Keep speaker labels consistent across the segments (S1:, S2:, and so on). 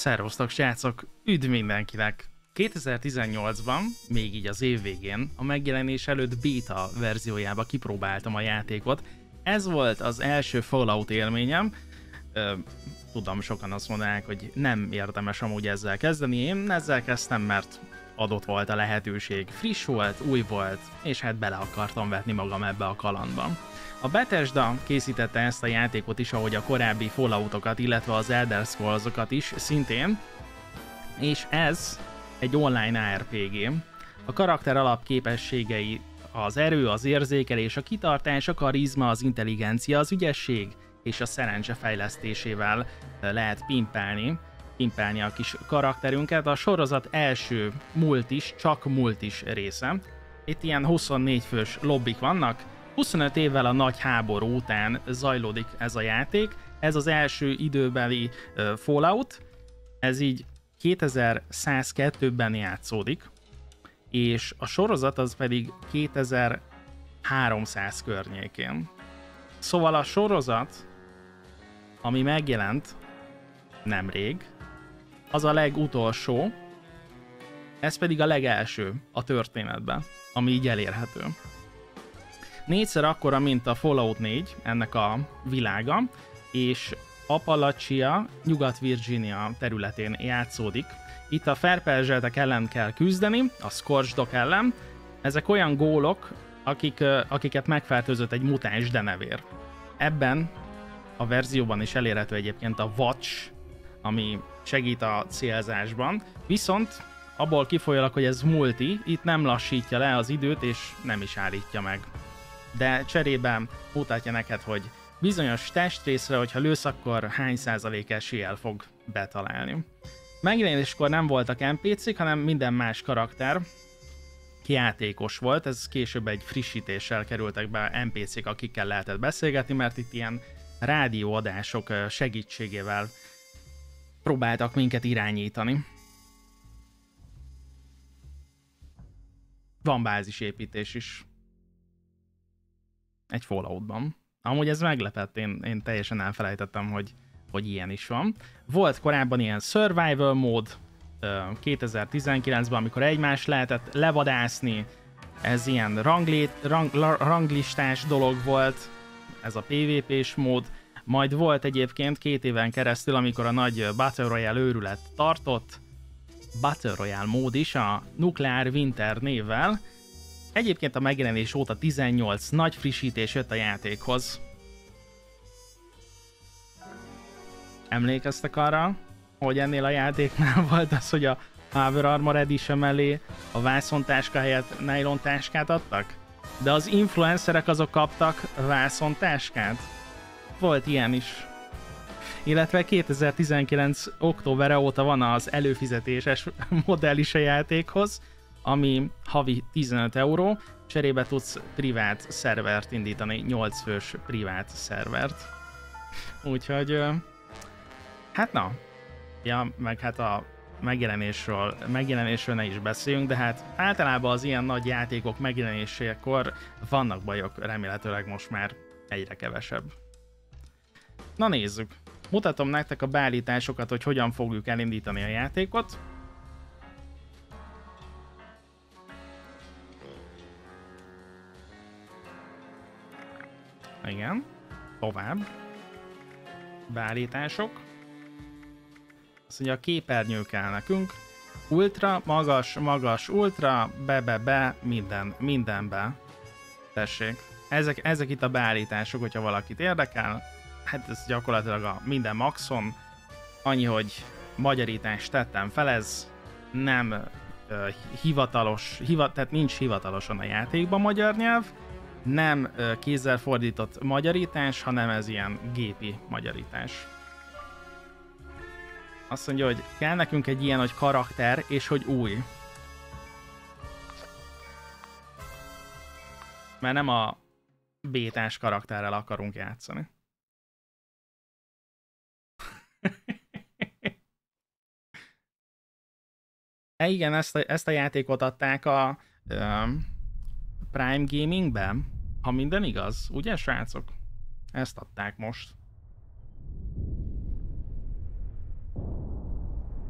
S1: Szervusztok srácok, üdv mindenkinek! 2018-ban, még így az év végén, a megjelenés előtt beta verziójába kipróbáltam a játékot. Ez volt az első Fallout élményem. Tudom, sokan azt mondanák, hogy nem érdemes amúgy ezzel kezdeni. Én ezzel kezdtem, mert adott volt a lehetőség. Friss volt, új volt, és hát bele akartam vetni magam ebbe a kalandba. A Bethesda készítette ezt a játékot is, ahogy a korábbi Falloutokat, illetve az Elder Scrolls-okat is szintén, és ez egy online RPG. A karakter alapképességei az erő, az érzékelés, a kitartás, a karizma, az intelligencia, az ügyesség és a szerencse fejlesztésével lehet pimpálni a kis karakterünket. A sorozat első csak multis része. Itt ilyen 24 fős lobbik vannak. 25 évvel a nagy háború után zajlódik ez a játék. Ez az első időbeli Fallout. Ez így 2102-ben játszódik, és a sorozat az pedig 2300 környékén. Szóval a sorozat, ami megjelent nemrég, az a legutolsó, ez pedig a legelső a történetben, ami így elérhető. 4-szer akkora, mint a Fallout 4, ennek a világa, és Appalachia, Nyugat-Virginia területén játszódik. Itt a ferperzseltek ellen kell küzdeni, a Scorchdok ellen. Ezek olyan gólok, akiket megfertőzött egy mutáns denevér. Ebben a verzióban is elérhető egyébként a Watch, ami segít a célzásban. Viszont abból kifolyólag, hogy ez multi, itt nem lassítja le az időt, és nem is állítja meg. De cserében mutatja neked, hogy bizonyos testrészre, hogyha lősz, akkor hány százalék eséllyel fog betalálni. Megjelenéskor nem voltak NPC-k, hanem minden más karakter játékos volt. Ez később egy frissítéssel kerültek be NPC-k, akikkel lehetett beszélgetni, mert itt ilyen rádióadások segítségével próbáltak minket irányítani. Van bázisépítés is. Egy Falloutban. Amúgy ez meglepett, én teljesen elfelejtettem, hogy ilyen is van. Volt korábban ilyen survival mód 2019-ben, amikor egymást lehetett levadászni, ez ilyen ranglistás dolog volt, ez a PvP-s mód. Majd volt egyébként 2 éven keresztül, amikor a nagy Battle Royale őrület tartott, Battle Royale mód is a Nuclear Winter névvel. Egyébként a megjelenés óta 18 nagy frissítés jött a játékhoz. Emlékeztek arra, hogy ennél a játéknál volt az, hogy a Power Armor Edition mellé a vászontáska helyett nylon táskát adtak? De az influencerek azok kaptak vászontáskát? Volt ilyen is. Illetve 2019. októberre óta van az előfizetéses modell is a játékhoz, ami havi 15 euró, cserébe tudsz privát szervert indítani, 8 fős privát szervert. Úgyhogy, hát na, ja, meg hát a megjelenésről ne is beszéljünk, de hát általában az ilyen nagy játékok megjelenésekor vannak bajok, remélhetőleg most már egyre kevesebb. Na nézzük, mutatom nektek a beállításokat, hogy hogyan fogjuk elindítani a játékot. Igen, tovább. Beállítások. Azt mondja, a képernyő kell nekünk. Ultra, magas, ultra, be, mindenbe. Tessék. Ezek itt a beállítások, hogyha valakit érdekel. Hát ez gyakorlatilag a minden maxon. Annyi, hogy magyarítást tettem fel, ez nem hivatalos, tehát nincs hivatalosan a játékban magyar nyelv. Nem kézzel fordított magyarítás, hanem ez ilyen gépi magyarítás. Azt mondja, hogy kell nekünk egy ilyen, hogy karakter, és hogy új. Mert nem a bétás karakterrel akarunk játszani. Igen, ezt a játékot adták a Prime Gamingben, ha minden igaz, ugye srácok? Ezt adták most.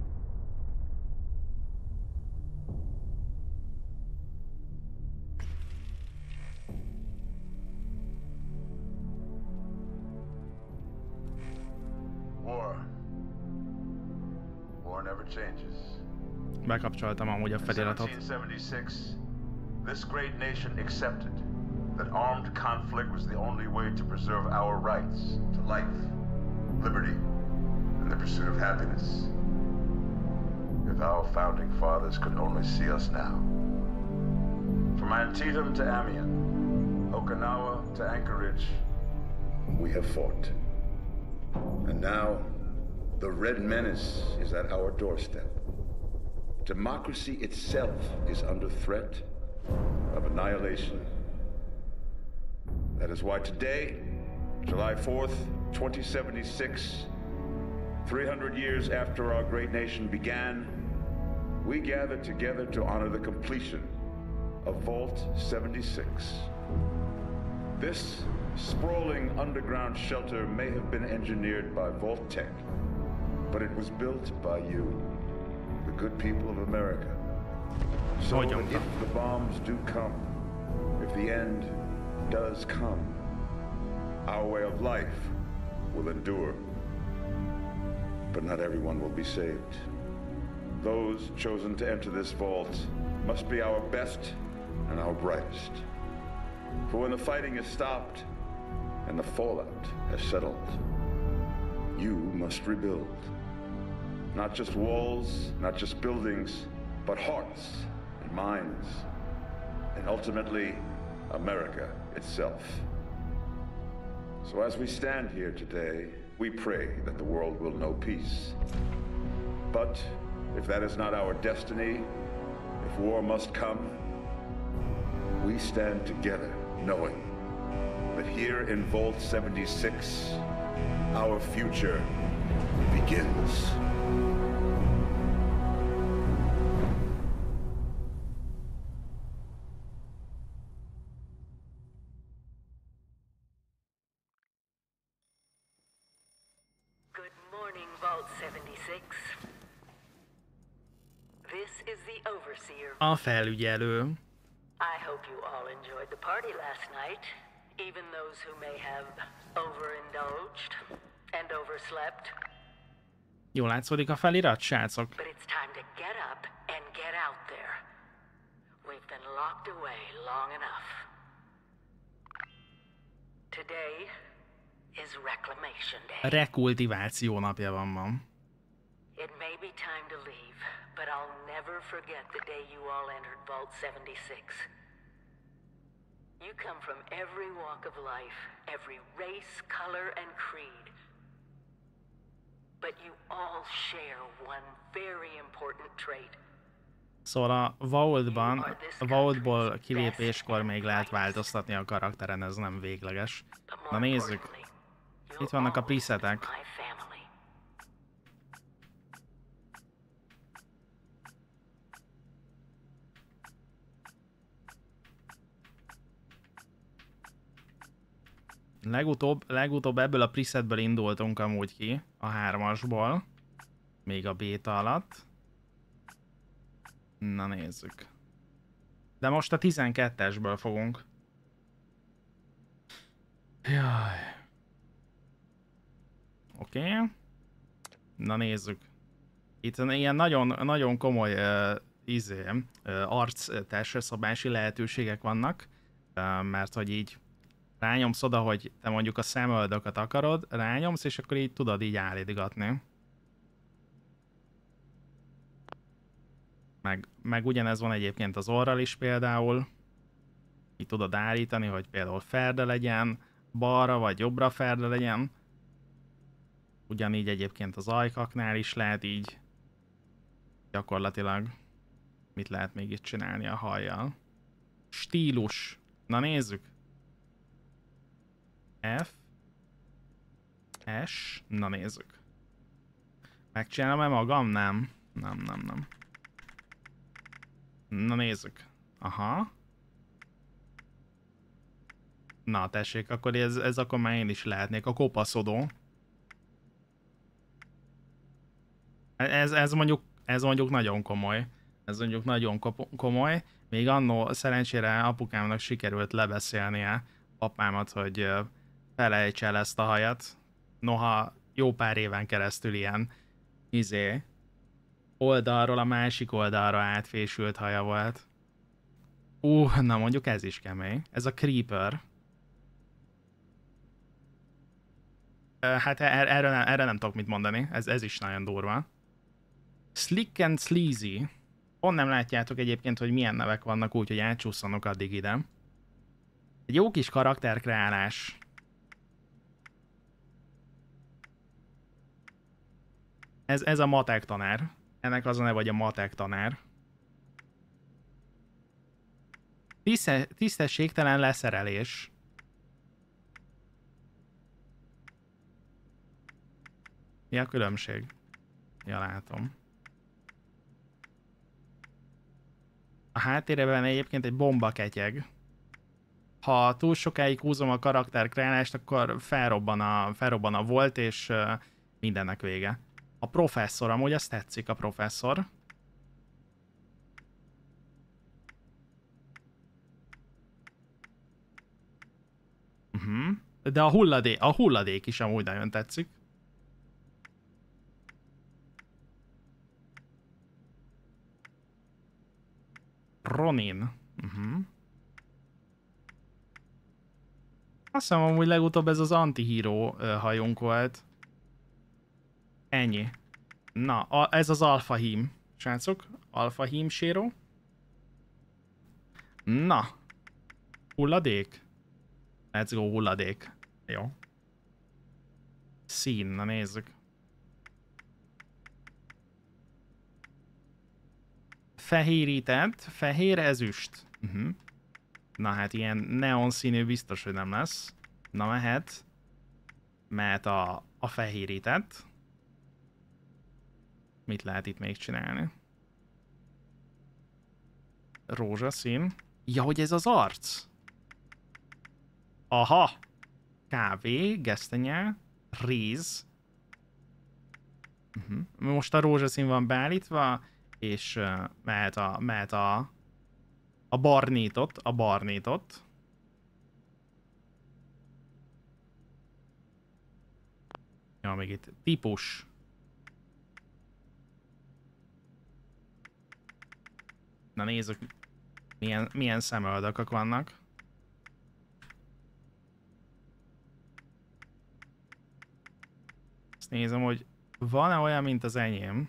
S2: War never changes.
S1: Bekapcsoltam amúgy a feliratot.
S2: 1776, this great nation accepted that armed conflict was the only way to preserve our rights to life, liberty, and the pursuit of happiness. If our founding fathers could only see us now. From Antietam to Amiens, Okinawa to Anchorage, we have fought. And now, the Red Menace is at our doorstep. Democracy itself is under threat of annihilation. That is why today, July 4th, 2076, 300 years after our great nation began, we gather together to honor the completion of Vault 76. This sprawling underground shelter may have been engineered by Vault-Tec, but it was built by you, the good people of America. So that if the bombs do come, if the end does come, our way of life will endure. But not everyone will be saved. Those chosen to enter this vault must be our best and our brightest. For when the fighting is stopped and the fallout has settled, you must rebuild. Not just walls, not just buildings, but hearts and minds, and ultimately, America itself. So as we stand here today, we pray that the world will know peace. But if that is not our destiny, if war must come, we stand together knowing that here in Vault 76, our future begins.
S3: Good morning, Vault 76. This is the Overseer.
S1: A felügyelő.
S3: I hope you all enjoyed the party last night, even those who may have overindulged and overslept.
S1: Jól látszódik a felirat, srácok?
S3: But it's time to get up and get out there. We've been locked away long enough. Today is Reclamation Day.
S1: Rekultiváció napja van ma.
S3: It may be time to leave, but I'll never forget the day you all entered Vault 76. You come from every walk of life, every race, color, and creed. But you all share one very important trait.
S1: Szóval a Vaultból kilépéskor még lehet változtatni a karakteren, ez nem végleges. Na nézzük. Itt vannak a presetek. Legutóbb ebből a presetből indultunk amúgy ki, a 3-asból. Még a béta alatt. Na nézzük. De most a 12-esből fogunk. Jaj. Oké. Na nézzük. Itt ilyen nagyon komoly arc szabási lehetőségek vannak. Mert hogy így rányomsz oda, hogy te mondjuk a szemöldöket akarod, rányomsz, és akkor így tudod így állítgatni. Meg ugyanez van egyébként az orral is például. Így tudod állítani, hogy például ferde legyen, balra vagy jobbra ferde legyen. Ugyanígy egyébként az ajkaknál is lehet így. Gyakorlatilag mit lehet még itt csinálni a hajjal? Stílus. Na nézzük. F. S. Na nézzük. Megcsinálom-e magam? Nem. Nem. Na nézzük. Aha. Na tessék, akkor ez akkor már én is lehetnék a kopaszodó. Ez mondjuk nagyon komoly. Ez mondjuk nagyon komoly. Még annó szerencsére apukámnak sikerült lebeszélnie apámat, hogy felejts el ezt a hajat. Noha jó pár éven keresztül ilyen oldalról a másik oldalra átfésült haja volt. Na mondjuk ez is kemény. Ez a Creeper. Hát erre nem tudok mit mondani. Ez is nagyon durva. Slick and Sleazy. Pont nem látjátok egyébként, hogy milyen nevek vannak, úgyhogy átcsúszanok addig ide. Egy jó kis karakterkreálás. Ez a matek tanár. Ennek az a neve, vagy a matek tanár. Tisztességtelen leszerelés. Mi a különbség? Ja, látom. A háttérben egyébként egy bomba ketyeg. Ha túl sokáig húzom a karakterkreálást, akkor felrobban a volt, és mindennek vége. A professzor, amúgy azt tetszik, a professzor. De a hulladék is amúgy nagyon tetszik. Ronin. Azt hiszem, amúgy legutóbb ez az antihíró hajónk volt. Ennyi. Na, ez az Alpha Hím. Srácok, Alpha Hím séró. Na. Hulladék. Let's go, hulladék. Jó. Szín, na nézzük. Fehérített, fehér ezüst. Na hát ilyen neon színű biztos, hogy nem lesz. Na mehet. Mehet a fehérített. Mit lehet itt még csinálni? Rózsaszín. Ja, hogy ez az arc. Aha. Kávé, gesztenye, réz. Most a rózsaszín van beállítva, és mehet a barnítot. Ja, még itt típus. Na nézzük, milyen szemöldökök vannak. Azt nézem, hogy van-e olyan, mint az enyém.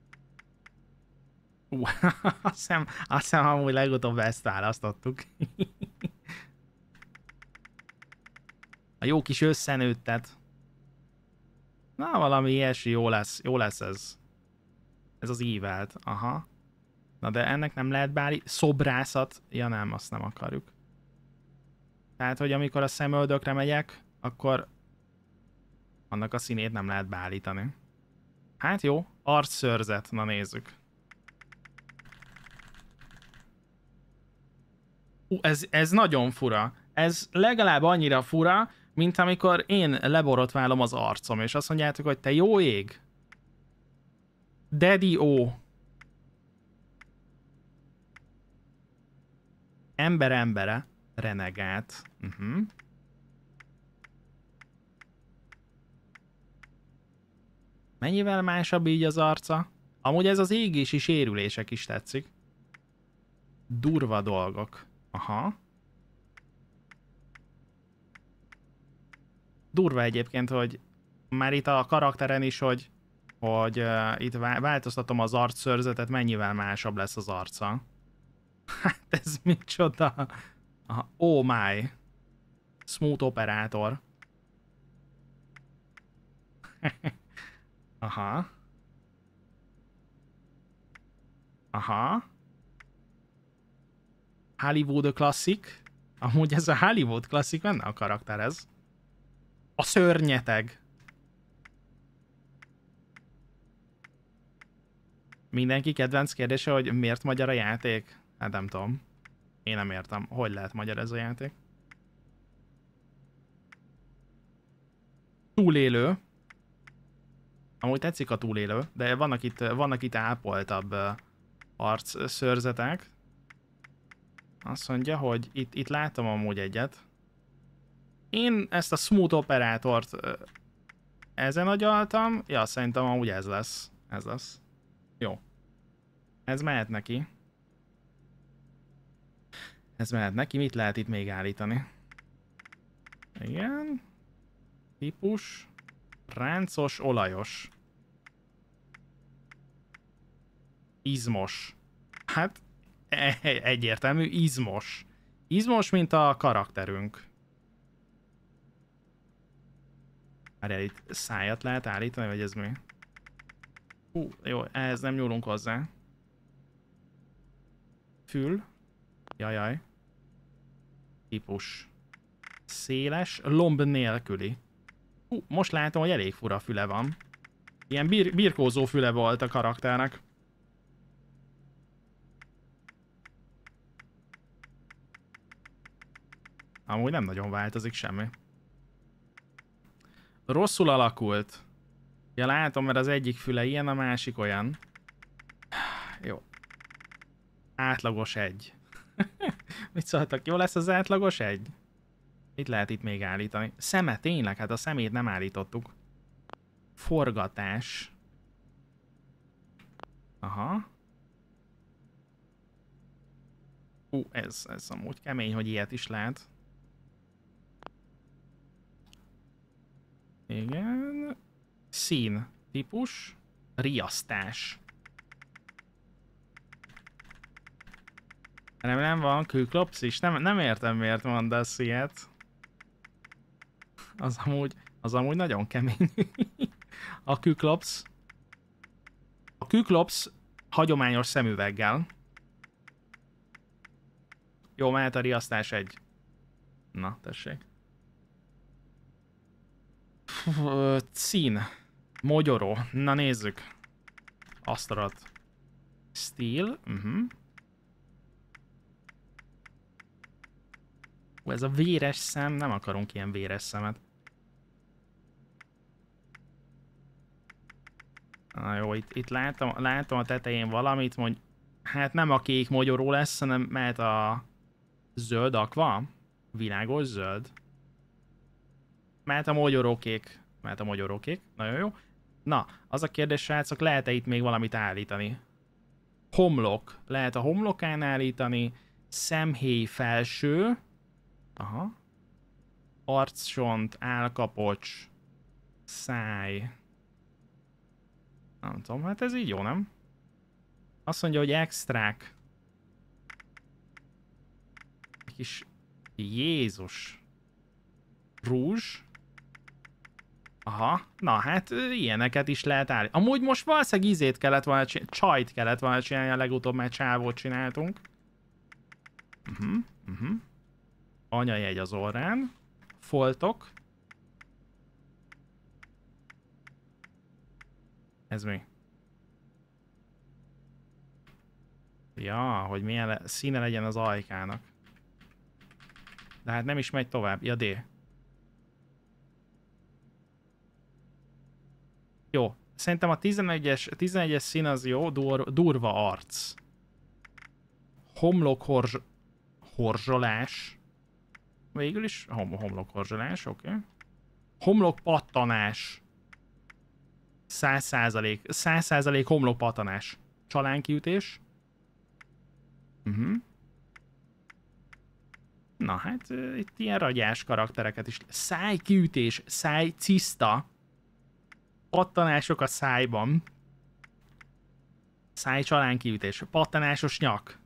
S1: Azt hiszem, amúgy legutóbb ezt választottuk. A jó kis összenőttet. Na, valami ilyesmi, jó lesz ez. Ez az ívelt, aha. Na de ennek nem lehet bármi szobrászat. Ja nem, azt nem akarjuk. Tehát, hogy amikor a szemöldökre megyek, akkor annak a színét nem lehet beállítani. Hát jó, arcszőrzet, na nézzük. Ez nagyon fura. Ez legalább annyira fura, mint amikor én leborotválom az arcom, és azt mondjátok, hogy te jó ég. Daddy O. Embere, renegát. Mennyivel másabb így az arca? Amúgy ez az égési sérülések is tetszik. Durva dolgok. Aha. Durva egyébként, hogy már itt a karakteren is, hogy itt változtatom az arcszőrzetet, mennyivel másabb lesz az arca. Hát ez micsoda? Oh my. Smooth operátor. Aha. Hollywood klasszik. Amúgy ez a Hollywood klasszik, benne a karakter ez. A szörnyeteg. Mindenki kedvenc kérdése, hogy miért magyar a játék? Hát nem tudom. Én nem értem. Hogy lehet magyar ez a játék? Túlélő. Amúgy tetszik a túlélő, de vannak itt ápoltabb arcszőrzetek. Azt mondja, hogy itt látom amúgy egyet. Én ezt a smooth operátort ezen agyaltam. Ja, szerintem amúgy ez lesz. Ez lesz. Jó. Ez mehet neki. Ez mehet neki. Mit lehet itt még állítani? Igen. Típus. Ráncos, olajos. Izmos. Hát egyértelmű, izmos. Izmos, mint a karakterünk. Várjál, itt szájat lehet állítani, vagy ez mi? Hú, jó, ehhez nem nyúlunk hozzá. Fül. Jajaj. Típus. Széles, lomb nélküli. Hú, most látom, hogy elég fura füle van. Ilyen birkózó füle volt a karakternek. Amúgy nem nagyon változik semmi. Rosszul alakult. Ja, látom, mert az egyik füle ilyen, a másik olyan. Jó. Átlagos egy. Mit szóltak? Jó lesz az átlagos egy? Mit lehet itt még állítani? Szeme, tényleg? Hát a szemét nem állítottuk. Forgatás. Aha. Ez amúgy kemény, hogy ilyet is lehet. Igen. Szín. Típus. Riasztás. Nem van Küklops is? Nem értem, miért mondasz ilyet. Az amúgy nagyon kemény. A Küklops. A Küklops hagyományos szemüveggel. Jó, mehet a riasztás egy. Na, tessék. Szín. Mogyoró. Na nézzük. Asztalat. Steel. Ez a véres szem. Nem akarunk ilyen véres szemet. Na jó, itt látom a tetején valamit, hogy hát nem a kék mogyoró lesz, hanem mehet a zöld aqua. Világos zöld. Mehet a mogyorókék. Mehet a mogyorókék. Nagyon jó. Na, az a kérdés, srácok, lehet-e itt még valamit állítani? Homlok. Lehet a homlokán állítani. Szemhéj felső. Aha. Arccsont, állkapocs. Száj. Nem tudom, hát ez így jó, nem? Azt mondja, hogy extrák. Egy kis... Jézus. Rúzs. Aha, na hát ilyeneket is lehet állítani. Amúgy most valószínűleg ízét kellett volna csinálni, csajt kellett volna csinálni, a legutóbb már csávót csináltunk. Anyajegy az orrán. Foltok. Ez mi? Ja, hogy milyen színe legyen az ajkának. De hát nem is megy tovább. Ja, D. Jó. Szerintem a 11-es szín az jó. Durva arc. Homlok horzsolás. Végül is homlok horzsolás, oké. Homlok pattanás. 100% homlok pattanás. Csalánkiütés. Na hát itt ilyen ragyás karaktereket is. Szájkiütés, szájciszta. Pattanások a szájban. Szájcsalánkiütés. Pattanásos nyak.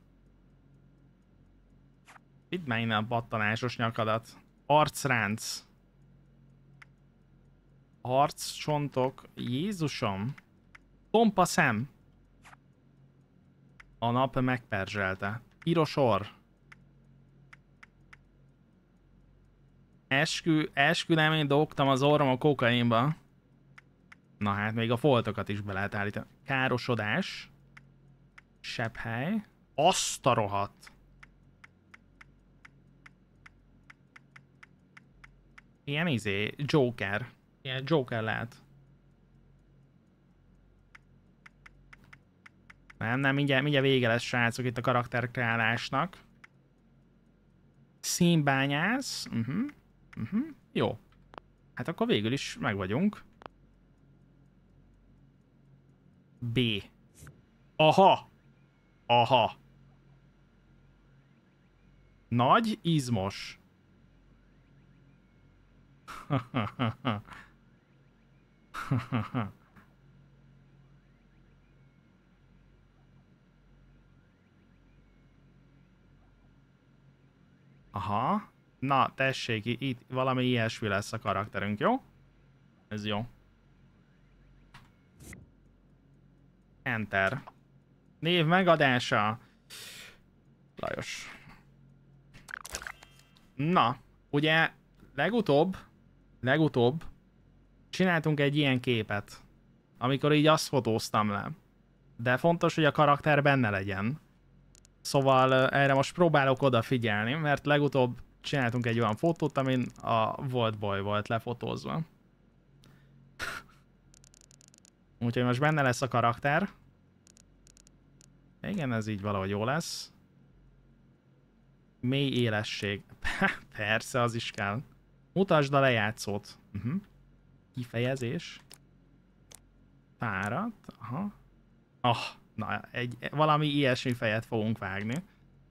S1: Itt már innen a pattanásos nyakadat. Arcránc. Arccsontok. Jézusom. Tompa szem. A nap megperzselte. Piros orr. Eskü nem, én dobtam az orrom a kokainba. Na hát még a foltokat is be lehet állítani. Károsodás. Sebhely. Azt a rohadt. Ilyen Joker. Ilyen Joker lehet. Nem, mindjárt vége lesz, srácok, itt a karakterkreálásnak. Színbányász. Jó. Hát akkor végül is meg vagyunk. B. Aha! Aha! Nagy, izmos. Aha. Na, tessék, itt valami ilyesmi lesz a karakterünk, jó? Ez jó. Enter. Név megadása. Lajos. Na, ugye legutóbb csináltunk egy ilyen képet, amikor így azt fotóztam le. De fontos, hogy a karakter benne legyen. Szóval erre most próbálok odafigyelni, mert legutóbb csináltunk egy olyan fotót, amin a Vault Boy volt lefotózva. Úgyhogy most benne lesz a karakter. Igen, ez így valahogy jó lesz. Mély élesség. Persze, az is kell. Mutasd a lejátszót. Kifejezés. Fáradt. Aha. Na, valami ilyesmi fejet fogunk vágni.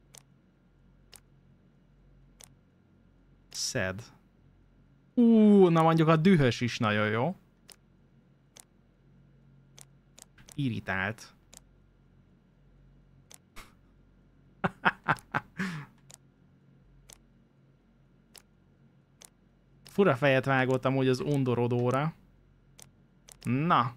S1: Szed. Na mondjuk a dühös is nagyon jó. Irritált. Fura fejet vágott amúgy az undorodóra. Na.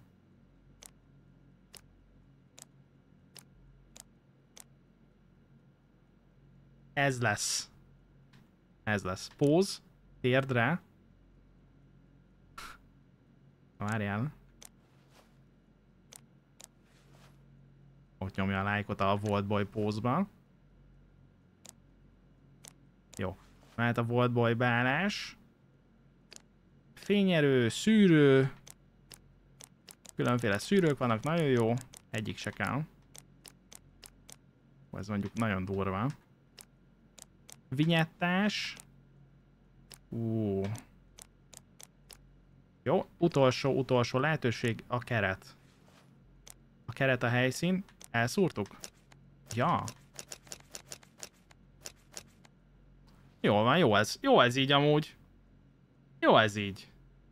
S1: Ez lesz. Ez lesz. Póz. Térdre. Várjál. Ott nyomja a lájkot a Vault Boy pózban. Jó. Mehet a Vault Boy beállás. Fényerő, szűrő. Különféle szűrők vannak, nagyon jó. Egyik se kell. Ez mondjuk nagyon durva. Vinyettás. Jó, utolsó lehetőség a keret. A keret a helyszín. Elszúrtuk? Ja. Jól van, jó ez. Jó ez így amúgy. Jó ez így.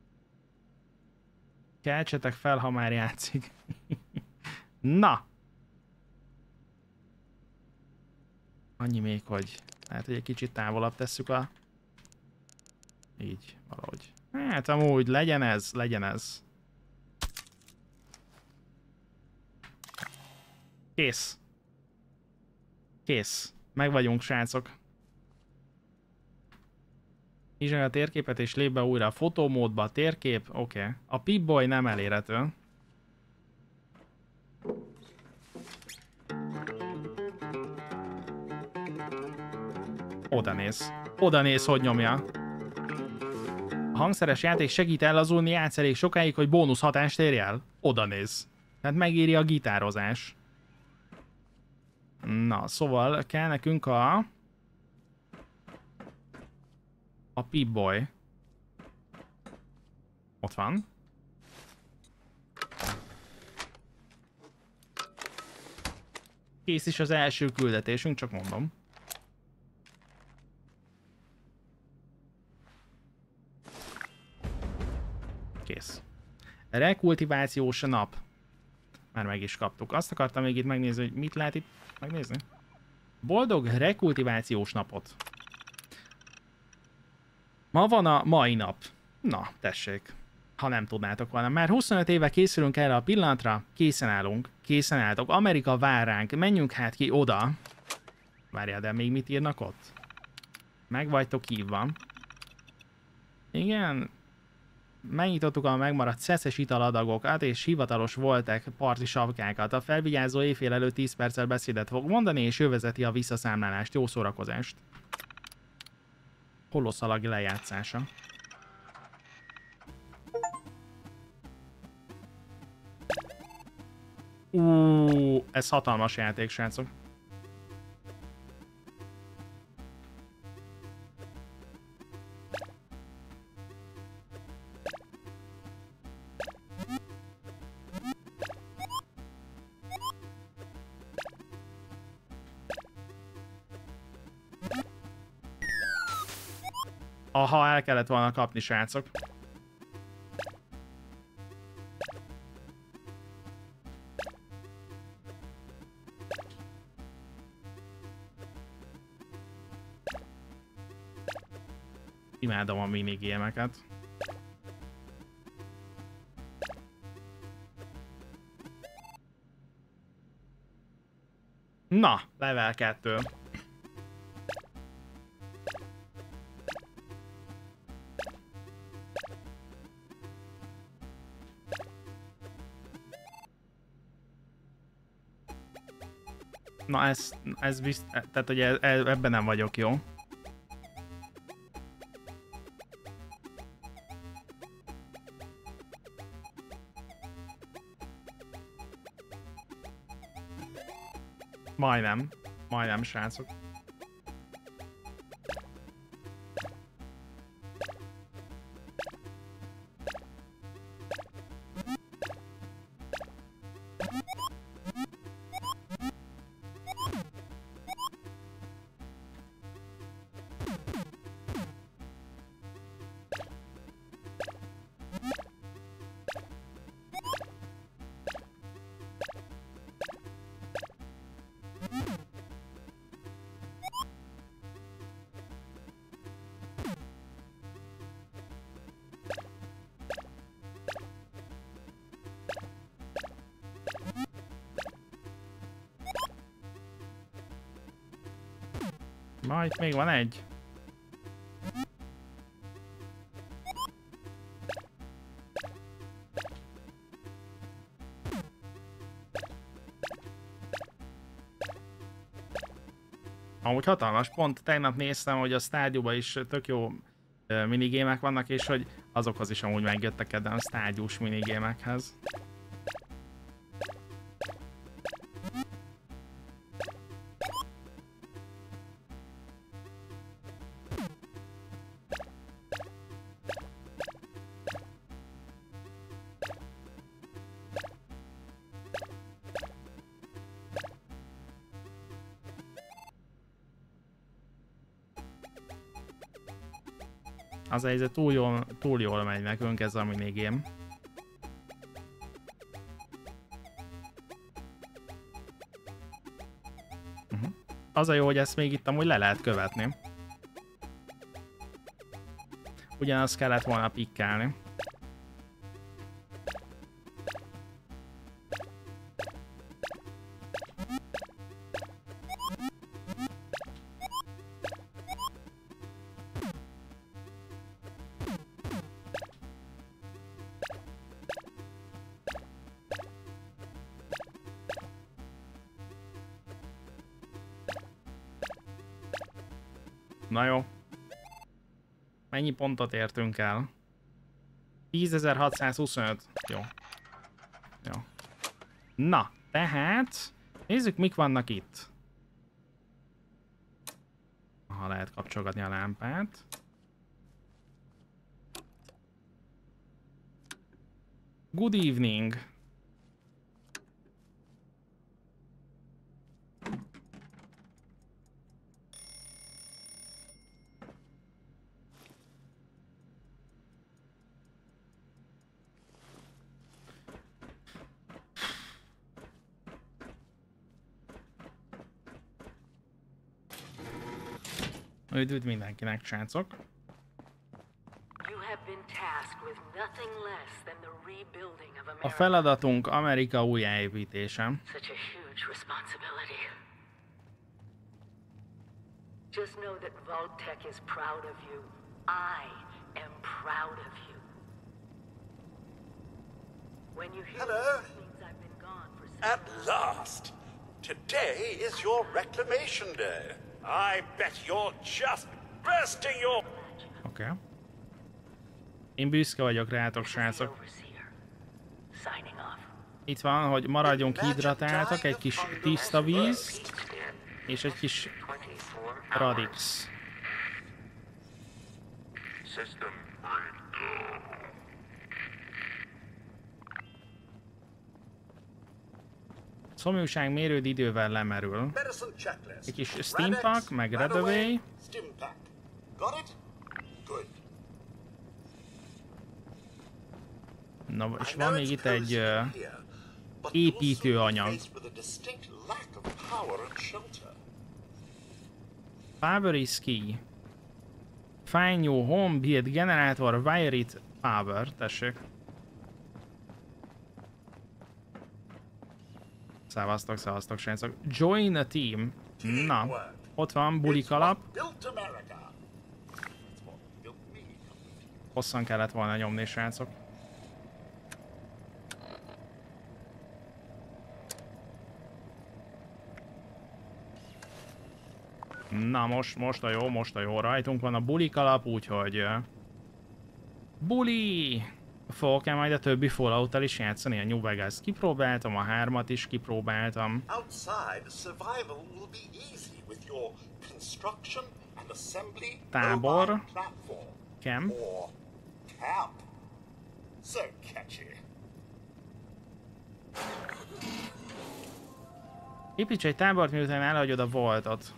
S1: Keltsetek fel, ha már játszik. Na. Annyi még, hogy lehet, hogy egy kicsit távolabb tesszük a... Így, valahogy. Hát amúgy legyen ez, legyen ez. Kész. Kész. Meg vagyunk, srácok. Nyisd meg a térképet és lép be újra a fotómódba, a térkép, oké. A Pip-Boy nem elérhető. Oda néz, hogy nyomja. A hangszeres játék segít ellazulni, játsz elég sokáig, hogy bónusz hatást érj el. Oda néz. Tehát megéri a gitározás. Na, szóval kell nekünk a Pip-Boy. Ott van. Kész is az első küldetésünk, csak mondom. Kész. Rekultivációs nap. Már meg is kaptuk. Azt akartam még itt megnézni, hogy mit lehet itt megnézni. Boldog rekultivációs napot. Ma van a mai nap. Na, tessék. Ha nem tudnátok volna. Már 25 éve készülünk erre a pillanatra. Készen állunk. Készen álltok. Amerika vár ránk. Menjünk hát ki oda. Várjál, de még mit írnak ott? Meg vagytok hívva. Igen. Megnyitottuk a megmaradt szeszes italadagokat és hivatalos voltek parti sapkákat. A felvigyázó éjfél előtt 10 perccel beszédet fog mondani, és ő vezeti a visszaszámlálást. Jó szórakozást. Holosszalag lejátszása. Ez hatalmas játék, srácok. Aha, el kellett volna kapni, srácok. Imádom a minigémeket. Na, level 2. Na ez biztos, tehát hogy ebben nem vagyok jó. Majdnem, srácok. Na, itt még van egy. Amúgy hatalmas pont, tegnap néztem, hogy a Stardew-ban is tök jó minigémek vannak, és hogy azokhoz is amúgy megjöttek kedvem a Stardew-s minigémekhez. Az helyzet túl jól megy nekünk ez a minigame. Az a jó, hogy ezt még itt amúgy le lehet követni. Ugyanazt kellett volna pikkelni. Na jó. Mennyi pontot értünk el? 10.625. Jó. Jó. Na, tehát nézzük, mik vannak itt. Ha lehet kapcsolgatni a lámpát. Good evening. Üdv mindenkinek, srácok! A feladatunk Amerika újjáépítése.
S3: Just know that Vault-Tec is proud of you. I am proud of you. When you hear things, I've been gone for so long.
S4: At last! Today is your reclamation day. I bet you're just bursting your...
S1: Oké. Én büszke vagyok rátok, srácok. Itt van, hogy maradjunk hidratáltak, egy kis tiszta víz, és egy kis Radix. Szomjúság mérőd idővel lemerül. Egy kis Steampack, meg Redaway.
S4: Got it? Good.
S1: Na, és van még itt egy építőanyag. Power is key. Find your home, build generator, wire it power. Tessék. Szevasztok, srácok. Join a team. Na, ott van, bulik alap. Hosszan kellett volna nyomni, srácok. Na, most a jó. Rajtunk van a bulik alap, úgyhogy... Buli! Fogok-e majd a többi Fallout-tal is játszani? A New Vegas kipróbáltam, a 3-at is kipróbáltam. Tábor. Camp. Építs egy tábort, miután elhagyod a Vaultot.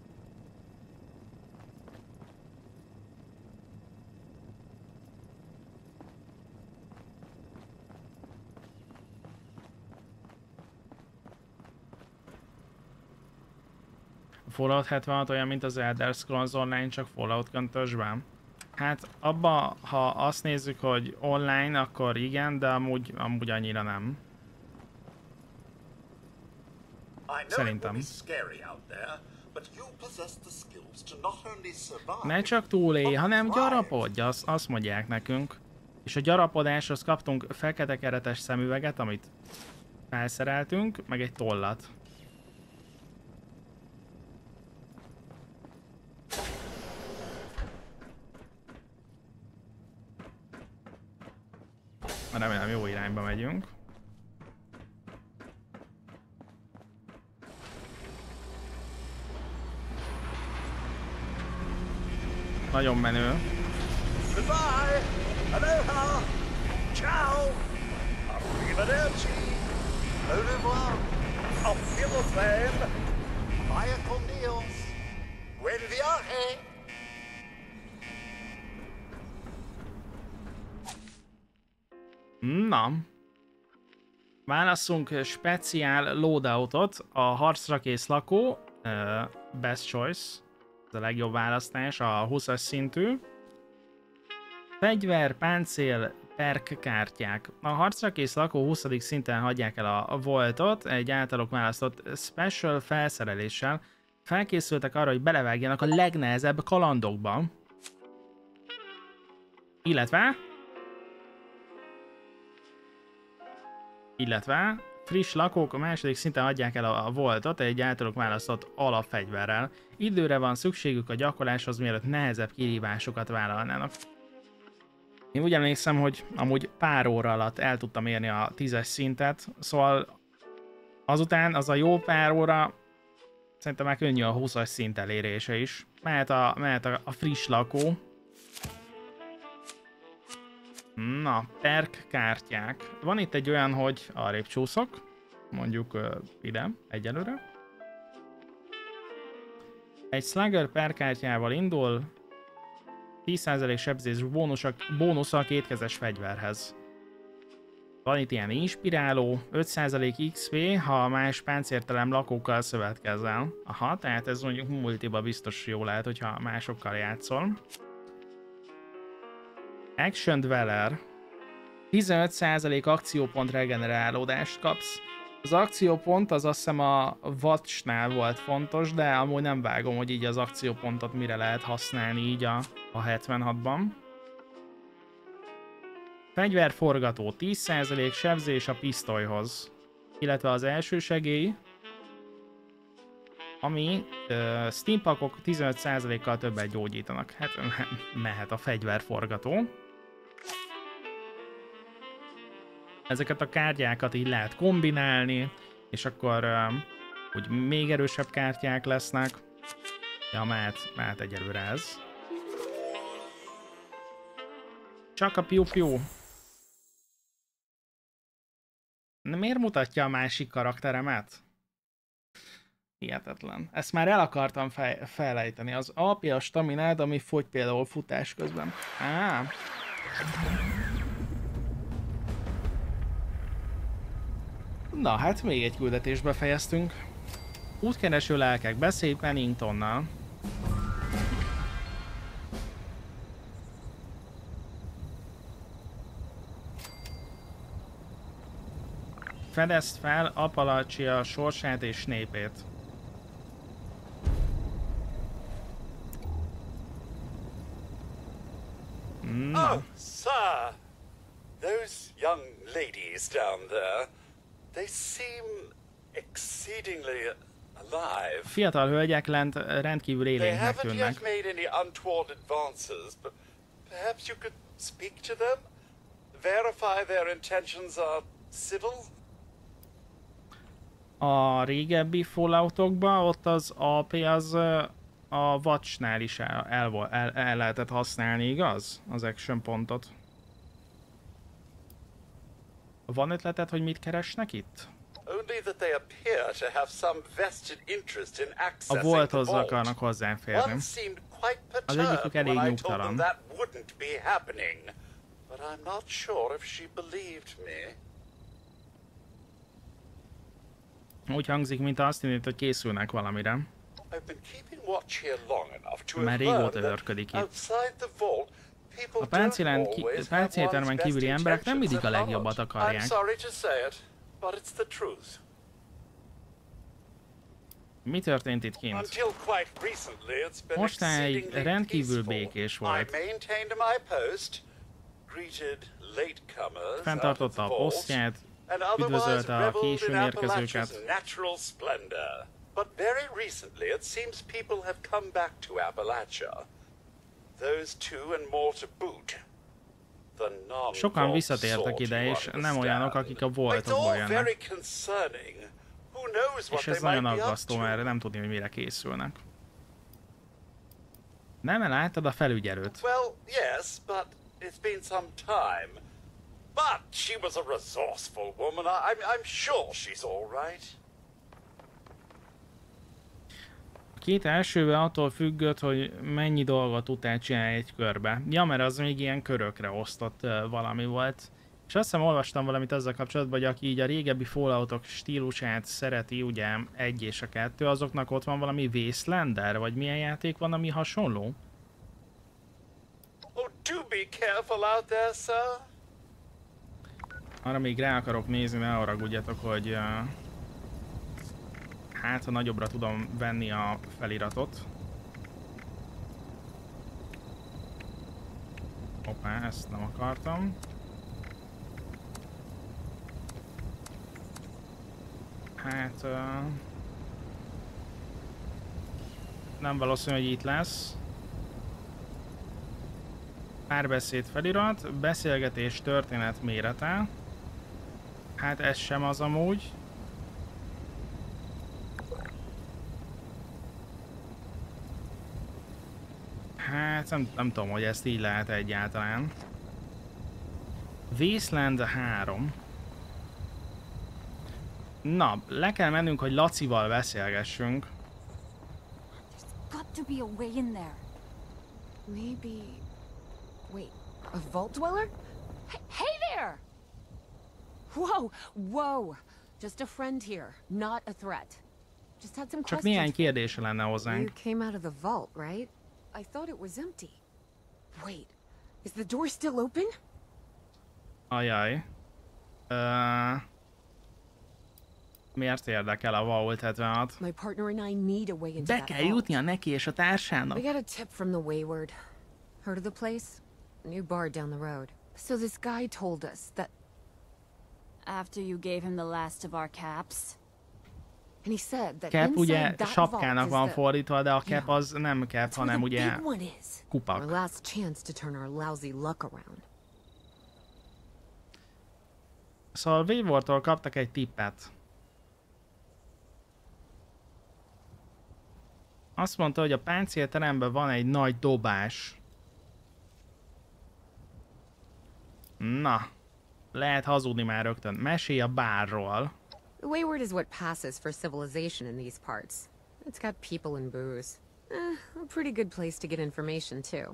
S1: Fallout 76 olyan, mint az Elder Scrolls Online, csak Fallout köntösben. Hát abba, ha azt nézzük, hogy online, akkor igen, de amúgy annyira nem. Szerintem. Ne csak túlélj, hanem gyarapodj, azt mondják nekünk. És a gyarapodáshoz kaptunk fekete keretes szemüveget, amit felszereltünk, meg egy tollat. Remélem jó irányba megyünk. Nagyon menő.
S4: Goodbye! Aloha! Ciao! Arrivederci! Au revoir! Auf Wiedersehen! Vaya con Dios! Buen viaje!
S1: Na. Válasszunk speciál loadoutot. A harcra kész lakó. Best choice. Ez a legjobb választás. A 20-as szintű. Fegyver, páncél, perk kártyák. A harcra kész lakó 20. szinten hagyják el a Vaultot. Egy általuk választott special felszereléssel. Felkészültek arra, hogy belevágjanak a legnehezebb kalandokba. Illetve friss lakók a második szinten adják el a Vaultot egy általuk választott alapfegyverrel. Időre van szükségük a gyakorláshoz, mielőtt nehezebb kihívásokat vállalnának. Én úgy emlékszem, hogy amúgy pár óra alatt el tudtam érni a 10-es szintet, szóval azután az a jó pár óra szerintem már könnyű a 20-as szint elérése is. Mehet a friss lakó. Na, perk kártyák. Van itt egy olyan, hogy arrébb csúszok. Mondjuk ide, egyelőre. Egy Slugger perk kártyával indul. 10% sebzés bónusza a kétkezes fegyverhez. Van itt ilyen inspiráló, 5% XP, ha más páncértelem lakókkal szövetkezel. Aha, tehát ez mondjuk multiba biztos jó lehet, hogyha másokkal játszol. Action Dweller. 15% akciópont regenerálódást kapsz. Az akciópont az azt hiszem a Watch-nál volt fontos, de amúgy nem vágom, hogy így az akciópontot mire lehet használni így a 76-ban. Fegyverforgató 10% sebzés a pisztolyhoz, illetve az elsősegély, ami steampakok 15%-kal többet gyógyítanak. Hát mehet a fegyverforgató. Ezeket a kártyákat így lehet kombinálni, és akkor úgy még erősebb kártyák lesznek. Ja, mehet egyelőre ez. Csak a piu-piu. Miért mutatja a másik karakteremet? Hihetetlen. Ezt már el akartam felejteni. Az alapja a staminád, ami fogy például futás közben. Na, hát még egy küldetésbe fejeztünk. Útkereső lelkek, beszélj Penningtonnal. Fedezd fel Appalachia sorsát és népét. Na.
S4: Oh, sir. Those young ladies down there, they seem exceedingly alive.
S1: Fiatal hölgyek lent rendkívül
S4: They
S1: élénknek
S4: haven't
S1: tűnnek.
S4: yet made any untoward advances, but perhaps you could speak to them? Verify their intentions are civil?
S1: A régebbi Falloutokban ott az AP az a Watchnál is el lehetett használni, igaz? Az action pontot. Van ötleted, hogy mit keresnek itt?
S4: Only that they appear to have some vested interest in
S1: A
S4: accessing the
S1: Vaulthoz
S4: vault.
S1: akarnak hozzáférni.
S4: One seemed quite
S1: Az egyikük
S4: perturbed
S1: elég
S4: when I told them
S1: nyugtalan.
S4: that wouldn't be happening. But I'm not sure if she believed me.
S1: Úgy hangzik, mint azt hinnéd, hogy készülnek valamire.
S4: I've been keeping watch here long enough to
S1: Már
S4: have
S1: régóta
S4: learned that
S1: őrködik itt.
S4: outside the vault, people
S1: A
S4: don't always have
S1: páncéltermen
S4: one's
S1: kívüli
S4: best
S1: emberek nem mindig a
S4: intentions at
S1: legjobbat
S4: heart.
S1: akarják.
S4: I'm sorry to say it, but it's the truth.
S1: Mi történt itt kint?
S4: Until quite recently, it's been
S1: Mostanáig
S4: exceedingly
S1: rendkívül
S4: peaceful.
S1: békés
S4: I
S1: volt.
S4: maintained my post, greeted latecomers
S1: Fenntartotta a
S4: out of the vault,
S1: posztját,
S4: and otherwise
S1: üdvözölte a
S4: reveled in
S1: későn érkezőket.
S4: Appalachia's natural splendor. But very recently, it seems people have come back to Appalachia. Those two and more to boot. The
S1: Sokan
S4: non-vault
S1: visszatértek
S4: sort,
S1: ide,
S4: you
S1: és nem
S4: understand.
S1: olyanok, akik a
S4: It's
S1: Vaultokból
S4: all
S1: jönnek.
S4: very concerning. Who knows what
S1: És
S4: they
S1: ez
S4: might
S1: nagyon
S4: be up
S1: aggasztó,
S4: to?
S1: mert nem tudni, hogy mire készülnek. Nem láttad a felügyelőt?
S4: Well, yes, but it's been some time. But she was a resourceful woman. I'm sure she's all right.
S1: A két elsővel attól függött, hogy mennyi dolgot tudtál csinálni egy körbe. Ja, mert az még ilyen körökre osztott valami volt. És azt hiszem olvastam valamit ezzel kapcsolatban, hogy aki így a régebbi Falloutok stílusát szereti, ugye 1 és a 2, azoknak ott van valami Wastelander, vagy milyen játék van, ami hasonló?
S4: Oh, do be careful out there, sir.
S1: Arra még rá akarok nézni, ne haragudjatok, hogy hát ha nagyobbra tudom venni a feliratot. Hoppá, ezt nem akartam. Hát nem valószínű, hogy itt lesz. Párbeszéd felirat, beszélgetés történet mérete. Hát ez sem az amúgy. Hát nem tudom, hogy ezt így lehet egyáltalán. Wasteland 3. Na, le kell mennünk, hogy Lacival beszélgessünk.
S5: Got to be a way in there. Maybe... Wait, a vault dweller? Hey there! Whoa, whoa! Just a friend here, not a threat. Just had some
S1: Csak
S5: questions.
S1: néhány kérdése lenne hozzánk.
S5: You came out of the vault, right? I thought it was empty. Wait, is the door still open?
S1: Ajaj. Miért érdekel a Vault 76?
S5: My partner and I need a way into
S1: Be
S5: that
S1: kell
S5: vault.
S1: jutnia neki és a társának.
S5: We got a tip from the Wayward. Heard of the place? A new bar down the road. So this guy told us that...
S6: After you gave him the last of our caps?
S5: And he said that
S1: Cap ugye
S5: inside that
S1: sapkának
S5: vault
S1: van
S5: is the...
S1: fordítva, de a cap az nem cap,
S5: That's where
S1: hanem
S5: the
S1: ugye
S5: big one is. Our
S1: kupak.
S5: last chance to turn our lousy luck around.
S1: Szóval Waywardtól kaptak egy tippet. Azt mondta, hogy a páncélteremben van egy nagy dobás. Na, lehet hazudni már rögtön. Mesélj a bárról.
S5: The Wayward is what passes for civilization in these parts. It's got people and booze. A pretty good place to get information, too.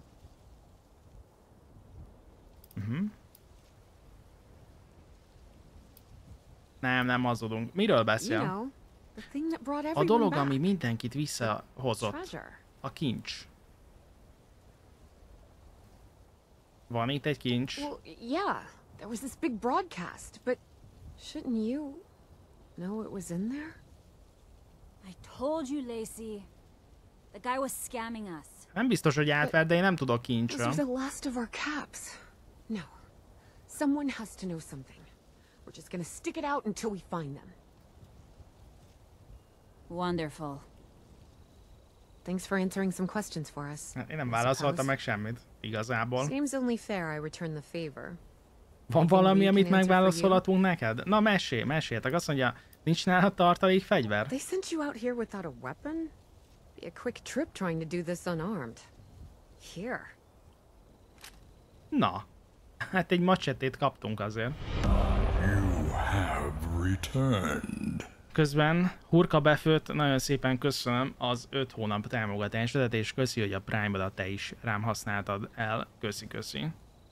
S1: Nem hazudunk. Miről beszél?
S5: You know, the thing that brought
S1: A
S5: everyone
S1: dolog,
S5: back.
S1: ami mindenkit visszahozott.
S5: Treasure.
S1: A kincs. Van itt egy kincs?
S5: Well, yeah, there was this big broadcast, but shouldn't you know it was in there?
S6: I told you, Lacey. The guy was scamming us.
S1: Nem biztos, hogy átvert, de én nem tudok
S5: Those
S1: kincsről.
S5: are the last of our caps. No. Someone has to know something. We're just gonna stick it out until we find them.
S6: Wonderful.
S5: Thanks for answering some questions for us.
S1: Én nem válaszoltam meg semmit, igazából.
S5: Seems only fair I return the favor.
S1: Van valami, amit megválaszolhatunk neked? Na, meséltek. Azt mondja, nincs nálad tartalék fegyver?
S5: They sent you out here without a weapon? Be a quick trip trying to do this unarmed. Here.
S1: Na, hát egy macsetét kaptunk azért.
S7: You have returned.
S1: Közben Hurka befőtt, nagyon szépen köszönöm az 5 hónap támogatásodat, és köszi, hogy a Prime-odat te is rám használtad el. Köszi.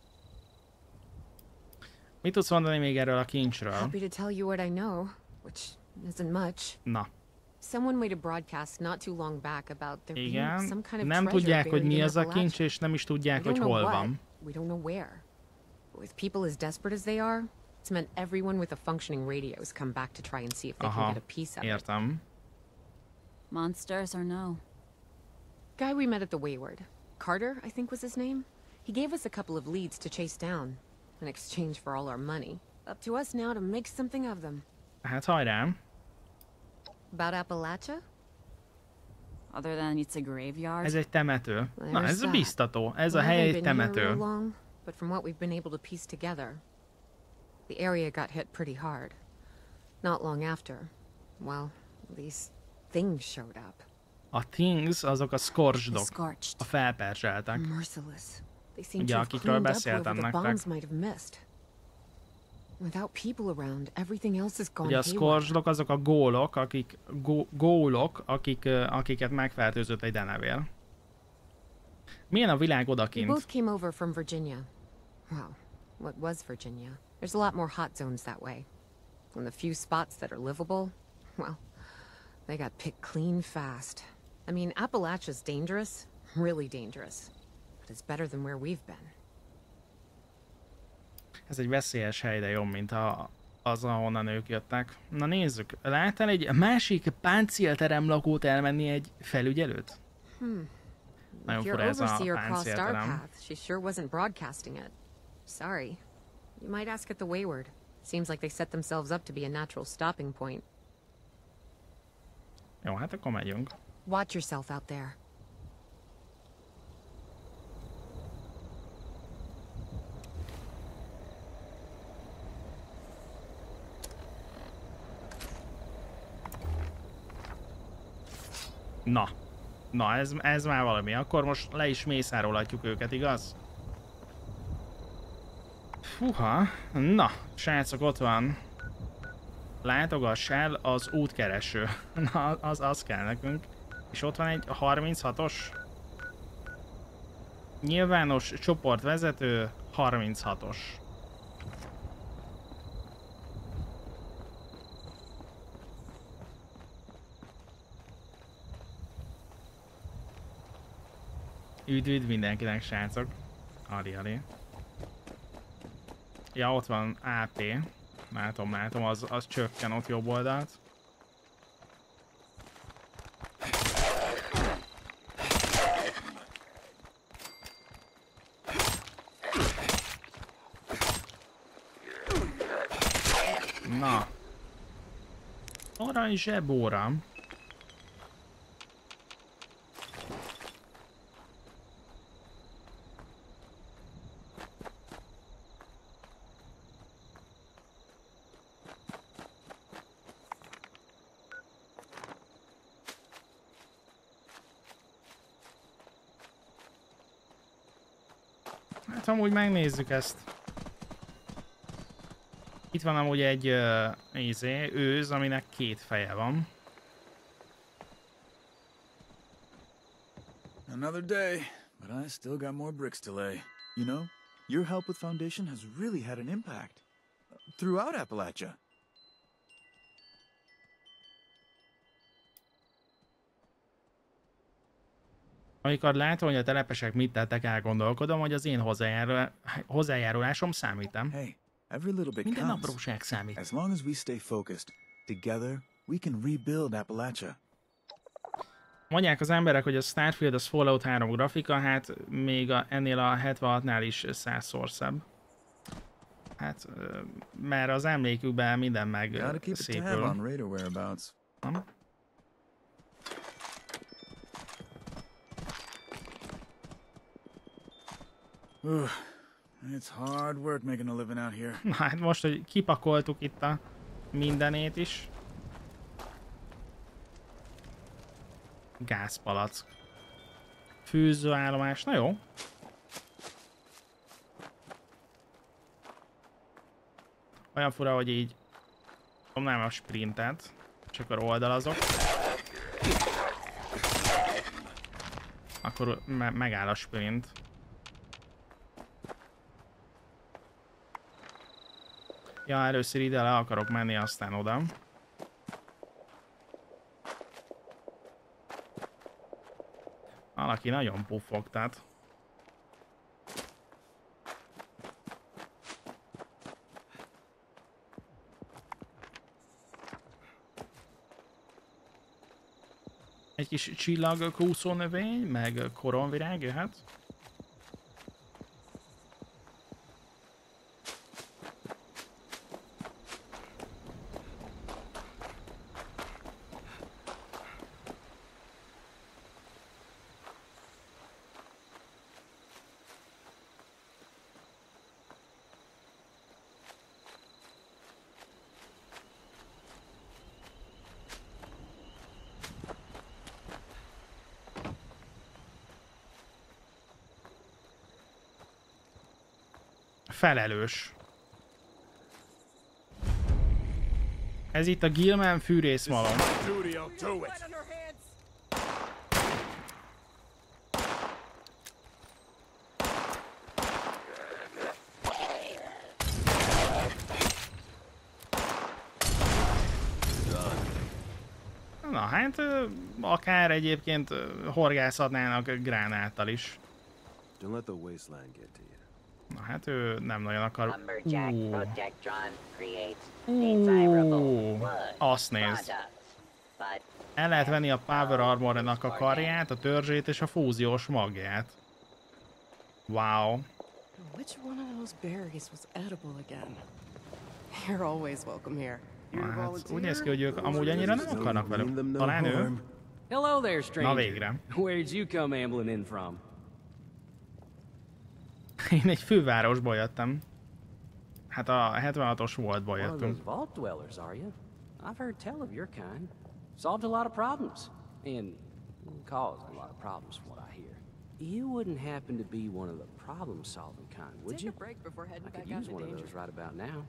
S1: Mit tudsz mondani még erről a kincsről?
S5: Happy to tell you what I know, which isn't much.
S1: Na,
S5: Someone made a broadcast not too long back about there being
S1: igen,
S5: some kind of
S1: nem
S5: treasure
S1: tudják, hogy
S5: buried
S1: mi
S5: in
S1: az a
S5: Appalachia.
S1: kincs, és nem is
S5: We
S1: tudják,
S5: don't
S1: hogy
S5: know
S1: hol
S5: what.
S1: van.
S5: We don't know where. But with people as desperate as they are, it's meant everyone with a functioning radio's come back to try and see if they can
S1: Aha,
S5: get a piece of it.
S1: értem.
S6: Monsters or no?
S5: Guy we met at the Wayward. Carter, I think was his name. He gave us a couple of leads to chase down in exchange for all our money. Up to us now to make something of them.
S1: Hát hajrá.
S5: About Appalachia?
S6: Other than it's a graveyard?
S1: Ez egy temető. Na,
S5: There's
S1: ez
S5: that.
S1: biztató. Ez a
S5: We
S1: hely
S5: haven't
S1: egy
S5: been here real
S1: temető.
S5: long, but from what we've been able to piece together, the area got hit pretty hard. Not long after, well, these things showed up.
S1: A Things, azok a
S6: The
S1: scorchdok.
S6: Scorched.
S1: A felperzseltek.
S5: Merciless. They seem
S1: Ugye,
S5: to have
S1: akikről
S5: cleaned up
S1: beszéltem
S5: whoever the
S1: nektek.
S5: bombs might have missed. Without people around, everything else has gone
S1: Ugye a
S5: haywire.
S1: scorchdok azok a gólok, akiket megfertőzött egy denevér. Milyen a világ
S5: We
S1: odakint?
S5: both came over from Virginia. Well, what was Virginia? There's a lot more hot zones that way. And the few spots that are livable, well, they got picked clean fast. I mean, Appalachia's dangerous, really dangerous. But it's better than where we've been.
S1: Ez egy veszélyes hely, de jobb, mint az, ahonnan ők jöttek. Na nézzük, láttál egy másik páncélterem lakót elmenni egy felügyelőt? Nagyon
S5: If your
S1: fura ez a
S5: overseer crossed our
S1: páncélterem.
S5: path, she sure wasn't broadcasting it. Sorry. You might ask at the Wayward. Seems like they set themselves up to be a natural stopping point.
S1: Jó, hát akkor megyünk.
S5: Watch yourself out there.
S1: Na, ez már valami. Akkor most le is mészárolhatjuk őket, igaz? Fuha. Na, srácok, ott van. Látogass el az útkereső. Na, az kell nekünk. És ott van egy 36-os. Nyilvános csoportvezető 36-os. Üdv mindenkinek, srácok. Ali. Ja, ott van AP. Látom, az csökken ott jobb oldalt. Na. Arany zsebóra. Hát amúgy megnézzük ezt. Itt van amúgy egy őz, aminek 2 feje van.
S8: Another day, but I still got more bricks to lay. You know, your help with Foundation has really had an impact. Throughout Appalachia.
S1: Amikor látom, hogy a telepesek mit tettek, elgondolkodom, hogy az én hozzájárulásom számít-e.
S8: Hey, every little bit
S1: Minden
S8: counts.
S1: apróság számít.
S8: As long as we stay focused, together, we can rebuild Appalachia.
S1: Mondják az emberek, hogy a Starfield az Fallout 3 grafika, hát még ennél a 76-nál is 100-szor szebb. Hát, mert az emlékükben minden meg
S8: Gotta keep a tab
S1: szépül.
S8: on radar whereabouts. It's hard work making a living out here.
S1: Na hát most, hogy kipakoltuk itt a mindenét is. Gázpalack. Fűzőállomás, na jó. Olyan fura, hogy így nyomnám a sprintet, és akkor oldalazok. Akkor megáll a sprint. Ja, először ide le akarok menni, aztán oda. Valaki nagyon puffog, tehát. Egy kis csillagkúszó növény, meg koronvirág jöhet. Felelős. Ez itt a Gilman fűrészmalom. Na hát, akár egyébként horgászhatnának gránáttal is. Na hát ő nem nagyon akar. Azt nézd. El lehet venni a Power Armor-nak a karját, a törzsét és a fúziós magját. Wow.
S9: Which one of those berries was edible again? You're always welcome here.
S1: Hát úgy néz ki, hogy ők amúgy annyira nem akarnak velük. Talán ő?
S10: Hello there, stranger.
S1: Na végre.
S10: Where did you come ambling in from?
S1: Én egy fővárosból jöttem. Hát a 76-os voltból
S10: One of
S1: jöttünk.
S10: those vault dwellers, are you? I've heard tell of your kind. Solved a lot of problems. And caused a lot of problems from what I hear. You wouldn't happen to be one of the problem-solving kind, would you?
S9: Take a break before heading
S10: I could
S9: back out
S10: use
S9: into
S10: one of
S9: danger.
S10: those right about now.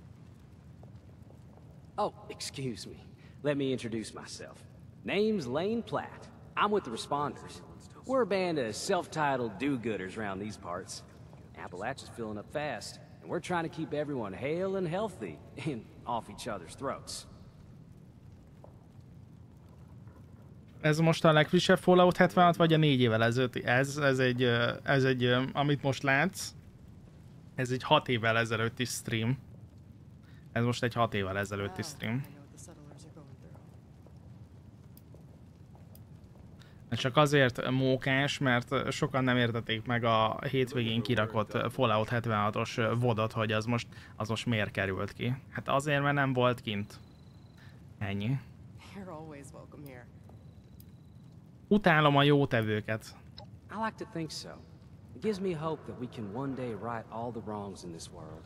S10: Oh, excuse me. Let me introduce myself. Name's Lane Platt. I'm with the Responders. We're a band of self-titled do-gooders around these parts. Appalachia's filling up fast, and we're trying to keep everyone hale and healthy and off each other's throats.
S1: Ez most a legfrissebb Fallout 76, vagy a 4 évvel ezelőtti? Ez egy, amit most látsz, ez egy 6 évvel ezelőtti stream. Ez most egy 6 évvel ezelőtti stream. Csak azért mókás, mert sokan nem értették meg a hétvégén kirakott Fallout 76-os vodot, hogy az most miért került ki. Hát azért, mert nem volt kint. Ennyi. Utálom a jó tevőket.
S10: I like to think so. It gives me hope that we can one day right all the wrongs in this world.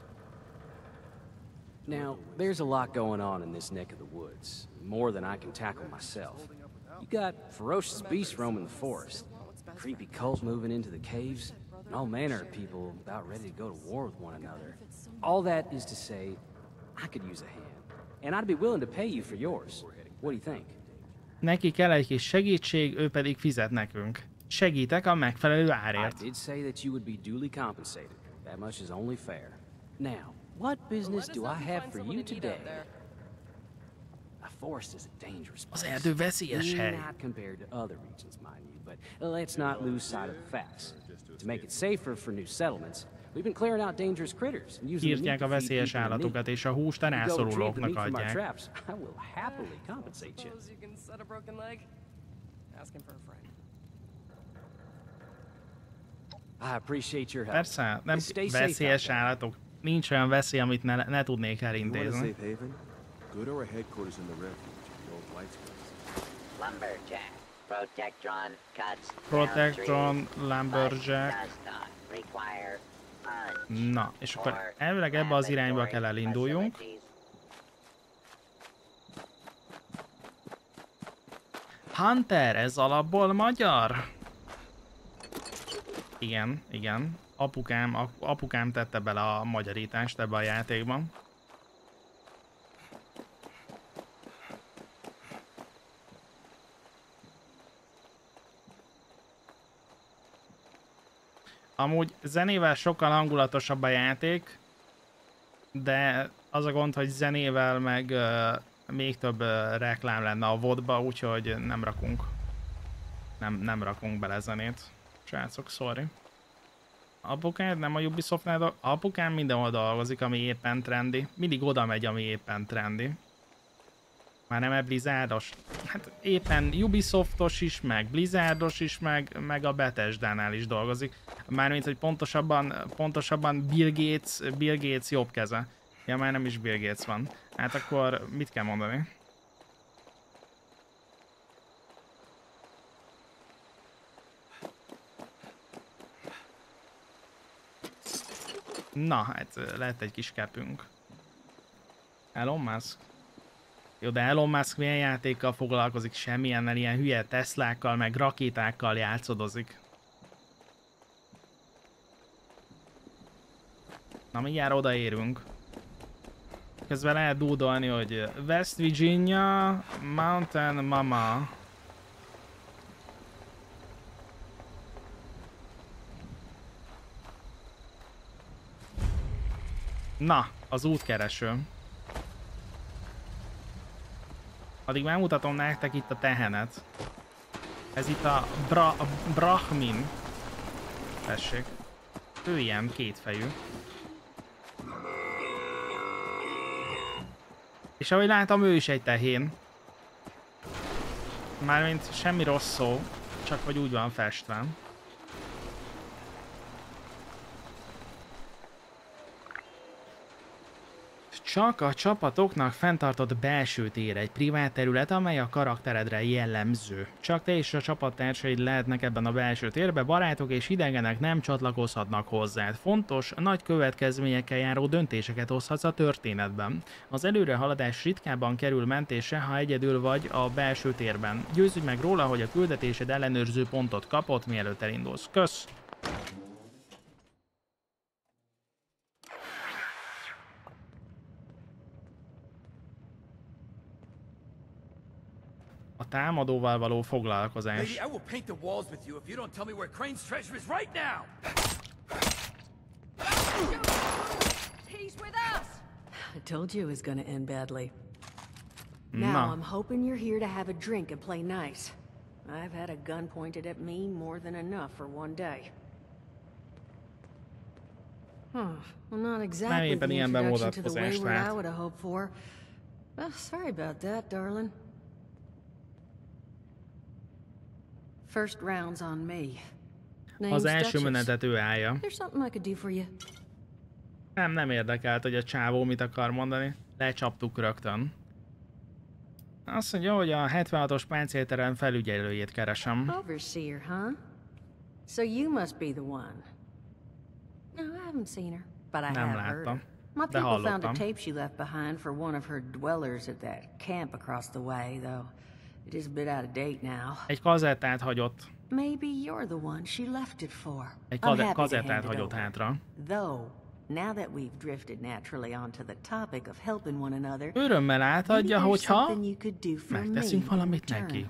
S10: Now, there's a lot going on in this neck of the woods, more than I can tackle myself. You got ferocious beasts roaming the forest, creepy cult moving into the caves, and all manner of people about ready to go to war with one another. All that is to say, I could use a hand, and I'd be willing to pay you for yours. What do you think?
S1: Neki kell egy kis segítség, ő pedig fizet nekünk. Segítek a megfelelő árért.
S10: I did say that you would be duly compensated. That much is only fair. Now, what business do I have for you today? A forest is a dangerous
S1: Az
S10: place.
S1: erdő veszélyes hely.
S10: Not compared to other regions, mind you, but let's not lose sight of the facts. To make it safer for new settlements, we've been clearing out dangerous critters and using the meat
S1: Írtják a
S10: to feed
S1: veszélyes
S10: people in need.
S1: állatokat, és a húst a
S10: You go retrieve the
S1: rászorulóknak
S10: meat from our
S1: adják.
S10: traps, I will happily compensate you.
S9: Suppose you can set a broken leg? Ask him for a friend.
S10: I appreciate your help.
S1: Persze, nem
S10: Stay safe
S1: veszélyes
S10: out there.
S1: állatok. Nincs olyan veszély, amit ne tudnék
S11: You want a
S1: elintézni.
S11: safe haven? Go to our headquarters in the refuge, the old White's place.
S12: Lumberjack. Protectron cuts.
S1: Protectron, Lumberjack.
S12: Does not require punch.
S1: Na, és akkor elvileg ebbe az irányba kell elinduljunk. Hunter, ez alapból magyar? Igen, igen. Apukám tette bele a magyarítást ebbe a játékban. Amúgy zenével sokkal hangulatosabb a játék, de az a gond, hogy zenével meg még több reklám lenne a VOD-ba, úgyhogy nem rakunk. Nem rakunk bele zenét. Srácok, sorry. Apukád nem a Ubisoftnál apukám mindenhol dolgozik, ami éppen trendi. Mindig oda megy, ami éppen trendi. Már nem Blizzardos? Hát éppen Ubisoftos is, meg Blizzardos is, meg a Bethesda-nál is dolgozik. Mármint, hogy pontosabban Bill Gates jobb keze. Ja, már nem is Bill Gates van. Hát akkor mit kell mondani? Na, hát lett egy kis kepünk. Elon Musk? Jó, de Elon Musk milyen játékkal foglalkozik? Semmilyennel, ilyen hülye Teslákkal, meg rakétákkal játszodozik. Na, mindjárt odaérünk. Közben lehet dúdolni, hogy West Virginia, Mountain Mama. Na, az útkereső. Addig megmutatom nektek itt a tehenet. Ez itt a Brahmin. Tessék. Ő ilyen kétfejű. És ahogy látom, ő is egy tehén. Mármint semmi rossz szó, csak hogy úgy van festve. Csak a csapatoknak fenntartott belső tér egy privát terület, amely a karakteredre jellemző. Csak te és a csapattársaid lehetnek ebben a belső térben, barátok és idegenek nem csatlakozhatnak hozzád. Fontos, nagy következményekkel járó döntéseket hozhatsz a történetben. Az előrehaladás ritkábban kerül mentésre, ha egyedül vagy a belső térben. Győződj meg róla, hogy a küldetésed ellenőrző pontot kapott, mielőtt elindulsz. Kösz! A támadóval való foglalkozás.
S13: Lady, I will paint the walls with you if you don't tell me where Crane's treasure is right now.
S6: He's with us.
S9: I told you it was gonna end badly. Now I'm hoping you're here to have a drink and play nice. I've had a gun pointed at me more than enough for one day. Well, not exactly the introduction to the wayward I would have hoped for. Well, sorry about that, darling. First round's on me.
S1: Az első menetet ő állja.
S9: There's something I could do for you.
S1: Nem érdekelt, hogy a csávó mit akar mondani. Lecsaptuk rögtön. Azt mondja, hogy a 76-os páncélterem felügyelőjét keresem.
S9: Overseer, huh? So you must be the one. No, I haven't seen her, but I have heard her. My people found a tape she left behind for one of her dwellers at that camp across the way, though it is a bit out of date now.
S1: Egy kazettát hagyott.
S9: Maybe you're the one she left it for.
S1: Egy kazettát hagyott hátra.
S9: Though, now that we've drifted naturally onto the topic of helping one another,
S1: örömmel átadja, hogyha megteszünk valamit neki.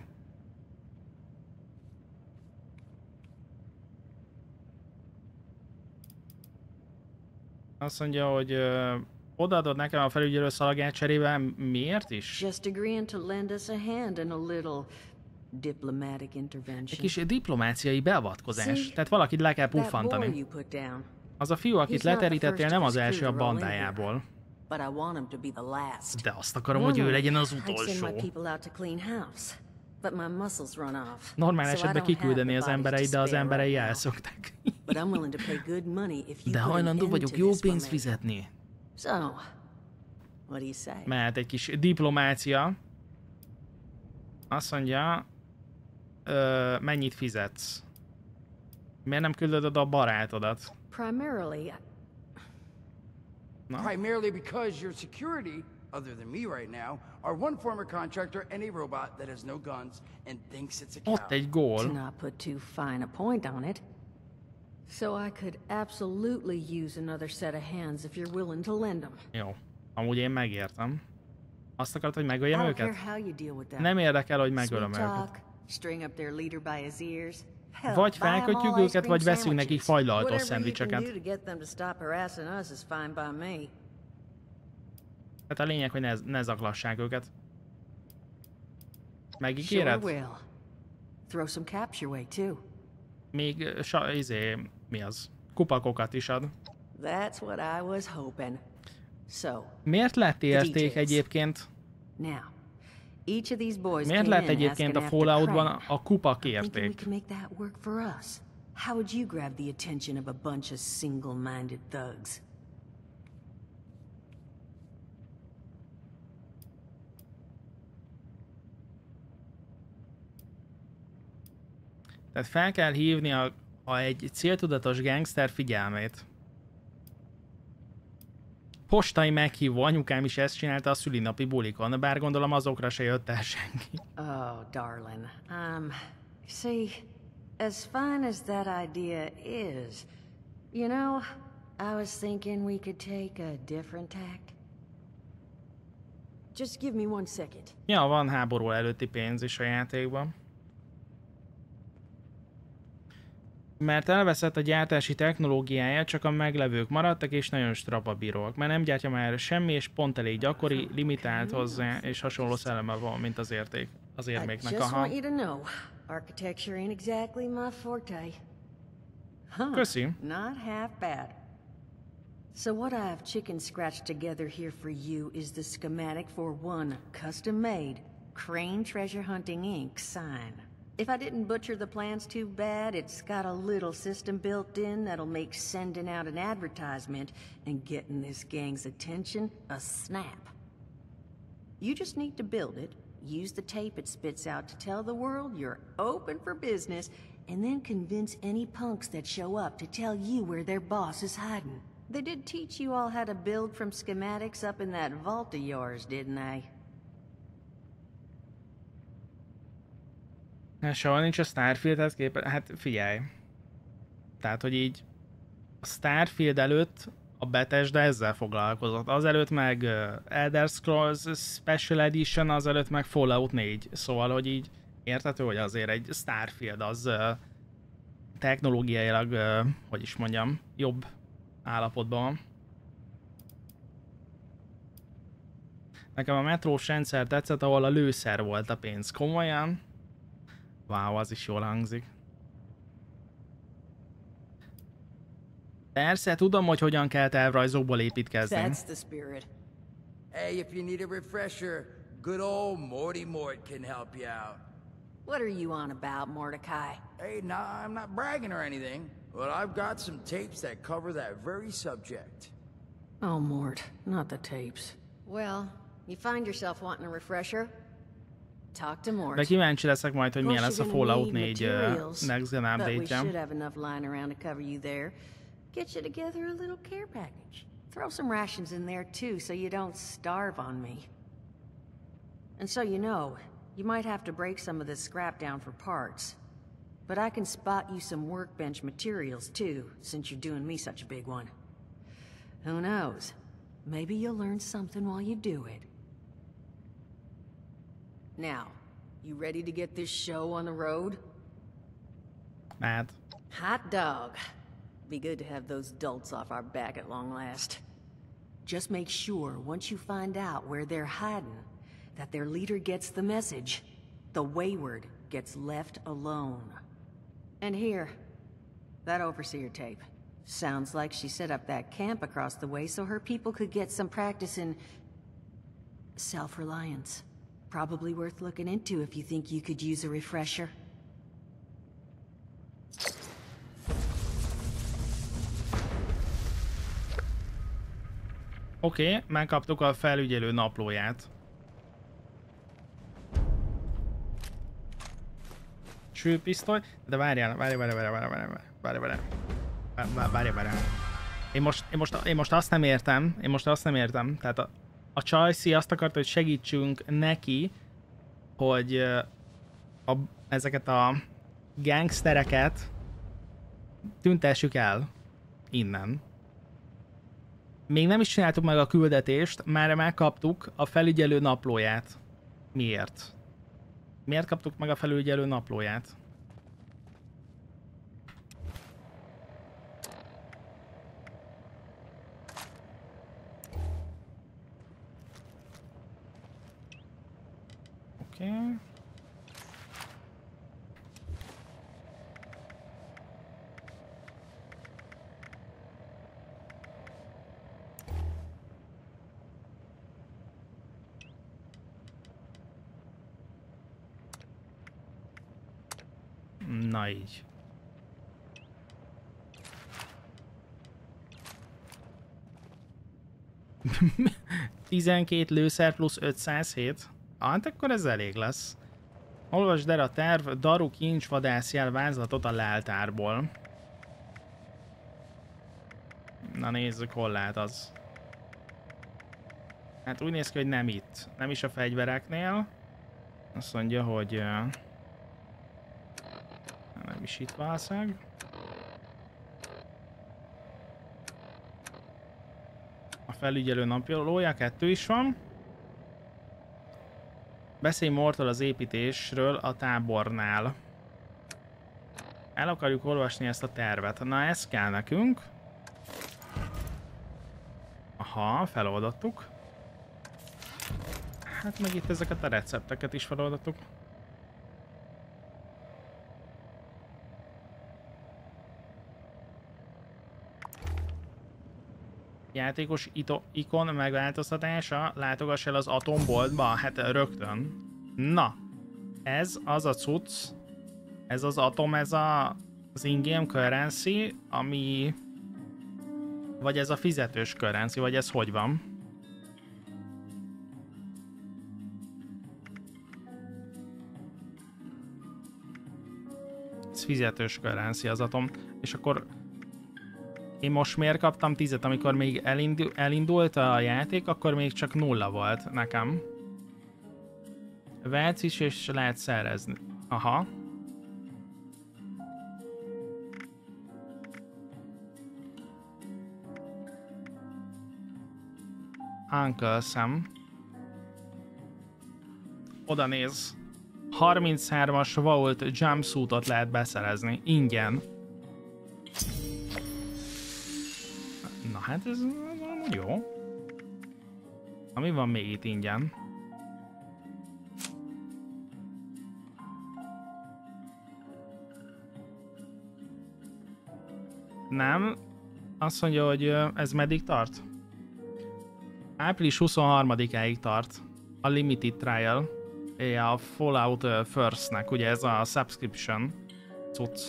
S1: Azt mondja, hogy Odaadod nekem a felügyelő szalagát cserébe, miért is?
S9: Just agreeing to lend us a hand in a little diplomatic intervention.
S1: Egy kis diplomáciai beavatkozás. Tehát valakit le kell puffantani. Az a fiú, akit leterítettél, nem az első a bandájából. De azt akarom, hogy ő legyen az utolsó. Normál esetben kiküldeni az embereit, de az emberei elszoktak. De hajlandó vagyok jó pénzt fizetni. Mehet egy kis diplomácia. Azt mondja, mennyit fizetsz? Miért nem küldöd oda a barátodat?
S13: Primarily because your security, other than me right now, are one former contractor and a robot that has no guns and thinks it's a cow.
S1: Ott egy gól.
S9: To not put too fine a point on it. So I could absolutely use another set of hands if you're willing to lend them.
S1: Jó. Amúgy én megértem. Azt akarod, hogy megöljem őket? Nem érdekel, hogy megölöm őket. Vagy felkötjük őket, vagy veszünk nekik fagylaltos szendvicseket. Tehát a lényeg, hogy ne zaklassák őket. Megígéred? Még mi az? Kupakokat is ad. Miért lett érték egyébként? Miért lett egyébként a Falloutban a kupak érték?
S9: How would you grab the attention of a bunch of single-minded thugs?
S1: Tehát fel kell hívni egy céltudatos gangster figyelmét. Postai meghívó, anyukám is ezt csinálta a szülinapi bulikon, bár gondolom azokra se jött el senki.
S9: Oh, darling. See, as fine as that idea is, you know, I was thinking we could take a different tack. Just give me one second.
S1: Ja, van háború előtti pénz is a játékban. Mert elveszett a gyártási technológiája, csak a meglevők maradtak és nagyon strapabíróak, mert nem gyártja már semmi és pont elég gyakori, limitált hozzá és hasonló szelleme van, mint az érték. Az érméknek, aha. Köszi.
S9: Not half bad. So what I've chicken scratched together here for you is the schematic for one custom-made Crane Treasure Hunting Inc. sign. If I didn't butcher the plans too bad, it's got a little system built in that'll make sending out an advertisement and getting this gang's attention a snap. You just need to build it, use the tape it spits out to tell the world you're open for business, and then convince any punks that show up to tell you where their boss is hiding. They did teach you all how to build from schematics up in that vault of yours, didn't they?
S1: Soha nincs a Starfieldhez képest. Hát figyelj. Tehát, hogy így a Starfield előtt a Bethesda ezzel foglalkozott. Azelőtt meg Elder Scrolls Special Edition, azelőtt meg Fallout 4. Szóval, hogy így érthető, hogy azért egy Starfield az technológiailag, hogy is mondjam, jobb állapotban van. Nekem a metrós rendszer tetszett, ahol a lőszer volt a pénz. Komolyan? Wow, az is jól hangzik. Persze, tudom, hogy hogyan kell tervrajzokból építkezni.
S13: That's the spirit. Hey, if you need a refresher, good old Morty Mort can help you out.
S9: What are you on about, Mordecai?
S13: Hey, nah, I'm not bragging or anything, but I've got some tapes that cover that very subject.
S9: Oh, Mort, not the tapes. Well, you find yourself wanting a refresher? Talk to Mort.
S1: De kíváncsi leszek majd, hogy milyen lesz a Fallout 4 Next Gen update-ja.
S9: Get you together a little care package. Throw some rations in there too, so you don't starve on me. And so you know, you might have to break some of this scrap down for parts. But I can spot you some workbench materials too, since you're doing me such a big one. Who knows? Maybe you'll learn something while you do it. Now, you ready to get this show on the road?
S1: Mad.
S9: Hot dog. Be good to have those dolts off our back at long last. Just make sure, once you find out where they're hiding, that their leader gets the message. The Wayward gets left alone. And here, that overseer tape. Sounds like she set up that camp across the way so her people could get some practice in self-reliance. Probably worth looking into if you think you could use a refresher.
S1: Oké, megkaptuk a felügyelő naplóját. Csőpisztoly, de várjál. Én most azt nem értem. Tehát a Csajci azt akarta, hogy segítsünk neki, hogy ezeket a gangstereket tüntessük el innen. Még nem is csináltuk meg a küldetést, már megkaptuk a felügyelő naplóját. Miért? Miért kaptuk meg a felügyelő naplóját? Oké. Na így. ...12 lőszer plusz 507. Hát akkor ez elég lesz. Olvasd el a terv Daru kincsvadászjel vázlatot a leltárból. Na nézzük, hol lehet az. Hát úgy néz ki, hogy nem itt. Nem is a fegyvereknél. Azt mondja, hogy... nem is itt valószínűleg. A felügyelő naplója 2 is van. Beszélj Mortól az építésről a tábornál. El akarjuk olvasni ezt a tervet. Na, ez kell nekünk. Aha, feloldottuk. Hát meg itt ezeket a recepteket is feloldottuk. Játékos ikon megváltoztatása, látogass el az atomboltba, hát rögtön. Na, ez az a cucc, ez az atom, ez az in-game currency, ami... Vagy ez a fizetős currency, vagy ez hogy van? Ez fizetős currency az atom, és akkor... Én most miért kaptam 10-et, amikor még elindult a játék, akkor még csak 0 volt nekem. Vehetsz is, és lehet szerezni. Aha. Uncle Sam. Oda néz. 33-as Vault jumpsuitot lehet beszerezni. Ingyen. Na hát ez amúgy jó. Ami van még itt ingyen? Nem. Azt mondja, hogy ez meddig tart? Április 23-áig tart. A Limited Trial. A Fallout First-nek, ugye ez a subscription cucc.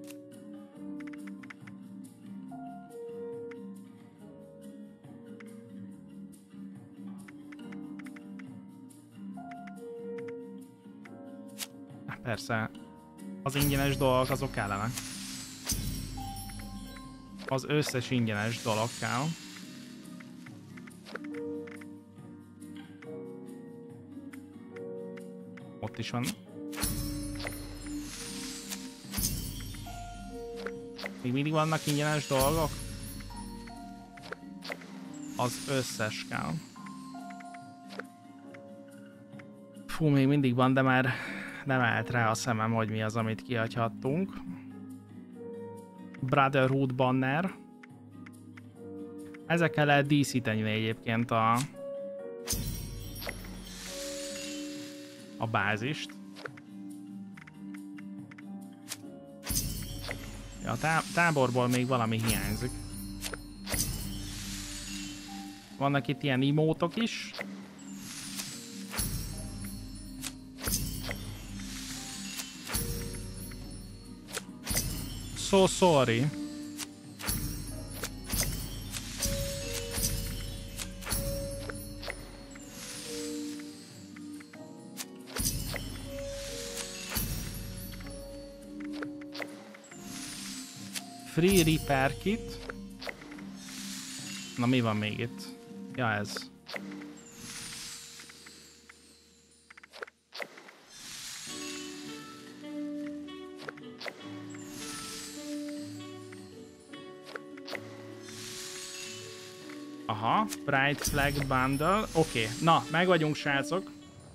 S1: Persze, az ingyenes dolgok azok kellenek. Az összes ingyenes dolog kell. Ott is van. Még mindig vannak ingyenes dolgok? Az összes kell. Fú, még mindig van, de már nem állt rá a szemem, hogy mi az, amit kihagyhattunk. Brotherhood banner. Ezekkel lehet díszíteni egyébként a bázist. Ja, a táborból még valami hiányzik. Vannak itt ilyen imótok is. So sorry. Free repair kit. Na mi van még itt? Ja, ez. Aha, Pride Flag Bundle. Oké, na, meg vagyunk, srácok.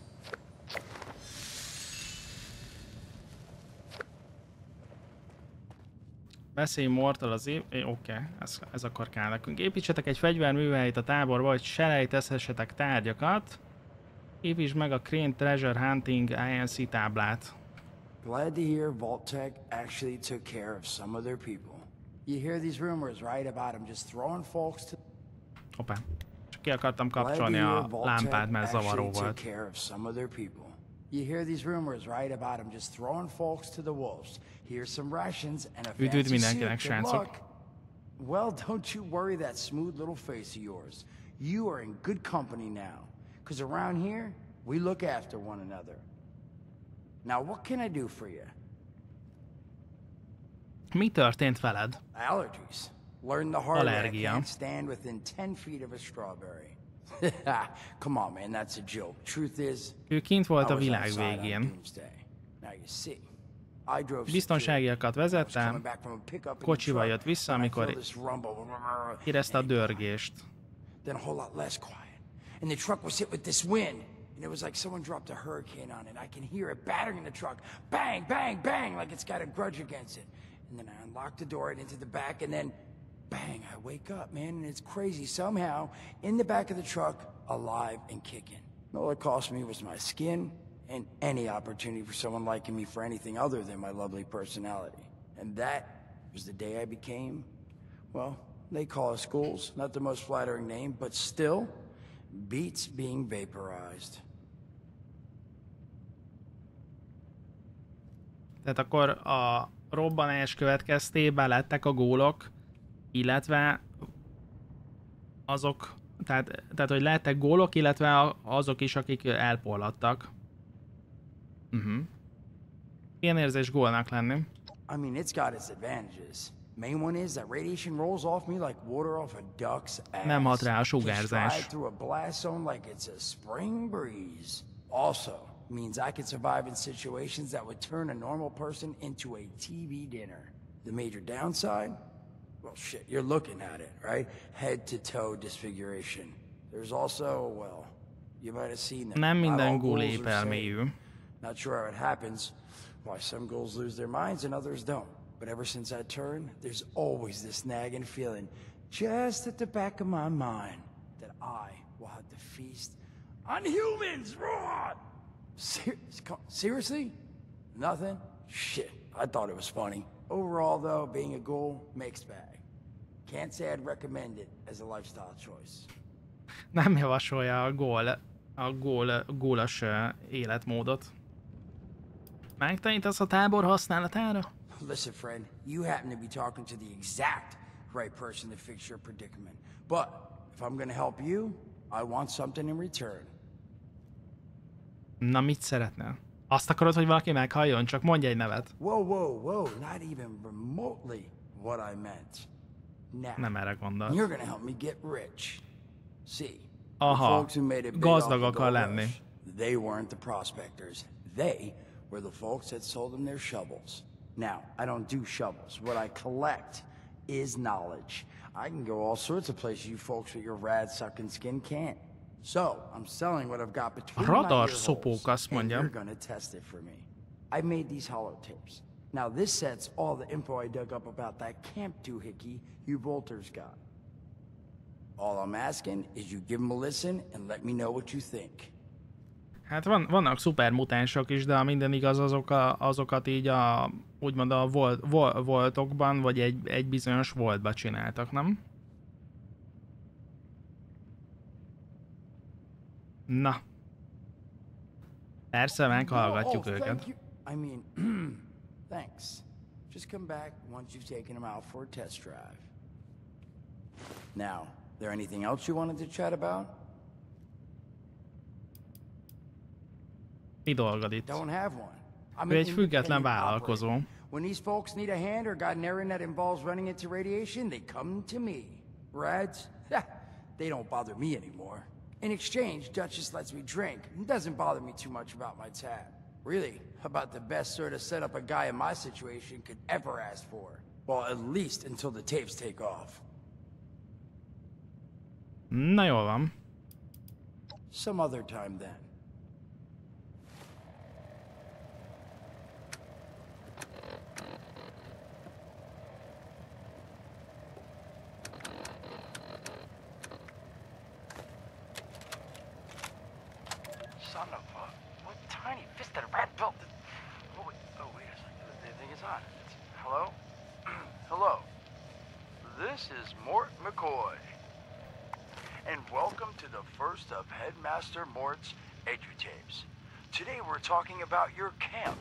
S1: Veszély mortal az oké, ez akkor kell nekünk. Építsetek egy fegyverművelyt a táborba, hogy selejtezhessetek tárgyakat. Építsd meg a Crane Treasure Hunting INC táblát.
S13: Glad to hear Vault-Tec actually took care of some of their people. You hear these rumors, right, about them just throwing folks to...
S1: Hoppá. Csak ki akartam kapcsolni a lámpát, mert zavaró volt.
S13: You hear these rumors, right, about them just throwing folks to the wolves. Here's some rations and a
S1: Üdvöd
S13: fancy
S1: mindenkinek,
S13: suit. Good
S1: srácok.
S13: luck. Well, don't you worry that smooth little face of yours. You are in good company now. Because around here, we look after one another. Now, what can I do for you?
S1: Mi történt veled?
S13: Allergies. Learn the hard way. I
S1: Allergia.
S13: can't stand within 10 feet of a strawberry. Come on, man, that's a joke. Truth is,
S1: Ő kint volt a világ végén. Biztonságiakat vezettem, kocsival jött vissza, amikor érezte a dörgést.
S13: Then a whole lot less quiet. And the truck was hit with this wind. And it was like someone dropped a hurricane on it. I can hear it battering in the truck. Bang, bang, bang, like it's got a grudge against it. And then I unlocked the door and into the back, and then bang, I wake up, man, and it's crazy. Somehow, in the back of the truck, alive and kicking. All it cost me was my skin and any opportunity for someone liking me for anything other than my lovely personality. And that was the day I became, well, they call us ghouls. Not the most flattering name, but still, beats being vaporized.
S1: Tehát akkor a robbanás következtében lettek a gólok, illetve azok, tehát hogy lettek gólok, illetve azok is, akik elporladtak. Ilyen érzés gólnak lenni.
S13: I mean, it's got its advantages. Main one is that radiation rolls off me like water off a duck's ass.
S1: Nem hat rá a sugárzás.
S13: Just ride through a blast zone like it's a spring breeze. Also means I can survive in situations that would turn a normal person into a TV dinner. The major downside? Well, shit, you're looking at it, right? Head to toe disfiguration. There's also, well, you might have seen them.
S1: Nem minden gól épp elmélyű.
S13: Not sure how it happens, why some ghouls lose their minds and others don't. But ever since I turned, there's always this nagging feeling just at the back of my mind that I will have to feast on humans, raw! Seriously? Nothing? Shit, I thought it was funny. Overall, though, being a ghoul, mixed bag. Can't say I'd recommend it as a lifestyle choice.
S1: Nem javasolja a gólos életmódot. Megtanítasz a tábor használatára?
S13: Listen, friend, you happen to be talking to the exact right person to fix your predicament. But if I'm gonna help you, I want something in return.
S1: Na, mit szeretnél? Azt akarod, hogy valaki meghalljon? Csak mondj egy nevet.
S13: Whoa, not even remotely what I meant. Now,
S1: nem erre gondolsz.
S13: You're gonna help me get rich. See,
S1: aha,
S13: the folks who made it big
S1: gazdag akar lenni.
S13: Rush, they weren't the prospectors. They were the folks that sold them their shovels. Now, I don't do shovels. What I collect is knowledge. I can go all sorts of places you folks with your rad-sucking skin can't. So, I'm selling what I've got between my ear holes, and you're gonna test it for me. I made these holotapes. Now, this set's all the info I dug up about that camp doohickey you Volters got. All I'm asking is you give them a listen and let me know what you think.
S1: Hát vannak szupermutánsok is, de ha minden igaz, azokat így úgymond a voltokban, vagy egy bizonyos voltba csináltak, nem? Na. Persze, meghallgatjuk őket.
S13: I mean, thanks. Just come back once you've taken them out for a test drive. Now, there anything else you wanted to chat about?
S1: Mi dolgod itt?
S13: Don't have one.
S1: Ő egy független vállalkozó.
S13: When these folks need a hand or got an errand that involves running into radiation, they come to me. Rads? They don't bother me anymore. In exchange, Duchess lets me drink and doesn't bother me too much about my tab. Really, about the best sort of setup a guy in my situation could ever ask for. Well, at least until the tapes take off.
S1: Na jól van.
S13: Some other time then.
S14: Son of a... What tiny fisted rat built this... Oh, wait a second. The thing is on. Hello? Hello. This is Mort McCoy. And welcome to the first of Headmaster Mort's edutapes. Today we're talking about your camp.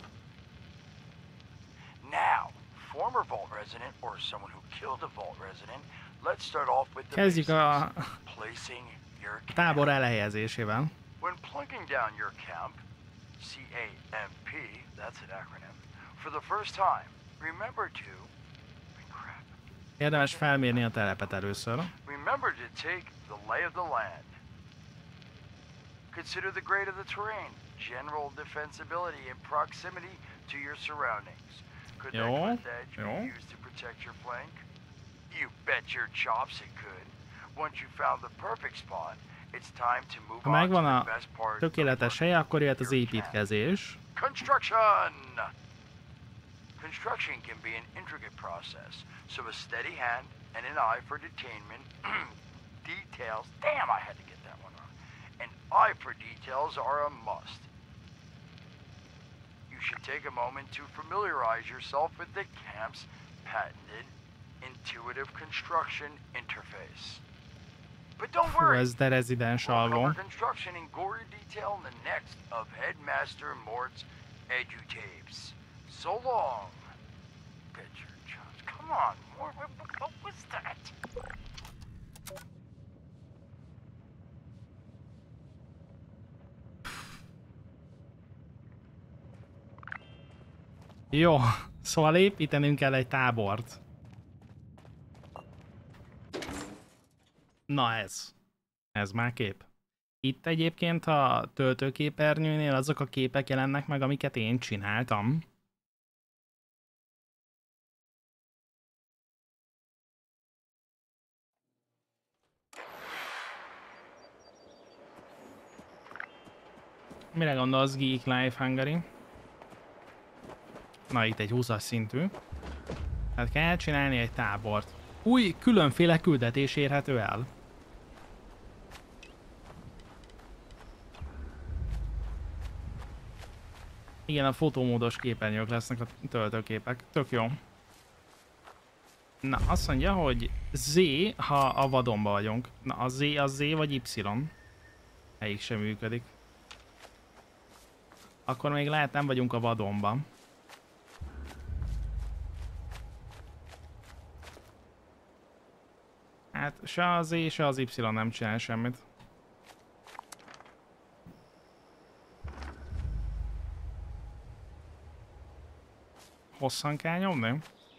S14: Now, former Vault resident or someone who killed a Vault resident, let's start off with the
S1: kezdjük a
S14: placing your
S1: tábor elhelyezésével.
S14: When plunking down your camp, C-A-M-P, that's an acronym, for the first time, remember to...
S1: Érdemes felmérni a telepet először.
S14: Remember to take the lay of the land. Consider the grade of the terrain, general defensibility and proximity to your surroundings. Could that cliff edge be used to protect your flank? You bet your chops it could. Once you found the perfect spot, it's time to move on to the best part.
S1: Tökéletes hely, akkor jöhet az építkezés.
S14: Construction! Construction can be an intricate process, so a steady hand and an eye for detainment, details, damn I had to get that one wrong, an eye for details are a must. You should take a moment to familiarize yourself with the camp's patented intuitive construction interface. But don't worry, we'll cover construction in gory detail in the next of Headmaster Mort's edutapes. So long. Picture chops. Come on, Mort. What was that?
S1: Jó, szóval építenünk kell egy tábort. Na ez már kép. Itt egyébként a töltőképernyőnél azok a képek jelennek meg, amiket én csináltam. Mire gondolsz, Geek Life Hungary? Na, itt egy 20-as szintű. Tehát kell csinálni egy tábort. Új, különféle küldetés érhető el. Igen, a fotómódos képernyők lesznek a töltőképek. Tök jó. Na, azt mondja, hogy Z, ha a vadonba vagyunk. Na, a Z vagy Y? Melyik sem működik. Akkor még lehet nem vagyunk a vadonban. Hát se az Z, se az Y nem csinál semmit. Hosszan kell nyomni?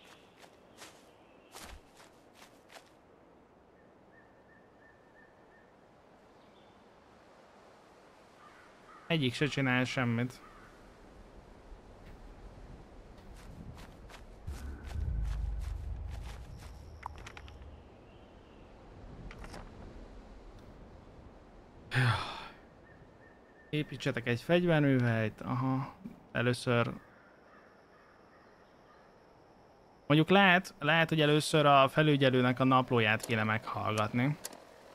S1: Egyik se csinál semmit. Építsetek egy fegyverműhelyt. Aha. Először... Mondjuk lehet, hogy először a felügyelőnek a naplóját kéne meghallgatni.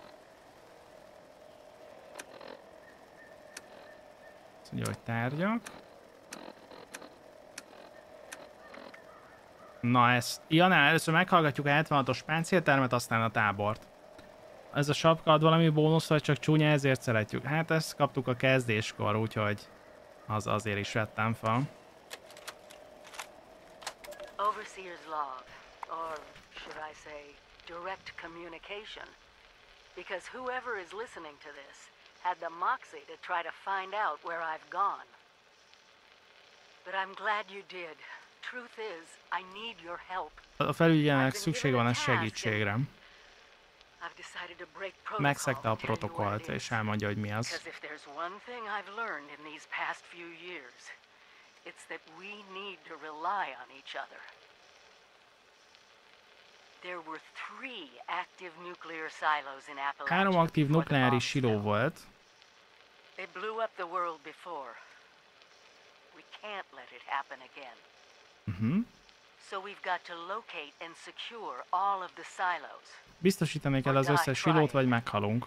S1: Ugye, hogy tárgyak. Na ezt... Ja, nem, először meghallgatjuk a 76-os páncéltermet, aztán a tábort. Ez a sapka ad valami bónusz, vagy csak csúnya, ezért szeretjük. Hát ezt kaptuk a kezdéskor, úgyhogy azért is vettem fel.
S3: Overseer's log, or should I say, direct communication. Because whoever is listening to this had the moxie to try to find out where I've gone. But I'm glad you did. Truth is, I need your help.
S1: A felügyelőnek szükség van a segítségre. Megszegte a protokollt, és elmondja, hogy mi az. Három aktív nukleáris siló volt. Biztosítani kell az összes silót, vagy meghalunk.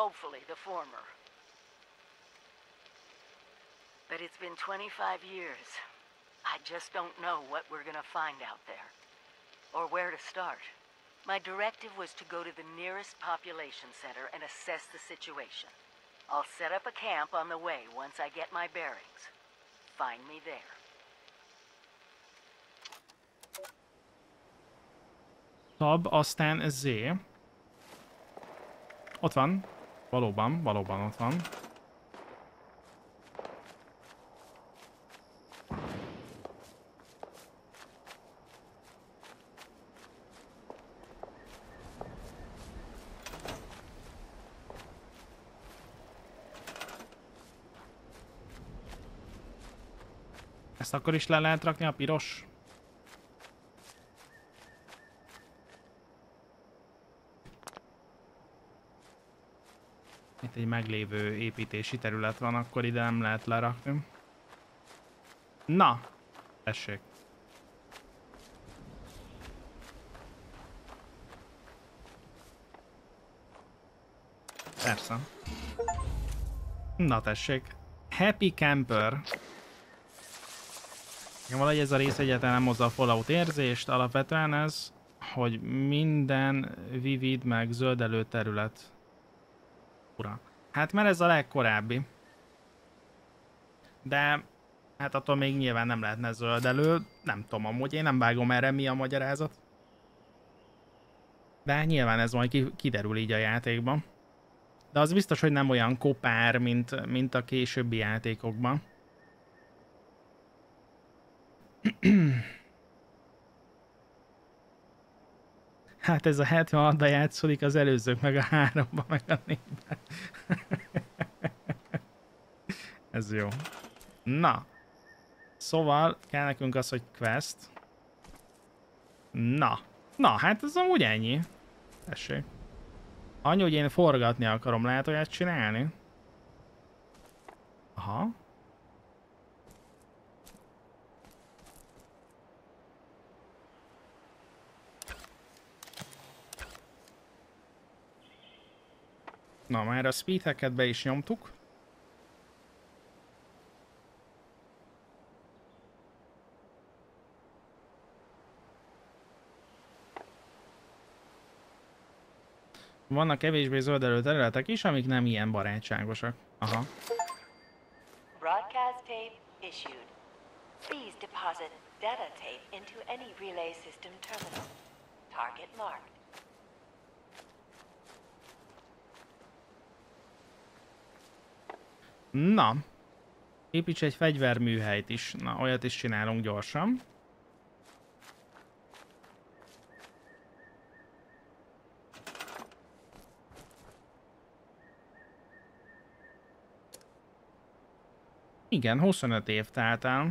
S3: But it's been 25 years. I just don't know what we're gonna find out there. Or where to start. My directive was to go to the nearest population center and assess the situation. I'll set up a camp on the way once I get my bearings. Find me there.
S1: Tab, aztán Z. Ott van. Valóban ott van. Ezt akkor is le lehet rakni, a piros? Itt egy meglévő építési terület van, akkor ide nem lehet lerakni. Na, tessék. Persze. Na tessék. Happy Camper. Valahogy ez a rész egyáltalán nem hozza a Fallout érzést, alapvetően ez, hogy minden vivid meg zöldelő terület. Ura. Hát mert ez a legkorábbi. De hát attól még nyilván nem lehetne zöldelő. Nem tudom amúgy, én nem vágom erre mi a magyarázat. De nyilván ez majd kiderül így a játékban. De az biztos, hogy nem olyan kopár, mint a későbbi játékokban. Hát ez a 76-ban játszódik, az előzők meg a 3-ban, meg a 4-ben. Ez jó. Na. Szóval kell nekünk az, hogy quest. Na. Na, hát ez amúgy ennyi. Tessék. Annyi, hogy én forgatni akarom, lehet olyat csinálni? Aha. Na, már a speedhacket be is nyomtuk. Vannak kevésbé zöldelő területek is, amik nem ilyen barátságosak. Aha.
S15: Broadcast tape issued. Please deposit data tape into any relay system terminal. Target marked.
S1: Na, építs egy fegyverműhelyt is. Na, olyat is csinálunk gyorsan. Igen, 25 év telt el.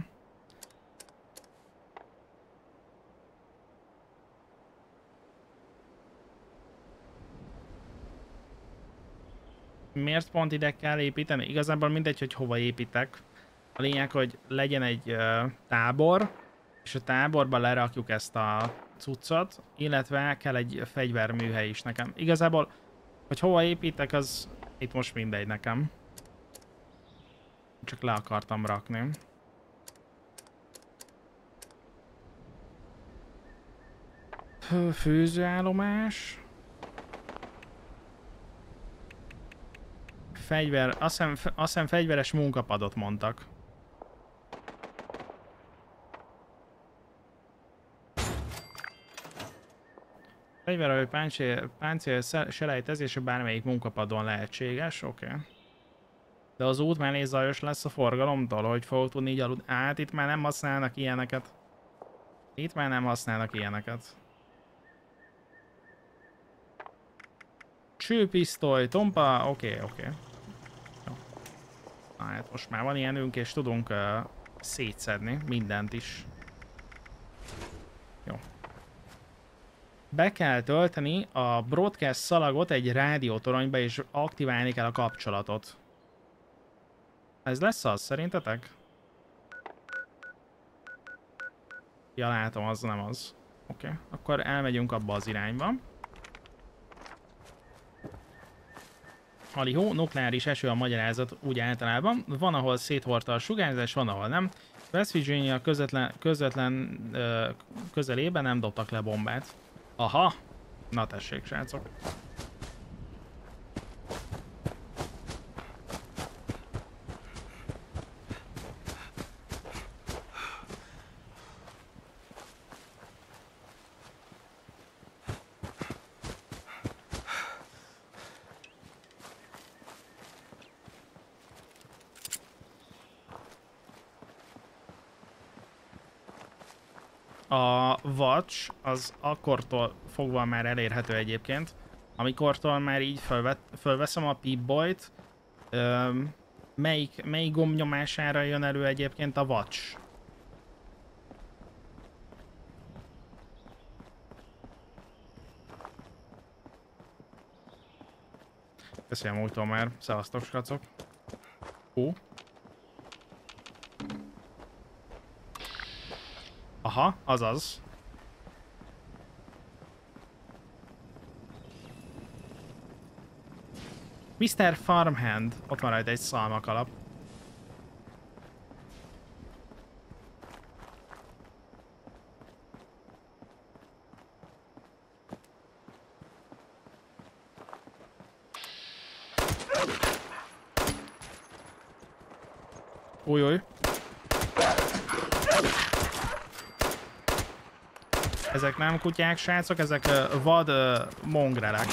S1: Miért pont ide kell építeni? Igazából mindegy, hogy hova építek. A lényeg, hogy legyen egy tábor, és a táborba lerakjuk ezt a cuccot, illetve kell egy fegyverműhely is nekem. Igazából, hogy hova építek, az itt most mindegy nekem. Csak le akartam rakni. Főzőállomás. Fegyver, azt hiszem fegyveres munkapadot mondtak. Fegyverelő páncél selejtezése bármelyik munkapadon lehetséges, oké. De az út mellé zajos lesz a forgalomtól, hogy fogok tudni így aludni. Hát itt már nem használnak ilyeneket. Itt már nem használnak ilyeneket. Csőpisztoly, tompa, oké. Jó. Na, hát most már van ilyenünk, és tudunk szétszedni mindent is. Jó. Be kell tölteni a broadcast szalagot egy rádiótoronyba, és aktiválni kell a kapcsolatot. Ez lesz az, szerintetek? Ja, látom, az nem az. Oké, akkor elmegyünk abba az irányba. Alihó, nukleáris eső a magyarázat úgy általában. Van, ahol széthordta a sugárzás, van, ahol nem. West Virginia közvetlen közelében nem dobtak le bombát. Aha! Na tessék, srácok. A watch az akkortól fogva már elérhető egyébként, amikortól már így fölveszem a Pip-Boyt. Melyik gomb nyomására jön elő egyébként a watch? Köszönöm újtól már, szevasztok srácok. Aha, azaz. Mr. Farmhand. Ott van rajta egy szalmakalap. Új. Ezek nem kutyák, srácok, ezek vad mongrelek.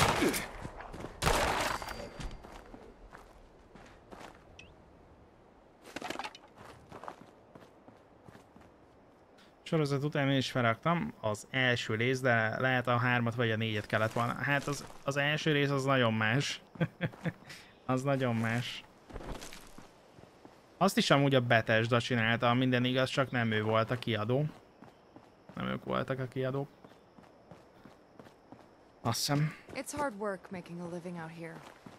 S1: Sorozat után én is felraktam az első rész, de lehet a 3-at vagy a 4-et kellett volna. Hát az első rész az nagyon más. Az nagyon más. Azt is amúgy a Bethesda csinálta, minden igaz, csak nem ő volt a kiadó. Nem ők voltak a kiadók. Azt hiszem.
S16: It's hard work making a living out here.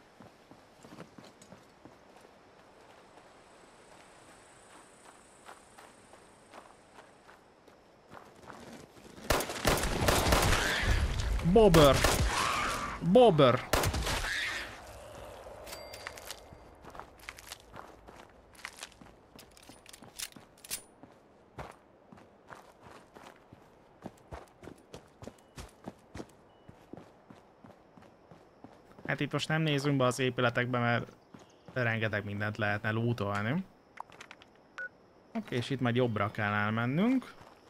S1: Bobber. Hát itt most nem nézzünk be az épületekbe, mert rengeteg mindent lehetne lootolni. Oké, és itt majd jobbra kell elmennünk.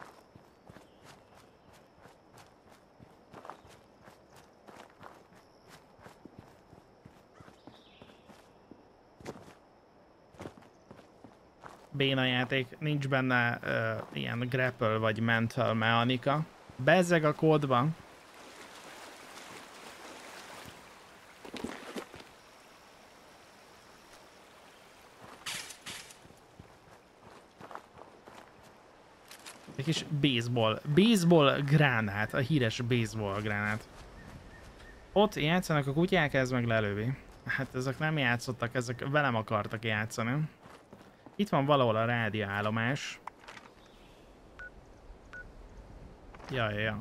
S1: Béna játék, nincs benne ilyen grapple vagy mental mechanika. Bezzeg a kódban. Egy kis baseball gránát, a híres baseball gránát. Ott játszanak a kutyák, ez meg lelövi. Hát ezek nem játszottak, ezek velem akartak játszani. Itt van valahol a rádióállomás. Ja.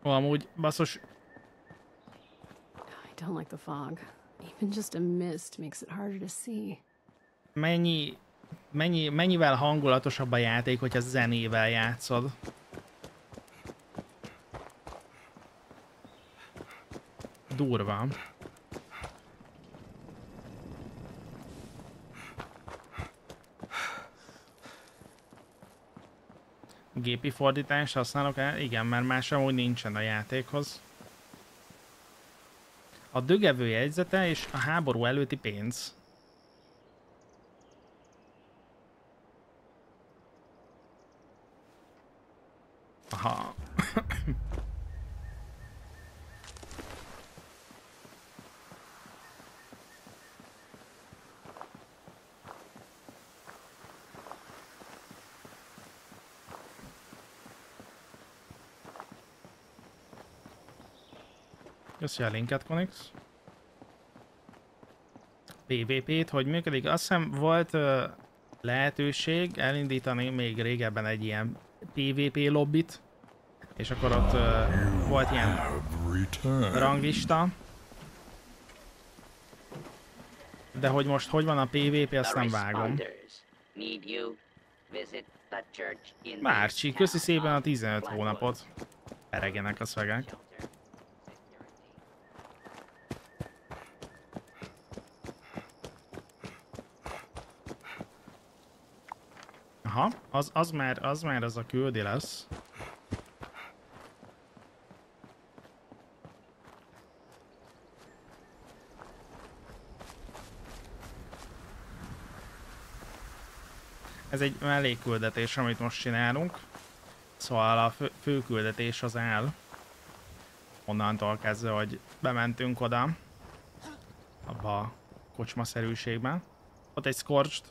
S1: Ó, amúgy, basszus.
S17: I don't like the fog. Even just a mist makes it harder to see.
S1: Mennyivel hangulatosabb a játék, hogyha zenével játszod. Durva. Gépi fordítást használok el? Igen, mert más amúgy nincsen a játékhoz. A dögevő jegyzete és a háború előtti pénz. Aha. Köszi a linket, Konix. PvP-t, hogy működik? Azt hiszem volt lehetőség elindítani még régebben egy ilyen PvP lobbit, és akkor ott volt ilyen ranglista. De hogy most hogy van a PvP, azt nem vágom. Márcsi, köszi szépen a 15 hónapot. Peregenek a szvegek. Aha, az már az a küldi lesz. Ez egy mellékküldetés, amit most csinálunk. Szóval a fő küldetés az áll. Onnantól kezdve, hogy bementünk oda. Abba a kocsmaszerűségben. Ott egy Scorched.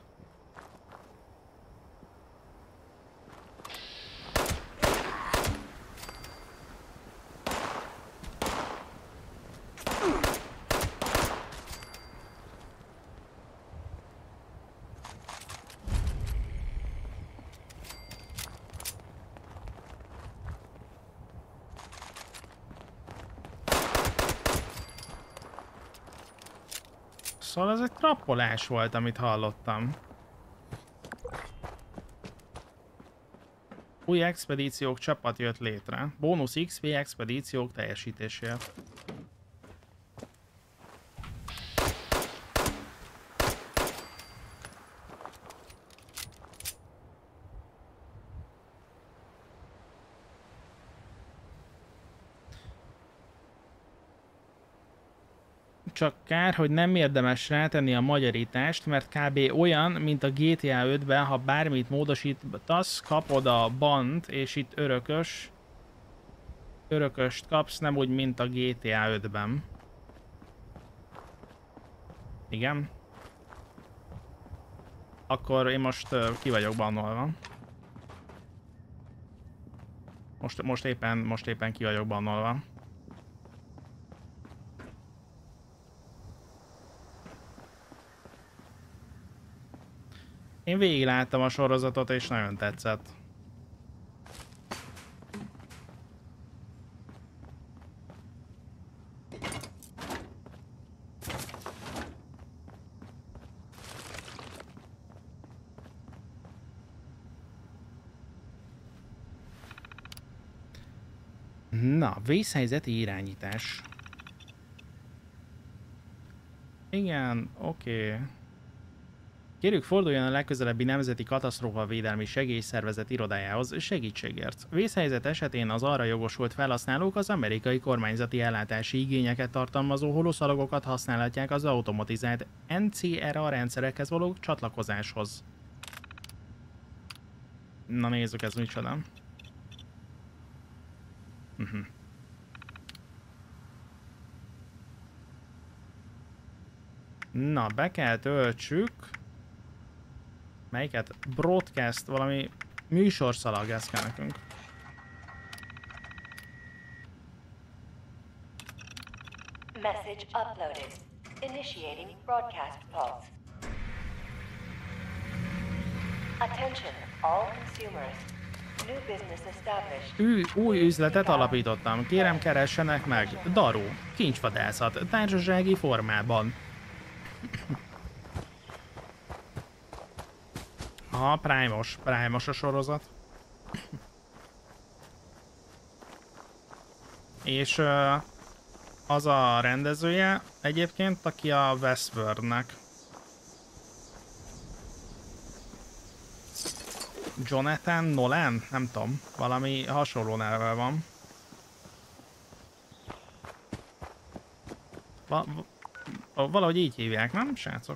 S1: Szóval ez egy trappolás volt, amit hallottam. Új expedíciók csapat jött létre. Bónusz XP expedíciók teljesítéséért. Csak kár, hogy nem érdemes rátenni a magyarítást, mert kb. Olyan, mint a GTA 5-ben, ha bármit módosítasz, kapod a bant, és itt örököst kapsz, nem úgy, mint a GTA 5-ben. Igen. Akkor én most ki vagyok bannolva. Most éppen ki vagyok bannolva. Én végigláttam a sorozatot, és nagyon tetszett. Na, vészhelyzeti irányítás. Igen, oké. Kérjük, forduljon a legközelebbi Nemzeti Katasztrófavédelmi Segélyszervezet irodájához segítségért. Vészhelyzet esetén az arra jogosult felhasználók az amerikai kormányzati ellátási igényeket tartalmazó holoszalagokat használhatják az automatizált NCRA rendszerekhez való csatlakozáshoz. Na nézzük, ez micsoda. Na, be kell töltsük. Melyiket? Broadcast, valami műsorszalag, ez kell nekünk.
S15: Message uploaded. Initiating broadcast pulse. Attention, all consumers.
S1: Új üzletet alapítottam. Kérem, keressenek meg. Daru. Kincsvadászat. Társasági formában. Aha, Primos a sorozat. És az a rendezője egyébként, aki a Westworldnek. Jonathan Nolan? Nem tudom, valami hasonló neve van. Valahogy így hívják, nem, srácok?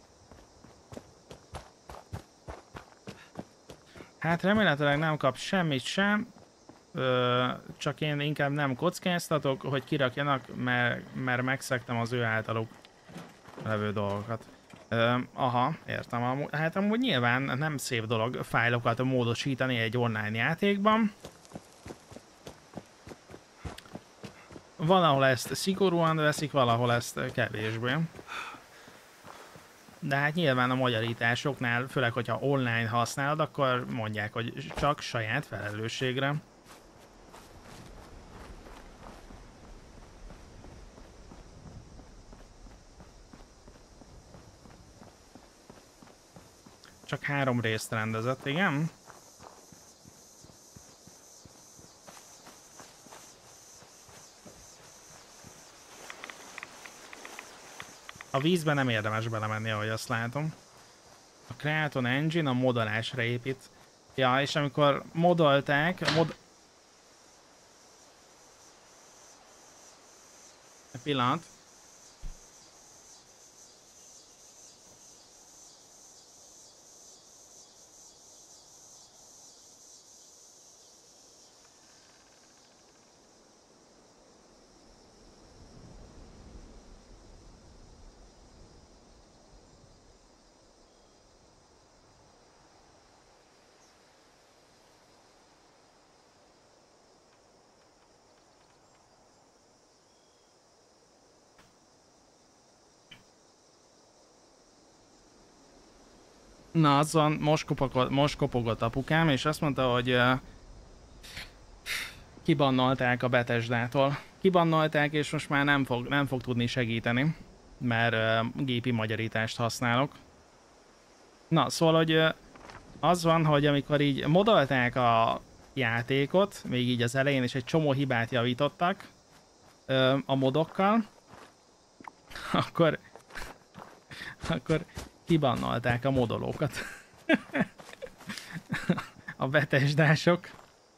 S1: Hát remélhetőleg nem kap semmit sem, csak én inkább nem kockáztatok, hogy kirakjanak, mert megszegtem az ő általuk levő dolgokat. Aha, értem. Hát amúgy nyilván nem szép dolog fájlokat módosítani egy online játékban. Valahol ezt szigorúan veszik, valahol ezt kevésbé. De hát nyilván a magyarításoknál, főleg hogyha online használod, akkor mondják, hogy csak saját felelősségre. Csak 3 részt rendezett, igen? A vízbe nem érdemes belemenni, ahogy azt látom. A Creaton Engine a modolásra épít. Ja, és amikor modolták... Egy pillanat. Na, azon most kopogott apukám, és azt mondta, hogy kibannolták a Bethesdától. Kibannolták, és most már nem fog tudni segíteni, mert gépi magyarítást használok. Na, szóval, hogy az van, hogy amikor így modolták a játékot, még így az elején, és egy csomó hibát javítottak a modokkal, akkor kibannolták a modolókat. A Bethesdások.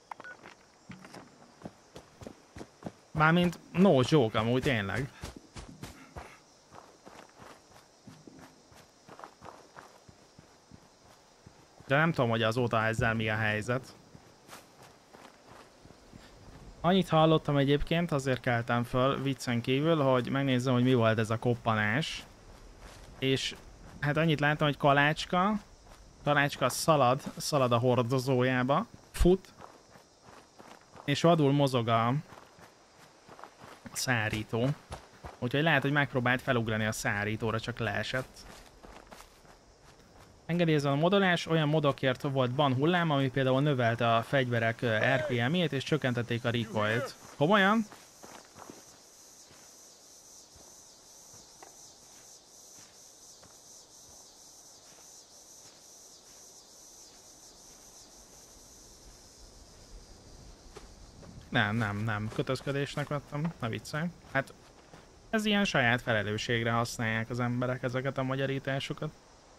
S1: Mármint no joke amúgy, tényleg. De nem tudom, hogy azóta ezzel mi a helyzet. Annyit hallottam egyébként, azért keltem föl viccen kívül, hogy megnézzem, hogy mi volt ez a koppanás. És hát annyit láttam, hogy Kalácska szalad a hordozójába, fut, és vadul mozog a szárító. Úgyhogy lehet, hogy megpróbált felugrani a szárítóra, csak leesett. Engedélyezve a modolás, olyan modokért volt ban hullám, ami például növelte a fegyverek RPM-ét és csökkentették a recoilt. Komolyan? Nem. Kötözködésnek vettem. Ne viccelj. Hát ez ilyen saját felelősségre használják az emberek ezeket a magyarításokat.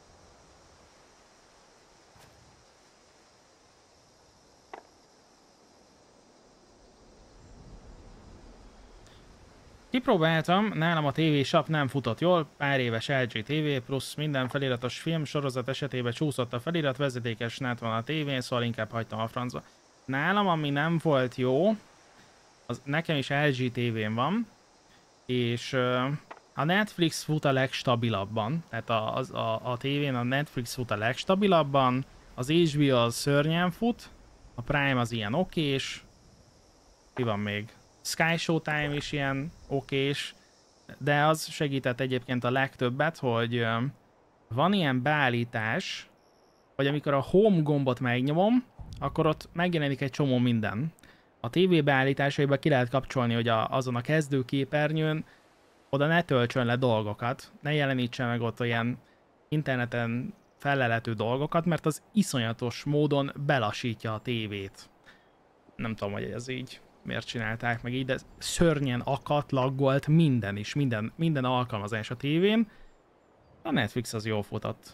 S1: Kipróbáltam, nálam a TV Shop nem futott jól, pár éves LG TV plusz minden feliratos film sorozat esetében csúszott a felirat, vezetékes net van a tévén, szóval inkább hagytam a francba. Nálam, ami nem volt jó, az nekem is LG TV-n van, és a Netflix fut a legstabilabban, tehát a tévén a Netflix fut a legstabilabban, az HBO az szörnyen fut, a Prime az ilyen okés, mi van még? Sky Showtime is ilyen okés, de az segített egyébként a legtöbbet, hogy van ilyen beállítás, hogy amikor a Home gombot megnyomom, akkor ott megjelenik egy csomó minden. A TV beállításaiba ki lehet kapcsolni, hogy azon a kezdőképernyőn oda ne töltsön le dolgokat, ne jelenítsen meg ott olyan interneten fellelető dolgokat, mert az iszonyatos módon belassítja a tévét. Nem tudom, hogy ez így miért csinálták meg így, de szörnyen akadt, laggolt minden is, minden alkalmazás a tévén. A Netflix az jól futott.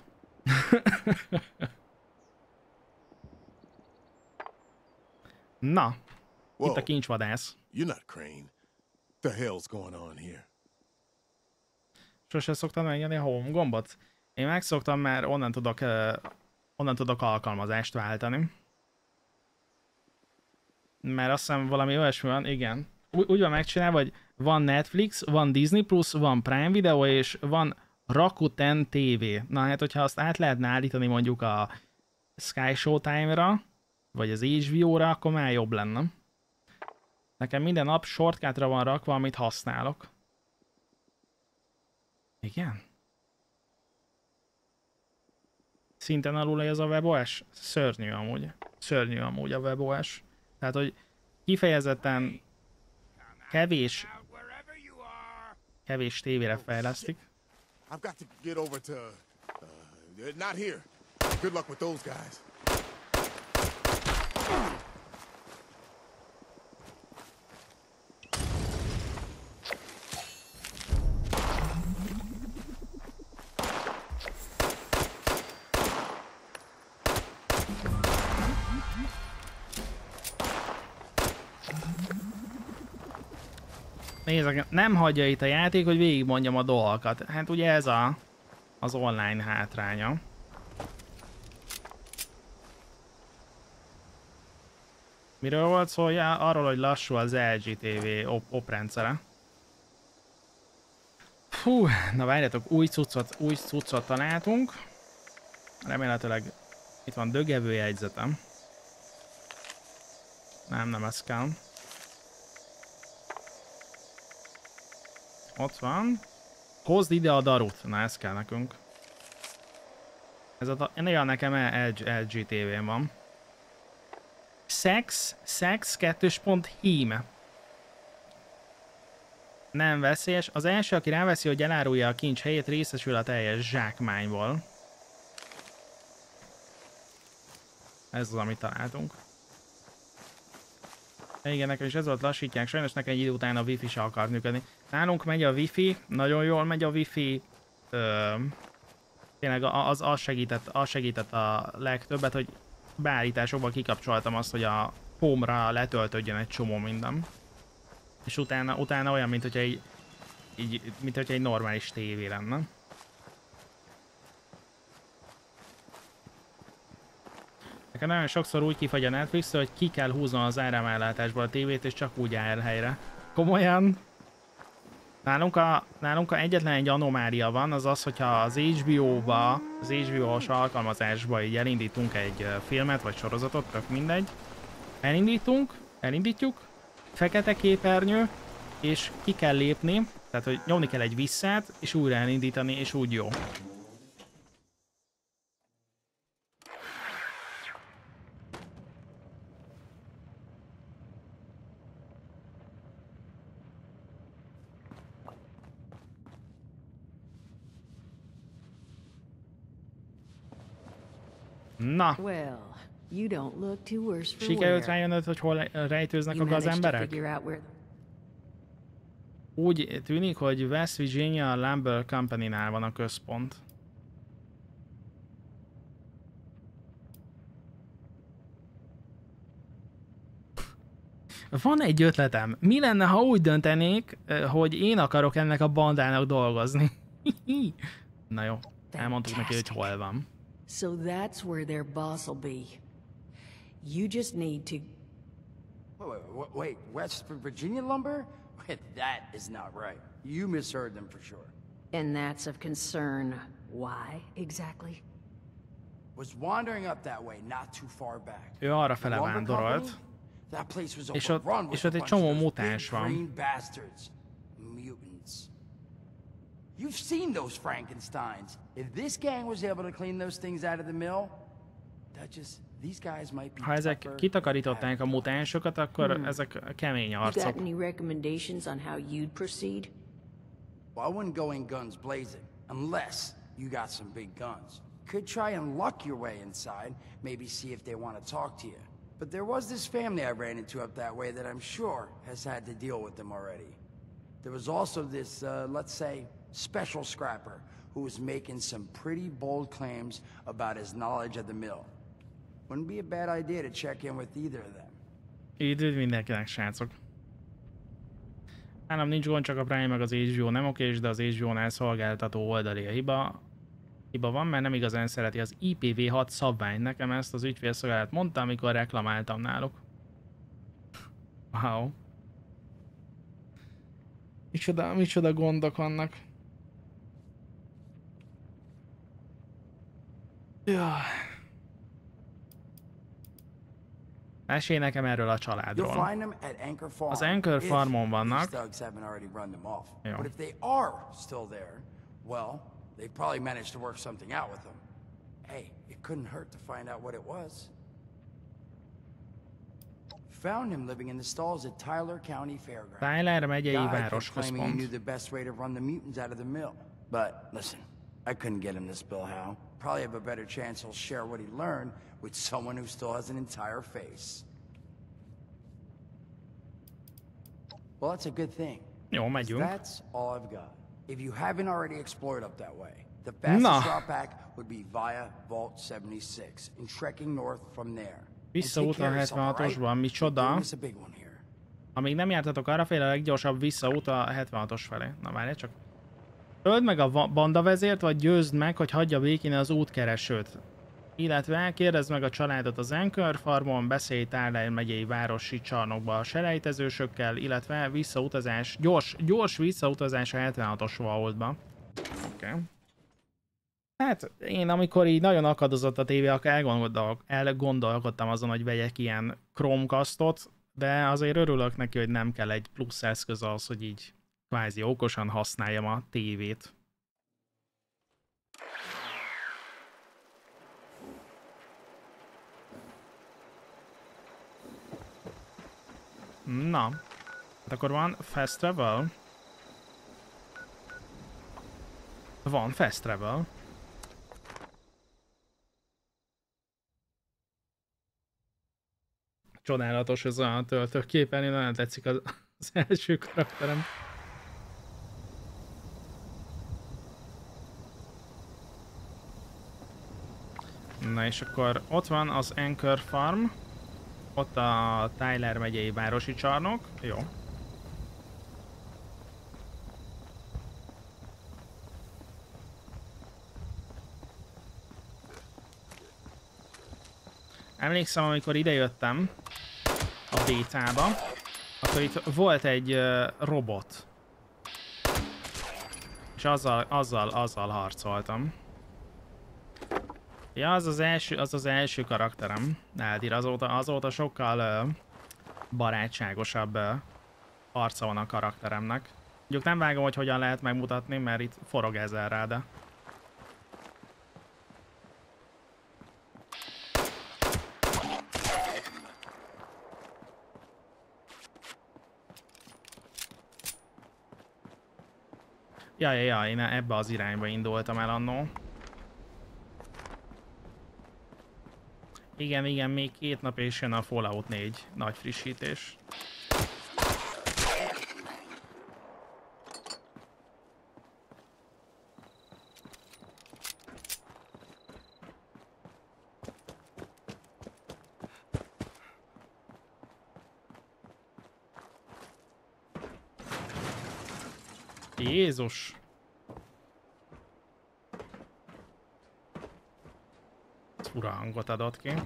S1: Na, itt a kincsvadász.
S11: You're not Crane. The hell's going on here?
S1: Sose szoktam megnyomni a home gombot. Én megszoktam, mert onnan tudok alkalmazást váltani. Mert azt hiszem valami olyasmi van, igen. Úgy van megcsinálva, hogy van Netflix, van Disney Plus, van Prime Video, és van Rakuten TV. Na hát, hogyha azt át lehetne állítani mondjuk a Sky Showtime-ra, vagy az HBO-ra, akkor már jobb lenne. Nekem minden nap shortcutra van rakva, amit használok. Igen? Szinten alul ez a WebOS? Szörnyű amúgy. Szörnyű amúgy a WebOS. Tehát, hogy kifejezetten kevés tévére fejlesztik.
S11: I've got to get over to not here. Good luck with those guys.
S1: Nézzek, nem hagyja itt a játék, hogy végigmondjam a dolgokat. Hát ugye ez az online hátránya. Miről volt szó? Ja, arról, hogy lassú az LG TV oprendszere. Fú, na várjatok, új cuccot találtunk. Remélhetőleg itt van dögevő jegyzetem. Nem ez kell. Ott van. Hozd ide a darut. Na, ez kell nekünk. Néha nekem LG TV-n van. Sex 2.hím. Nem veszélyes. Az első, aki ráveszi, hogy elárulja a kincs helyét, részesül a teljes zsákmányból. Ez az, amit találtunk. Igen, nekem is ez volt, lassítják, sajnos nekem egy idő után a wifi se akar működni. Nálunk megy a wifi, nagyon jól megy a wifi. Tényleg az segített a legtöbbet, hogy beállításokban kikapcsoltam azt, hogy a home-ra letöltődjön egy csomó minden. És utána olyan, mint hogyha egy normális tévé lenne. Nekem nagyon sokszor úgy kifagy a Netflix, hogy ki kell húznom az áramellátásból a tévét, és csak úgy áll helyre. Komolyan? Nálunk egyetlen egy anomália van, az az, hogyha az HBO-s alkalmazásba így elindítunk egy filmet vagy sorozatot, tök mindegy. Elindítjuk, fekete képernyő, és ki kell lépni, tehát hogy nyomni kell egy visszát, és újra elindítani, és úgy jó. Na. Sikerült rájönnöd, hogy hol rejtőznek a gazemberek? Úgy tűnik, hogy West Virginia Lumber Company-nál van a központ. Van egy ötletem. Mi lenne, ha úgy döntenék, hogy én akarok ennek a bandának dolgozni? Na jó, elmondtuk neki, hogy hol van.
S9: So that's where their boss will be. You just need to...
S13: Wait, West Virginia lumber? That is not right. You misheard them for sure.
S9: And that's of concern. Why, exactly?
S13: Was wandering up that way, not too far back.
S1: Ő arra fele vándorolt. És ott egy csomó mutáns van.
S13: You've seen those Frankensteins. If this gang was able to clean those things out of the mill, Duchess,
S1: Ha ezek kitakarították a mutánsokat, akkor ezek kemény arcok.
S9: Any recommendations on how you'd proceed?
S13: Well, I wouldn't go in guns blazing, unless you got some big guns. Could try and luck your way inside, maybe see if they want to talk to you. But there was this family I ran into up that way that I'm sure has had to deal with them already. There was also this, let's say, special scrapper who was making some pretty bold claims about his knowledge of the mill. Wouldn't be a bad idea to check in with either of them.
S1: Üdv mindenkinek, srácok. Nálam nincs gond, csak a Prime meg az HBO nem okés, de az HBO-nál szolgáltató oldali a hiba. Hiba van, mert nem igazán szereti az IPv6 szabványt. Nekem ezt az ügyfélszolgálat mondta, amikor reklamáltam náluk. Wow. Micsoda gondok vannak. Ja. Mesélj nekem erről a családról. Az Anchor Farmon vannak. Jó.
S13: They probably managed to work something out with them. Hey, it couldn't hurt to find out what it was. Found him living in the stalls at Tyler County Fairgrounds.
S1: Tyler megyei városközpont.
S13: He knew the best way to run the mutants out of the mill. But listen, I couldn't get him to spill how. Probably have a better chance he'll share what he learned with someone who still has an entire face. Well, that's a good thing.
S1: Jó, megyünk.
S13: That's all I've got. If you haven't already explored up that way, the fastest route back would be via Vault 76 and trekking north from there.
S1: Visszaút a 76-osban, micsoda? Amíg nem jártatok arraféle, a leggyorsabb visszaút a 76-os felé. Na várj csak. Öld meg a bandavezért, vagy győzd meg, hogy hagyja békén az útkeresőt. Illetve kérdezd meg a családot az Anchor Farmon, beszélj Tyler megyei városi csarnokba a selejtezősökkel, illetve visszautazás, gyors visszautazás a 76-os Vaultba. Oké. Hát én amikor így nagyon akadozott a tévé, akkor elgondolkodtam azon, hogy vegyek ilyen Chromecastot, de azért örülök neki, hogy nem kell egy plusz eszköz az, hogy így kvázi okosan használjam a tévét. Na, hát akkor van Fast Travel. Van Fast Travel. Csodálatos ez a töltőképernyő, nagyon tetszik az első karakterem. Na és akkor ott van az Anchor Farm. Ott a Tyler megyei városi csarnok. Jó. Emlékszem, amikor idejöttem a bétába, akkor itt volt egy robot. És azzal harcoltam. Ja, az az első karakterem. Eldir, azóta sokkal barátságosabb arca van a karakteremnek. Mondjuk nem vágom, hogy hogyan lehet megmutatni, mert itt forog ezer rá, de... Ja, én ebbe az irányba indultam el annó. Igen, még 2 nap és jön a Fallout 4 nagy frissítés. Jézus! Ez fura hangot adott ki.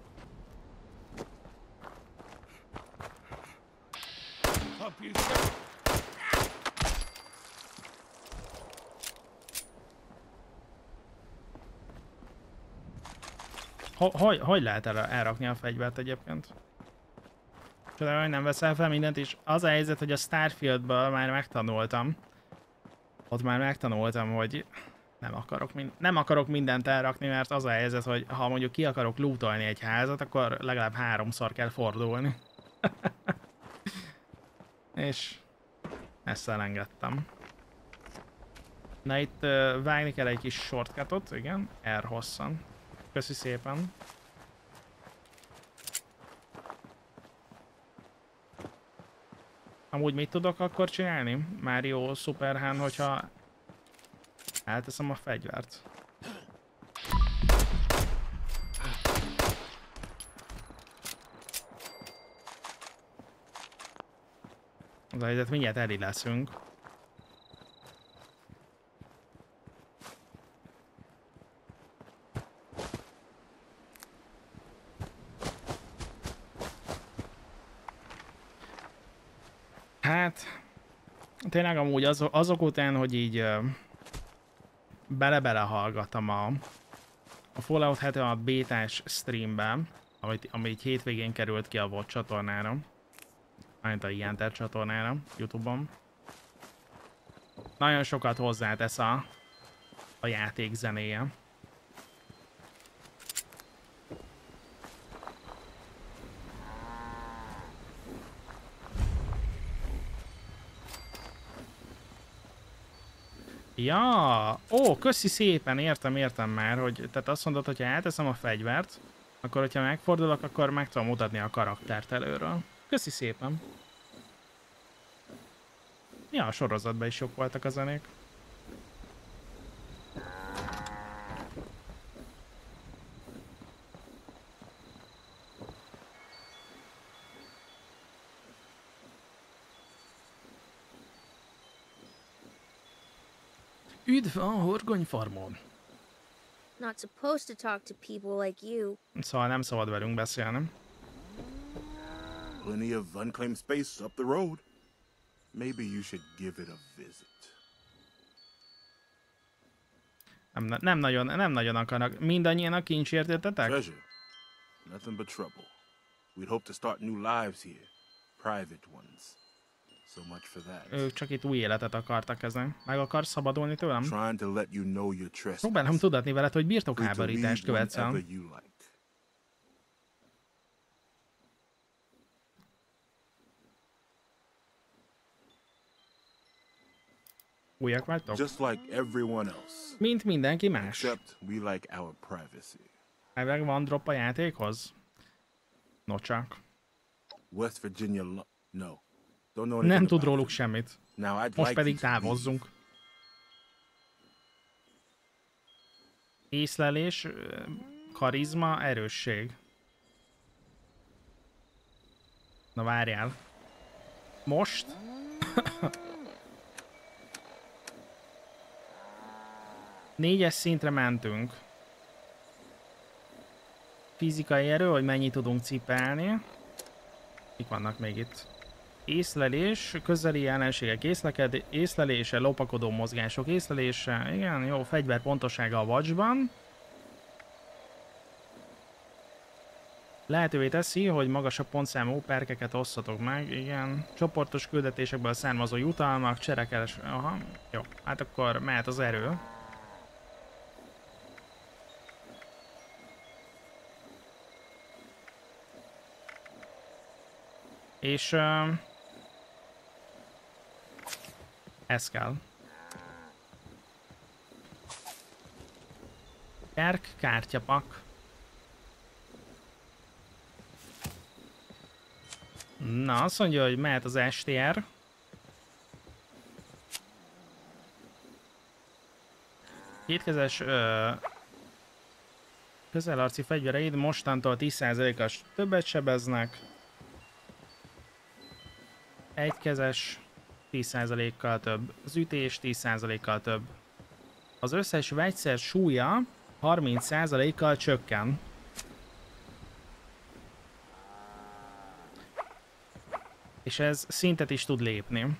S1: Hogy lehet elrakni a fegyvert egyébként? Csodálom, hogy nem veszel fel mindent, és az a helyzet, hogy a Starfieldből már megtanultam. Ott már megtanultam, hogy Nem akarok mindent elrakni, mert az a helyzet, hogy ha mondjuk ki akarok lootolni egy házat, akkor legalább 3-szor kell fordulni. És ezt elengedtem. Na itt vágni kell egy kis shortcutot, igen, R hosszan. Köszi szépen. Amúgy mit tudok akkor csinálni? Mario Superhán, hogyha elteszem a fegyvert. Az a helyzet, mindjárt elé leszünk. Hát, tényleg amúgy azok után, hogy így bele-bele hallgattam a Fallout 76 bétás streamben, amit hétvégén került ki a VOD csatornára, mint a Ienter csatornára, YouTube-on. Nagyon sokat hozzátesz a játék zenéje. Ja, ó, köszi szépen, értem már, hogy tehát azt mondod, hogyha elteszem a fegyvert, akkor hogyha megfordulok, akkor meg tudom mutatni a karaktert előről. Köszi szépen. Ja, a sorozatban is jók voltak a zenék. Üdv a horgonyfarmon!
S18: Not supposed to talk to people like you.
S1: Szóval nem szabad velünk beszélni.
S11: Plenty of unclaimed space up the road. Maybe you should give it a visit. Nem nagyon akarnak. Mindannyian a kincsért jöttetek? Treasure. Nothing but trouble. We'd hope to start new lives here. Private ones. So much for that.
S1: Ők csak itt új életet akartak ezen. Meg akarsz szabadulni tőlem?
S11: Trying to let you know your trespass.
S1: Próbálom tudatni veled, hogy birtokháborítást követsz el. Újak vagytok?
S11: Just like everyone else.
S1: Mint mindenki más.
S11: Except we like our privacy.
S1: Elvileg van drop a játékhoz? No csak.
S11: West Virginia no.
S1: Nem tud róluk semmit. Most pedig távozzunk. Észlelés, karizma, erősség. Na várjál. Most? Négyes szintre mentünk. Fizikai erő, hogy mennyit tudunk cipelni. Mik vannak még itt? Észlelés, közeli ellenségek észlelése, lopakodó mozgások észlelése, igen, jó, fegyver pontossága a watchban. Lehetővé teszi, hogy magasabb pontszámú perkeket osszatok meg, igen. Csoportos küldetésekből származó jutalmak, cserekeles, aha, jó, hát akkor mehet az erő. És ez kell. Kerk, kártyapak. Na, azt mondja, hogy mehet az STR. Kétkezes közelarci fegyvereid mostantól 10%-as többet sebeznek. Egykezes 10%-kal több. Az ütés 10%-kal több. Az összes vegyszer súlya 30%-kal csökken. És ez szintet is tud lépni.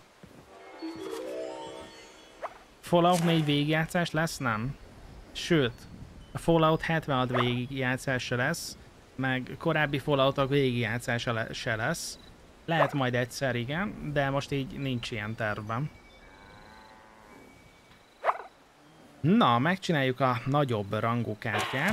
S1: Fallout 4 végigjátszás lesz? Nem. Sőt, a Fallout 76 végigjátszása lesz, meg korábbi Falloutok végigjátszása se lesz. Lehet majd egyszer, igen, de most így nincs ilyen tervben. Na, megcsináljuk a nagyobb rangú kártyát.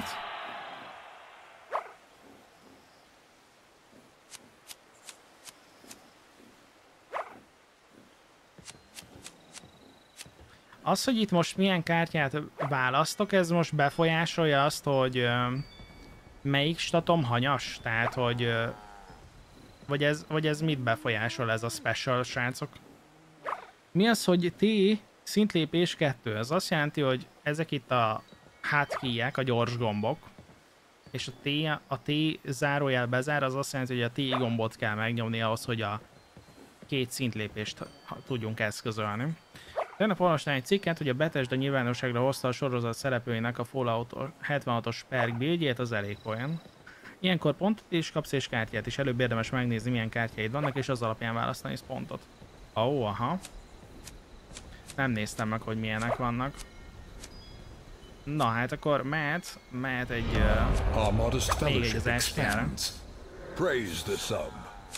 S1: Az, hogy itt most milyen kártyát választok, ez most befolyásolja azt, hogy melyik statom hanyas? Tehát, hogy... Vagy ez mit befolyásol, ez a special, srácok? Mi az, hogy T szintlépés 2? Ez azt jelenti, hogy ezek itt a hotkeyek, a gyors gombok, és a T zárójel bezár, az azt jelenti, hogy a T gombot kell megnyomni ahhoz, hogy a két szintlépést tudjunk eszközölni. Tegnap olvastam egy cikket, hogy a Bethesda nyilvánosságra hozta a sorozat szereplőinek a Fallout 76-os perk buildjét, az elég olyan. Ilyenkor pontot is kapsz és kártyát is. Előbb érdemes megnézni, milyen kártyáid vannak, és az alapján választani pontot. Ó, aha. Nem néztem meg, hogy milyenek vannak. Na hát akkor mehet egy... még egy az STR-re.
S7: Praise the sub.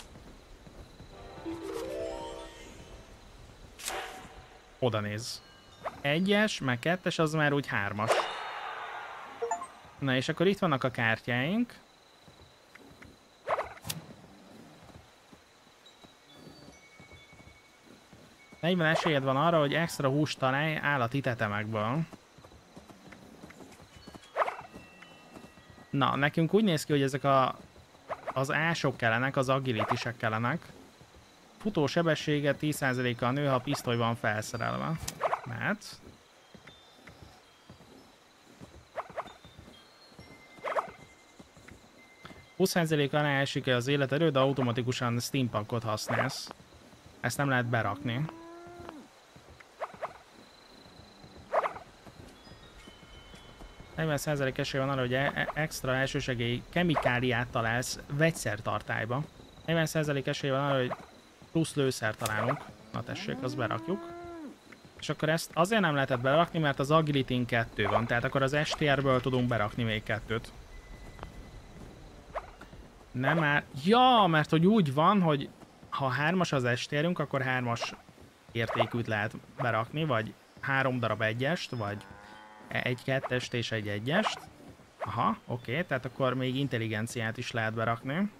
S1: Oda néz. 1-es, meg 2-es, az már úgy 3-as. Na és akkor itt vannak a kártyáink. Egyben esélyed van arra, hogy extra húst találj állati tetemekből. Na, nekünk úgy néz ki, hogy ezek az ások kellenek, az agilitisek kellenek. Futó sebessége 10%-kal nő, ha a pisztoly van felszerelve. Mert... ...20%-kal esik az életerő, de automatikusan steampunkot használsz. Ezt nem lehet berakni. ...40% esély van arra, hogy extra elsősegély kemikáliát találsz vegyszertartályba. 40% esély van arra, hogy plusz lőszert találunk. Na tessék, azt berakjuk. És akkor ezt azért nem lehetett berakni, mert az Agility-n 2 van. Tehát akkor az STR-ből tudunk berakni még 2-t. Nem már... Ja, mert hogy úgy van, hogy ha 3-as az STR-ünk, akkor 3-as értékűt lehet berakni, vagy 3 darab 1-est, vagy egy 2-est és egy 1-est. Aha, oké, tehát akkor még intelligenciát is lehet berakni.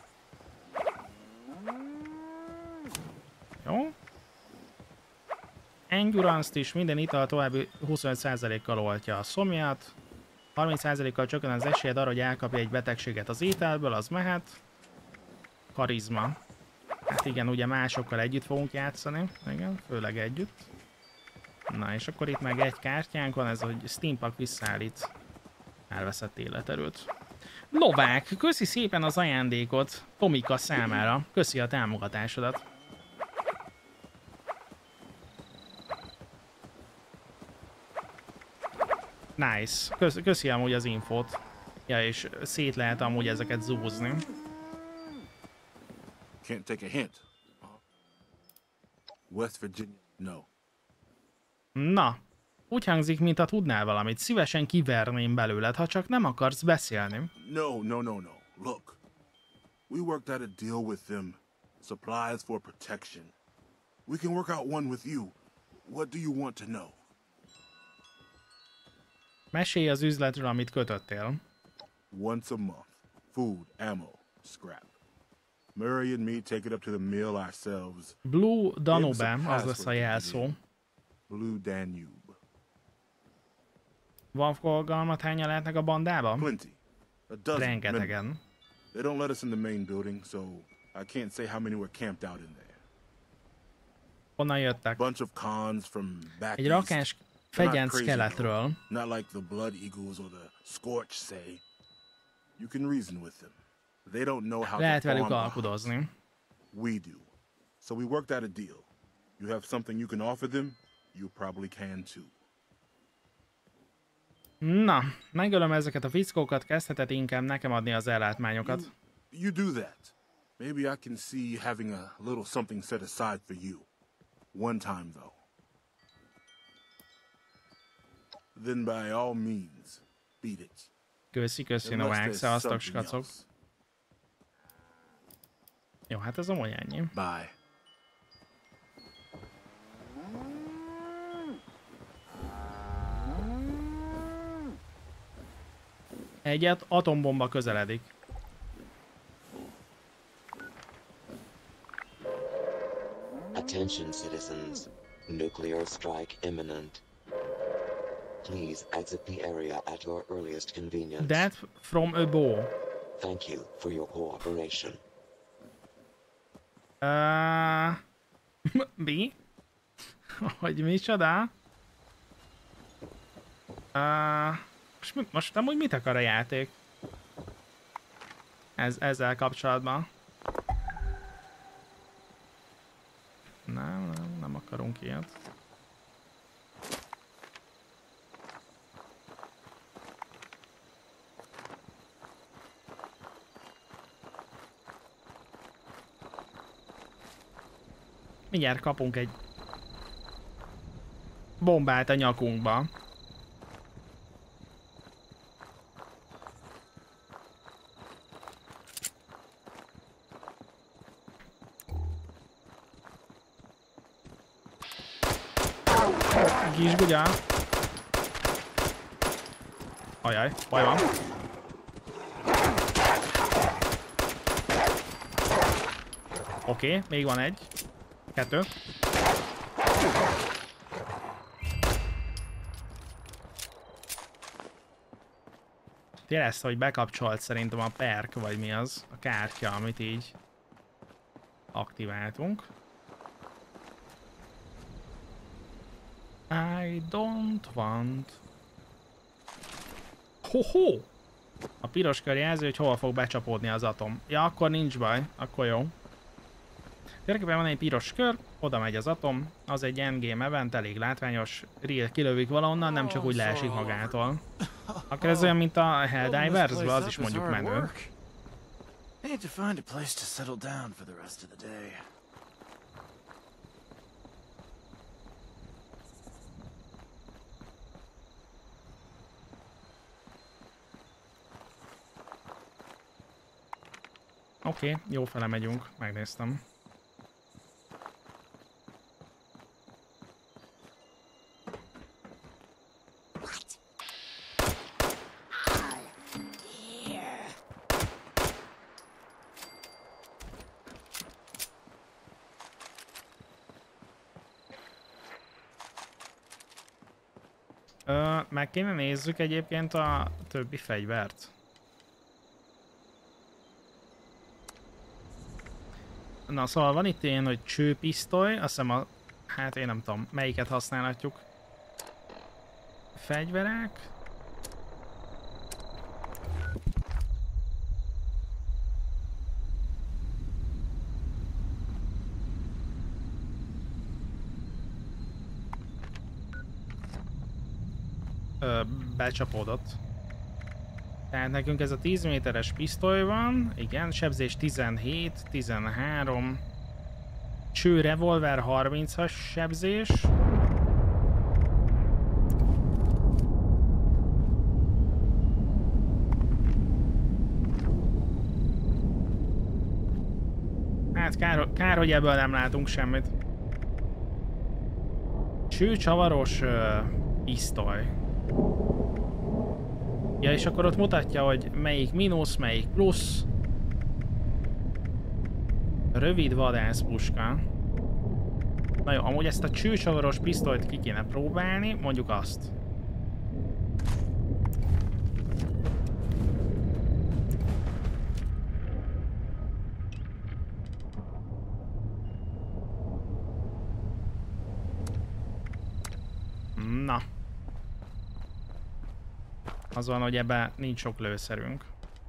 S1: Jó. Endurance-t is, minden ital további 25%-kal oltja a szomjat. 30%-kal csökken az esélyed arra, hogy elkapja egy betegséget az ételből, az mehet. Karizma. Hát igen, ugye másokkal együtt fogunk játszani. Igen, főleg együtt. Na és akkor itt meg egy kártyánk van, ez hogy Steampunk visszaállít elveszett életerőt. Novák, köszi szépen az ajándékot Tomika számára. Köszi a támogatásodat. Nice. Köszi amúgy az infót. Ja, és szét lehet amúgy ezeket zúzni.
S11: Can't take a hint. West Virginia, no.
S1: Na, úgy hangzik, mintha tudnál valamit. Szívesen kiverném belőled, ha csak nem akarsz beszélni.
S11: No. Look, we worked out a deal with them. Supplies for protection. We can work out one with you. What do you want to know?
S1: Mesélj az üzletről, amit kötöttél.
S11: Once a month. Food, ammo, scrap. Murray and me take it up to the mill ourselves.
S1: Blue Danube, az lesz a jelszó.
S11: Blue Danube.
S1: Van forgalmat, hányan lehetnek a bandában?
S11: Plenty. A dozen.
S1: Rengetegen.
S11: They don't let us in the main building, so I can't say how many were camped out in there.
S1: Honnan jöttek?
S11: Bunch of cons from back
S1: egy rakás fegyenc keletről.
S11: Not like the Blood Eagles or the Scorch say. You can reason with them. They don't know how
S1: lehet
S11: to
S1: velük alkudozni.
S11: We do. So we worked out a deal. You have something you can offer them, you probably can too.
S1: Na, megölöm ezeket a fickókat, kezdheted inkább nekem adni az ellátmányokat.
S11: You do that. Maybe I can see having a little something set aside for you. One time though. Then by all means, beat it.
S1: Köszi, Novák, szevasztok, skacok. Jó, hát ez amúgy ennyi.
S11: Bye.
S1: Egyet atombomba közeledik.
S19: Attention citizens. Nuclear strike imminent. Please exit the area at your earliest convenience.
S1: Death from above.
S19: Thank you for your cooperation.
S1: Mi? Hogy micsoda? Most amúgy mit akar a játék? Ezzel kapcsolatban. Nem akarunk ilyet. Mindjárt kapunk egy bombát a nyakunkba. Kisgugya. Ajaj, baj van. Oké, még van egy. Kettő. Érezte, hogy bekapcsolt szerintem a perk, vagy mi az, a kártya, amit így aktiváltunk. I don't want. Ho-ho! A piros kör jelzi, hogy hova fog becsapódni az atom. Ja, akkor nincs baj, akkor jó. Térképpen van egy piros kör, oda megy az atom, az egy endgame event, elég látványos, real kilövik valahonnan, nem csak úgy leesik magától. Akkor ez olyan, mint a Helldivers-ben, az is mondjuk menő. Oké, jó fele megyünk, megnéztem. Meg kéne nézzük egyébként a többi fegyvert. Na szóval van itt ilyen, hogy csőpisztoly, azt hiszem hát én nem tudom, melyiket használhatjuk. Fegyverek. Becsapódott. Tehát nekünk ez a 10 méteres pisztoly van, igen, sebzés 17, 13, cső revolver 30-as sebzés. Hát kár, hogy ebből nem látunk semmit. Csőcsavaros pisztoly. Ja, és akkor ott mutatja, hogy melyik mínusz, melyik plusz. Rövid vadászpuska. Na jó, amúgy ezt a csőcsavaros pisztolyt ki kéne próbálni, mondjuk azt. Na. Az van, hogy ebben nincs sok lőszerünk.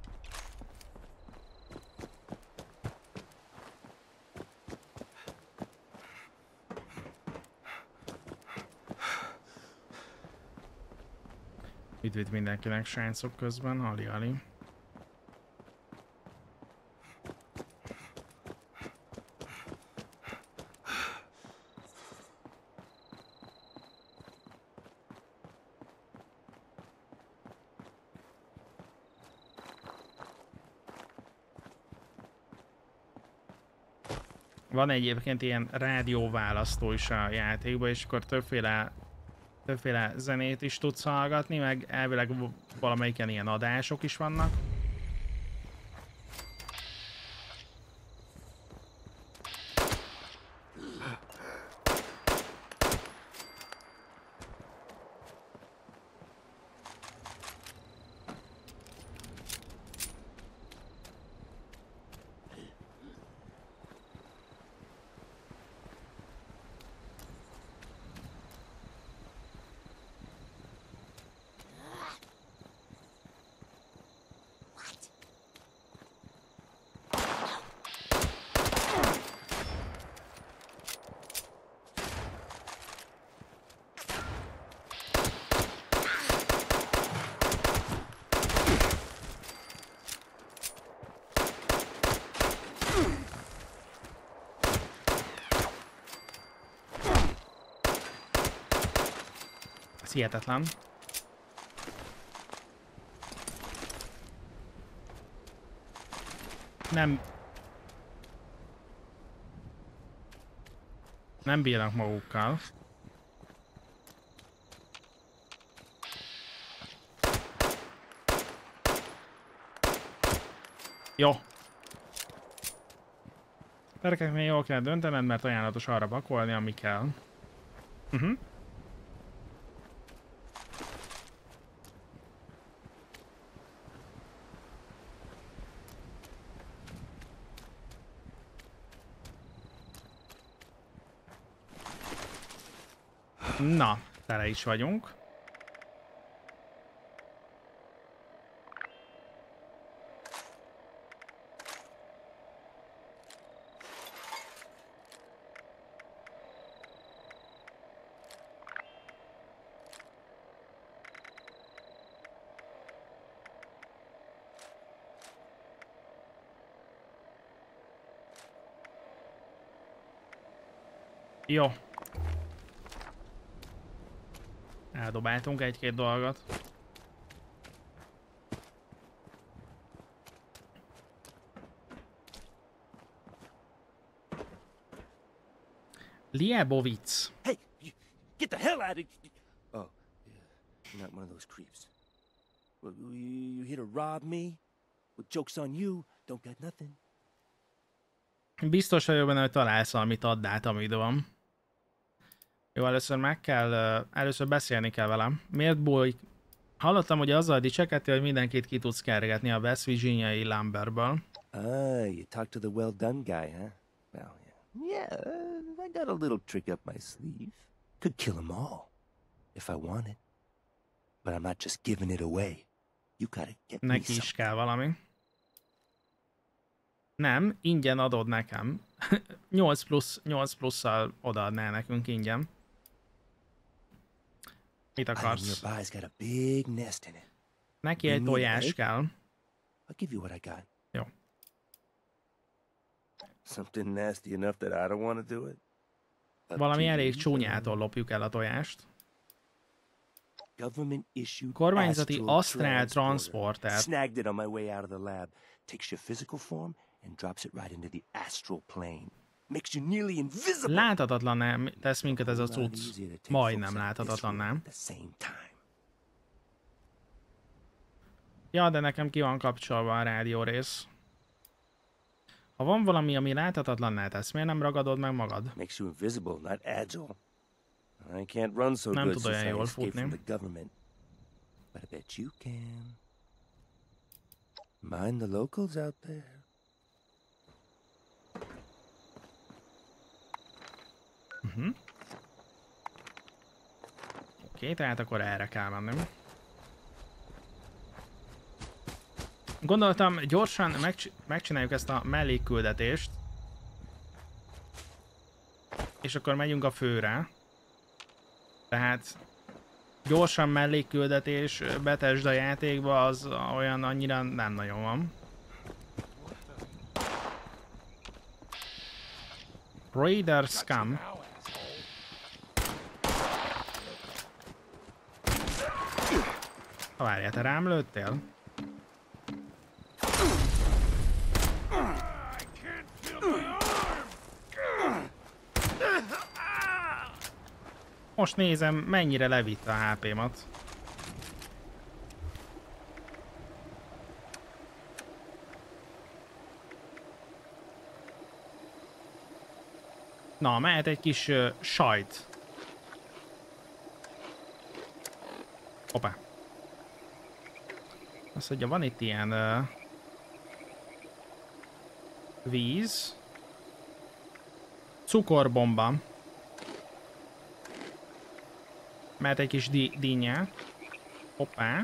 S1: Üdvít mindenkinek srácok közben, ali-ali. Van egyébként ilyen rádióválasztó is a játékban, és akkor többféle többféle zenét is tudsz hallgatni, meg elvileg valamelyiken ilyen adások is vannak. Ez hihetetlen. Nem bírnak magukkal. Jó. Gyerekeknél jól kell döntened, mert ajánlatos arra pakolni, ami kell. Na, tele is vagyunk. Jó. Eldobáltunk egy-két dolgot. Liebovic.
S20: Hey, get the hell out of... Oh, yeah. You're not one of those creeps. Well, you here to rob me? Well, joke's on you. Don't got nothing.
S1: Biztos vagyok benne, hogy találsz valamit, add át, amit van. Jó, először beszélni kell velem. Miért bújik? Hallottam, hogy azzal dicsekedtél, hogy mindenkit ki tudsz kergetni a West Virginiai Lumberből.
S20: You talk to the well done guy, huh? Well, yeah, I got a little trick up my sleeve. Could kill them all, if I wanted. But I'm not just giving it away. You gotta get me
S1: Neki is kell valami. Nem, ingyen adod nekem. 8 plusszal odaadnál nekünk ingyen. Mit akarsz? Neki egy tojás kell. Jó. Valami elég csúnyától lopjuk el a tojást. Kormányzati Astral Transporter.
S20: Snagged it on my way out of the lab. Takes your physical form and drops it right into the astral plane. Makes you nearly invisible.
S1: Láthatatlan tesz minket ez a cucc. Majdnem láthatatlan, nem? Ja, de nekem ki van kapcsolva a rádió rész. Ha van valami, ami láthatatlanná tesz, miért nem ragadod meg magad?
S20: Makes you invisible, not agile. I can't run so good since I escaped from the government. But I bet you can. Mind the locals out there.
S1: Oké, tehát akkor erre kell mennem. Gondoltam, gyorsan megcsináljuk ezt a mellékküldetést. És akkor megyünk a főre. Tehát gyorsan mellékküldetés Bethesda játékba az olyan annyira nem nagyon van. Raider Scum. Várjál, te rám lőttél? Most nézem, mennyire levitte a HP-mat. Na, mehet egy kis sajt. Hoppá. Azt mondja, van itt ilyen víz. Cukorbomba. Mehet egy kis dinnye. Hoppá.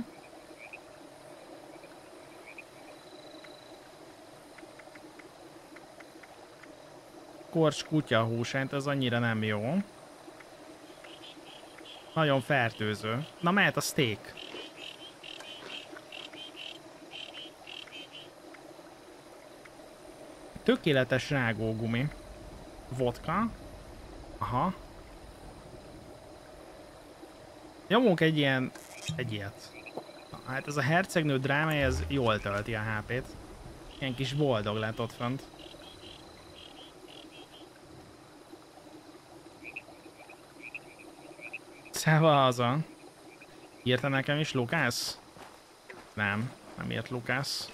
S1: Korcs kutyahús, hát ez annyira nem jó. Nagyon fertőző. Na, mehet a steak. Tökéletes rágógumi. Vodka. Aha. Nyomunk egy ilyet. Na, hát ez a hercegnő drámája, ez jól tölti a HP-t. Ilyen kis boldog lett ott fönt. Szevaza. Írta nekem is Lukász? Nem írt Lukász.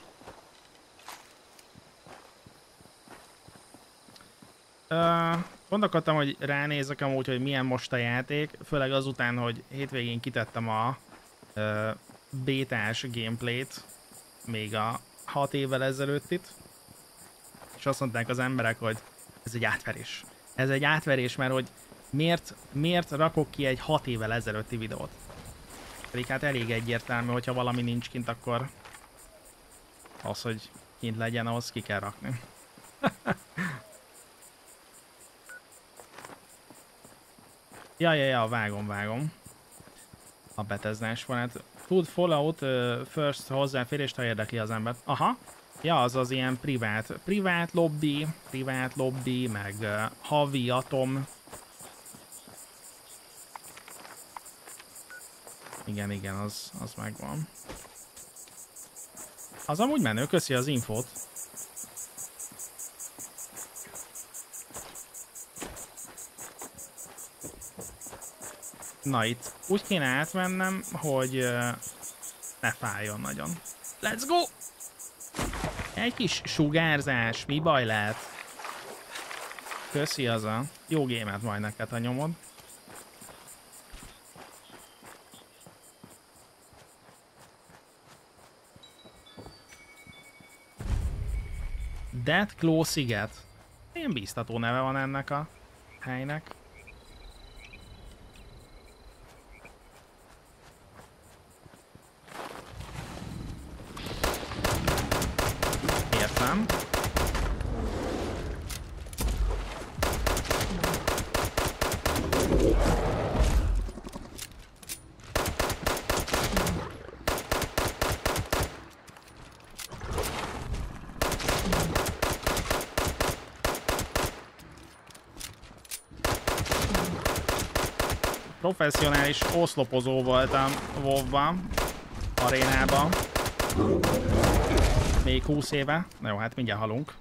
S1: Gondolkodtam, hogy ránézek amúgy, hogy milyen most a játék, főleg azután, hogy hétvégén kitettem a bétás gameplayt, még a 6 évvel ezelőttit, és azt mondták az emberek, hogy ez egy átverés. Ez egy átverés, mert hogy miért rakok ki egy 6 évvel ezelőtti videót? Pedig hát elég egyértelmű, hogyha valami nincs kint, akkor az, hogy kint legyen, ahhoz ki kell rakni. Ja, vágom. A Bethesda-s van, hát tud Fallout first hozzáférést, ha érdekli az embert. Aha, ja, az ilyen privát lobby, meg havi atom. Igen, az megvan. Az amúgy menő, köszi az infót. Na itt úgy kéne átmennem, hogy ne fájjon nagyon. Let's go! Egy kis sugárzás, mi baj lehet? Köszi az a jó gémet majd neked, ha nyomod. Deathclaw sziget. Ilyen bíztató neve van ennek a helynek. Értem. Professzionális oszlopozó voltam WoW-ban, arénában. Még 20 éve. Na jó, hát mindjárt halunk.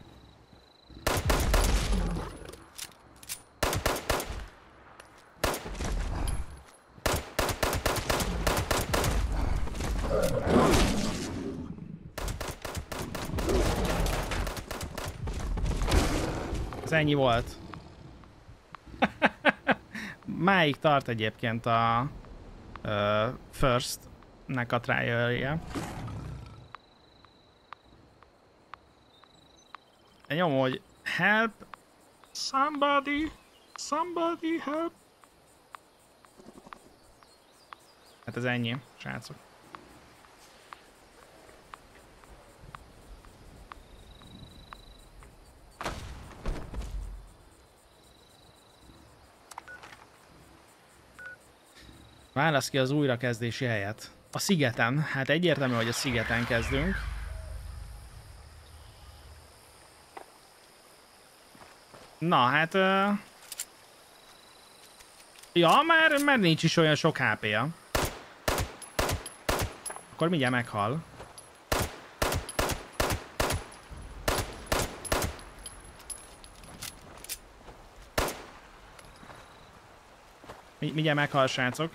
S1: Ez ennyi volt. Máig tart egyébként a First-nek a trial-je. Nyomom, hogy help, somebody help. Hát ez ennyi, srácok. Válasz ki az újrakezdési helyet. A szigeten. Hát egyértelmű, hogy a szigeten kezdünk. Na, hát... Ja, mert nincs is olyan sok HP-ja. Akkor mindjárt meghal. Mindjárt meghal, srácok.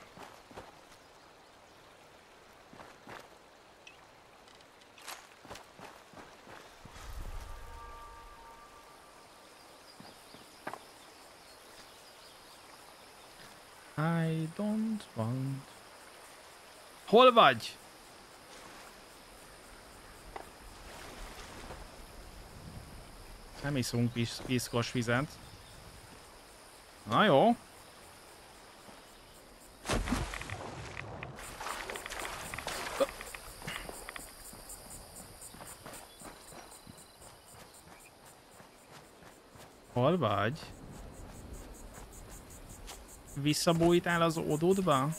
S1: I don't want... Hol vagy? Nem iszunk piszkos vizet. Na jó. Hol vagy? Visszabújtál az ódódba?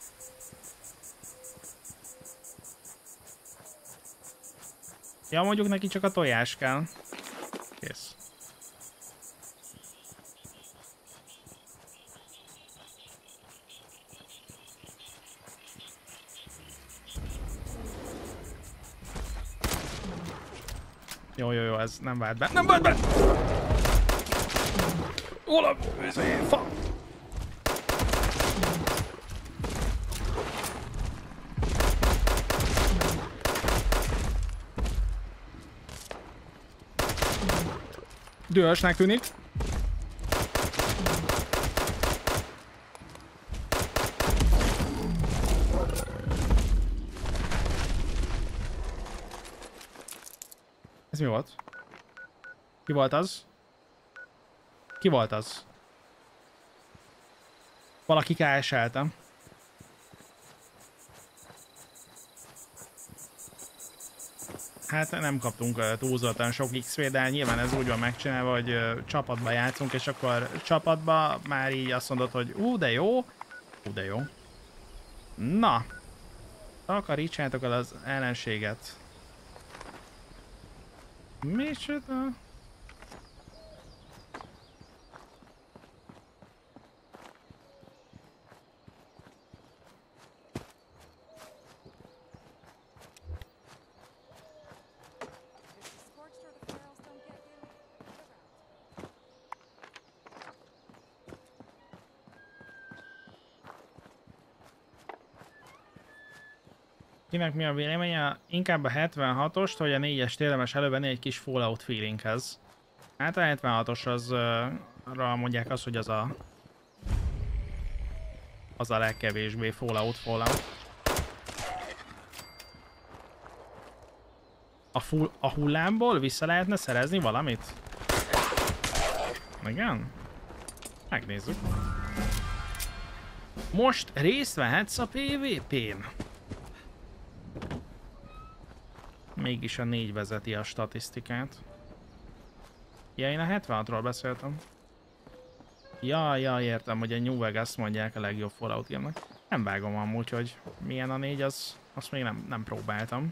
S1: Ja, mondjuk neki csak a tojás kell. Kész. Jó, ez nem vált be. Nem vált be! Ola, fa! Dühösnek tűnik. Ez mi volt? Ki volt az? Ki volt az? Valaki KS-elte. Hát nem kaptunk túlzottan sok XP, de nyilván ez úgy van megcsinálva, hogy csapatba játszunk, és akkor csapatba már így azt mondod, hogy de jó. De jó. Na. Takarítsátok el az ellenséget. Micsoda? Kinek mi a véleménye? Inkább a 76-ost, vagy a 4-est érdemes elővenni egy kis Fallout feelinghez. Hát a 76-os azra mondják azt, hogy az a legkevésbé Fallout. A hullámból vissza lehetne szerezni valamit? Igen? Megnézzük. Most részt vehetsz a PvP-n. Mégis a 4 vezeti a statisztikát. Ja, én a 76-ról beszéltem. Ja, értem, hogy a New Vegas mondják a legjobb Fallout game-nek. Nem vágom amúgy, hogy milyen a 4, azt még nem próbáltam.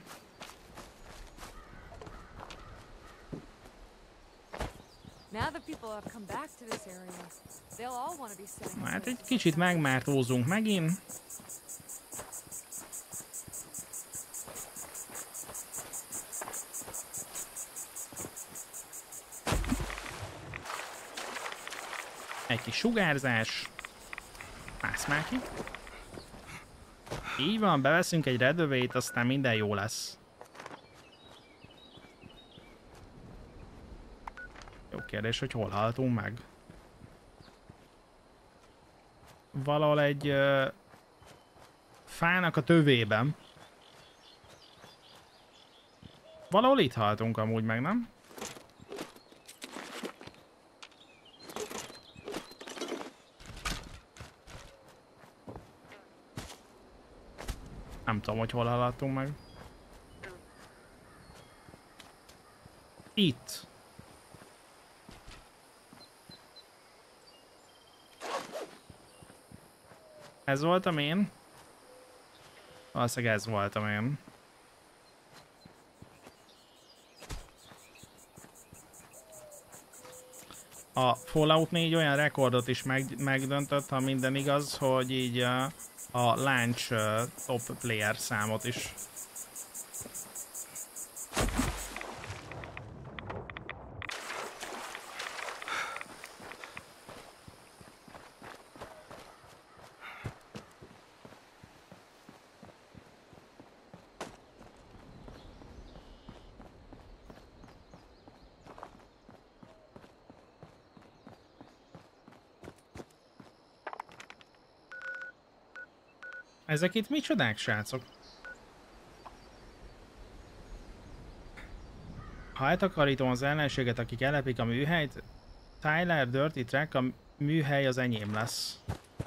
S1: Hát egy kicsit megmártózunk megint. Egy kis sugárzás. Mász már ki. Így van, beveszünk egy redövét, aztán minden jó lesz. Jó kérdés, hogy hol haltunk meg. Valahol egy fának a tövében. Valahol itt haltunk amúgy meg, nem? Nem tudom, hogy hol haladtunk meg. Itt. Ez voltam én. Valószínűleg ez voltam én. A Fallout 4 olyan rekordot is megdöntött, ha minden igaz, hogy így a launch top player számot is. Ezek itt micsodák, srácok? Ha eltakarítom az ellenséget, akik elepik a műhelyt, Tyler, Dirty Track, a műhely az enyém lesz.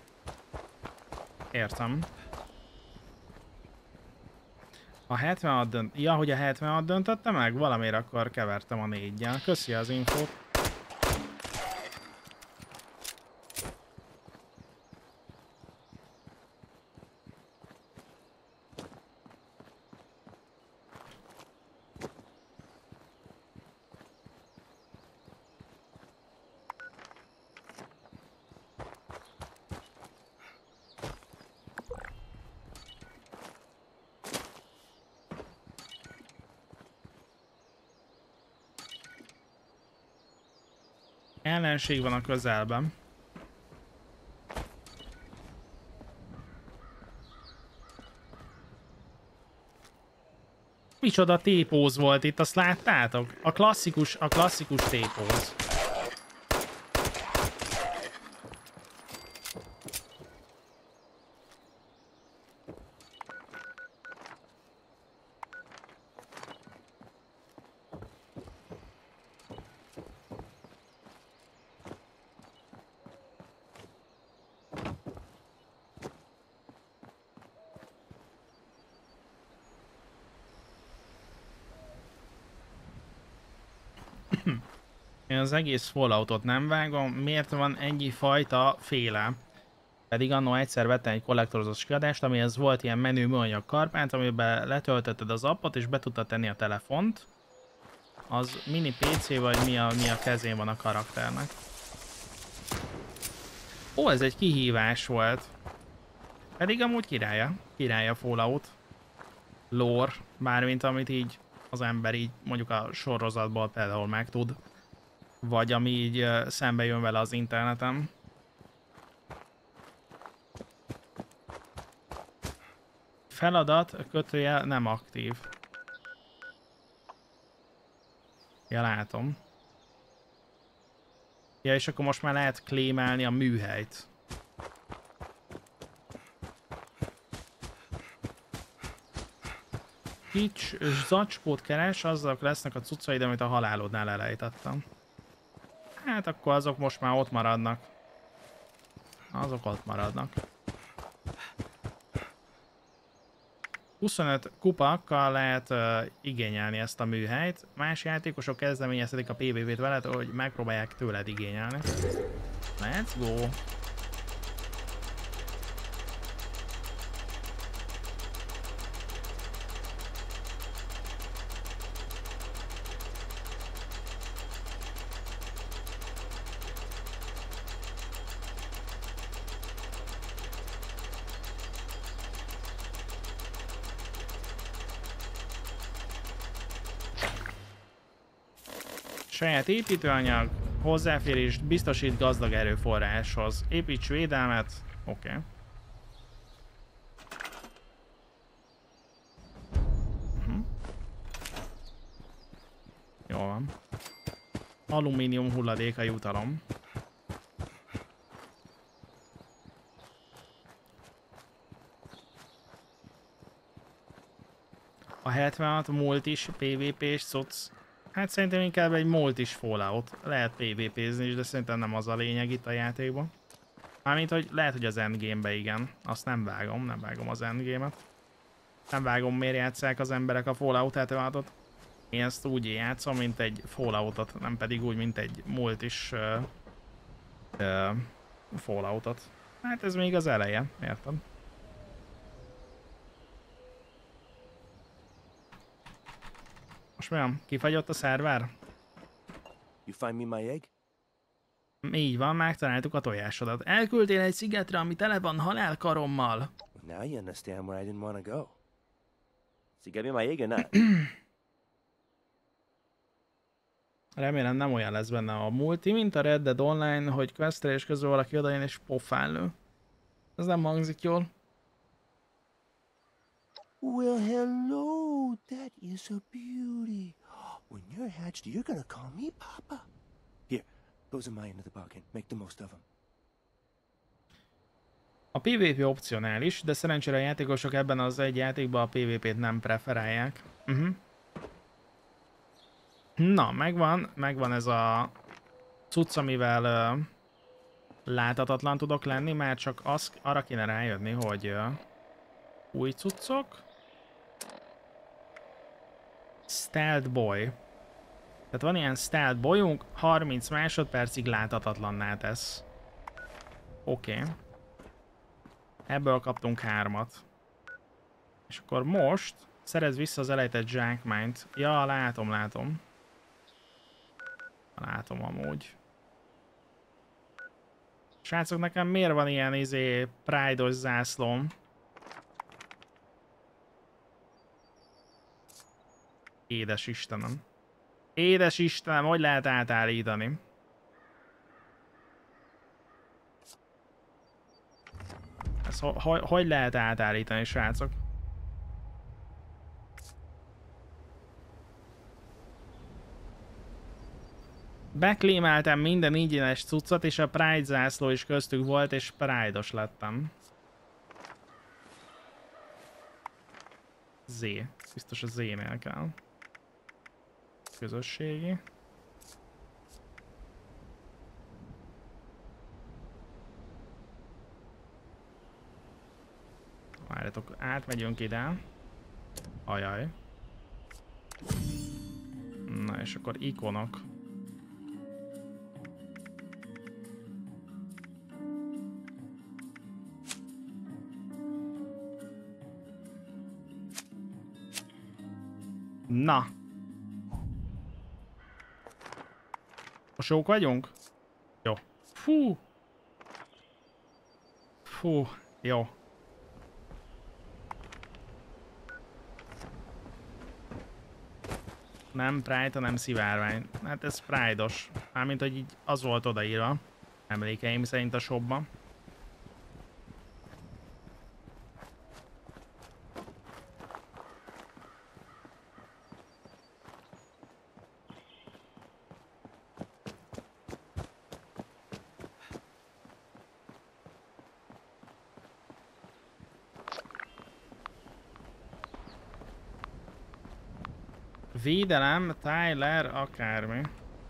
S1: Értem. A 76 dönt... Ja, hogy a 76 döntötte meg? Valamiért akkor kevertem a 4-jel. Köszi az infót. Ellenség van a közelben. Micsoda tépóz volt itt, azt láttátok? A klasszikus tépóz. Én az egész Falloutot nem vágom, miért van ennyi fajta féle? Pedig annó egyszer vettem egy kollektorozós kiadást, amihez volt ilyen menü műanyag karpánt, amiben letöltötted az appot és be tudtad tenni a telefont. Az mini PC vagy mi a kezén van a karakternek. Ó, ez egy kihívás volt. Pedig amúgy királya Fallout. Lore, mármint amit így az ember így mondjuk a sorozatból például megtud. Vagy ami így szembe jön vele az interneten. Feladat kötőjel nem aktív. Ja, látom. Ja, és akkor most már lehet claimelni a műhelyt. Kics zacskót keres, azzal lesznek a cuccaid, amit a halálodnál elejtettem. Hát akkor azok most már ott maradnak. Azok ott maradnak. 25 kupakkal lehet igényelni ezt a műhelyt. Más játékosok kezdeményezhetik a PvP-t veled, hogy megpróbálják tőled igényelni. Let's go! Saját építőanyag, hozzáférést biztosít gazdag erőforráshoz. Építs védelmet. Oké. Jól van. Alumínium hulladék a jutalom. A 76 multis PvP-s cucc. Hát szerintem inkább egy multis Fallout. Lehet PvP-zni is, de szerintem nem az a lényeg itt a játékban. Mármint, hogy lehet, hogy az endgame-be igen. Azt nem vágom az endgame-et. Nem vágom, miért játsszák az emberek a Fallout 76-ot. Én ezt úgy játszom, mint egy Falloutot, nem pedig úgy, mint egy multis Falloutot. Hát ez még az eleje, érted? Most mi van? Kifagyott a szerver?
S20: You find me my egg?
S1: Így van, megtaláltuk a tojásodat. Elküldtél egy szigetre, ami tele van halálkarommal.
S20: Now you understand where I didn't want to go. So you get me my egg or not?
S1: Remélem nem olyan lesz benne a multi, mint a Red Dead Online, hogy questre és közül valaki odajön és pofán lő. Ez nem hangzik jól.
S20: Well, hello, that is a beauty. When you're hatched, you're gonna call me Papa. Here, those are mine into the bargain. Make the most of them.
S1: A PvP opcionális, de szerencsére a játékosok ebben az egy játékban a PvP-t nem preferálják. Na, megvan ez a cucc, amivel láthatatlan tudok lenni, már csak arra kéne rájönni, hogy új cuccok. Stealth Boy. Tehát van ilyen Stealth Boyunk, 30 másodpercig láthatatlanná tesz. Oké. Ebből kaptunk 3-at. És akkor most szerez vissza az elejtett zsákmányt. Ja, látom. Látom amúgy. Srácok, nekem miért van ilyen Pride-os zászlóm? Édes Istenem. Édes Istenem, hogy lehet átállítani? Ezt hogy lehet átállítani, srácok? Beklémeltem minden ingyenes cuccot, és a Pride zászló is köztük volt, és Pride-os lettem. Z. Biztos a Z-nél kell. Közösségi. Várjatok, átmegyünk ide. Ajaj. Na és akkor ikonok. Na. Most jók vagyunk? Jó. Fú. Jó. Nem Pride, hanem szivárvány. Hát ez Pride-os. Mármint, hogy így az volt odaírva. Emlékeim szerint a shopban. Védelem, Tyler, akármi.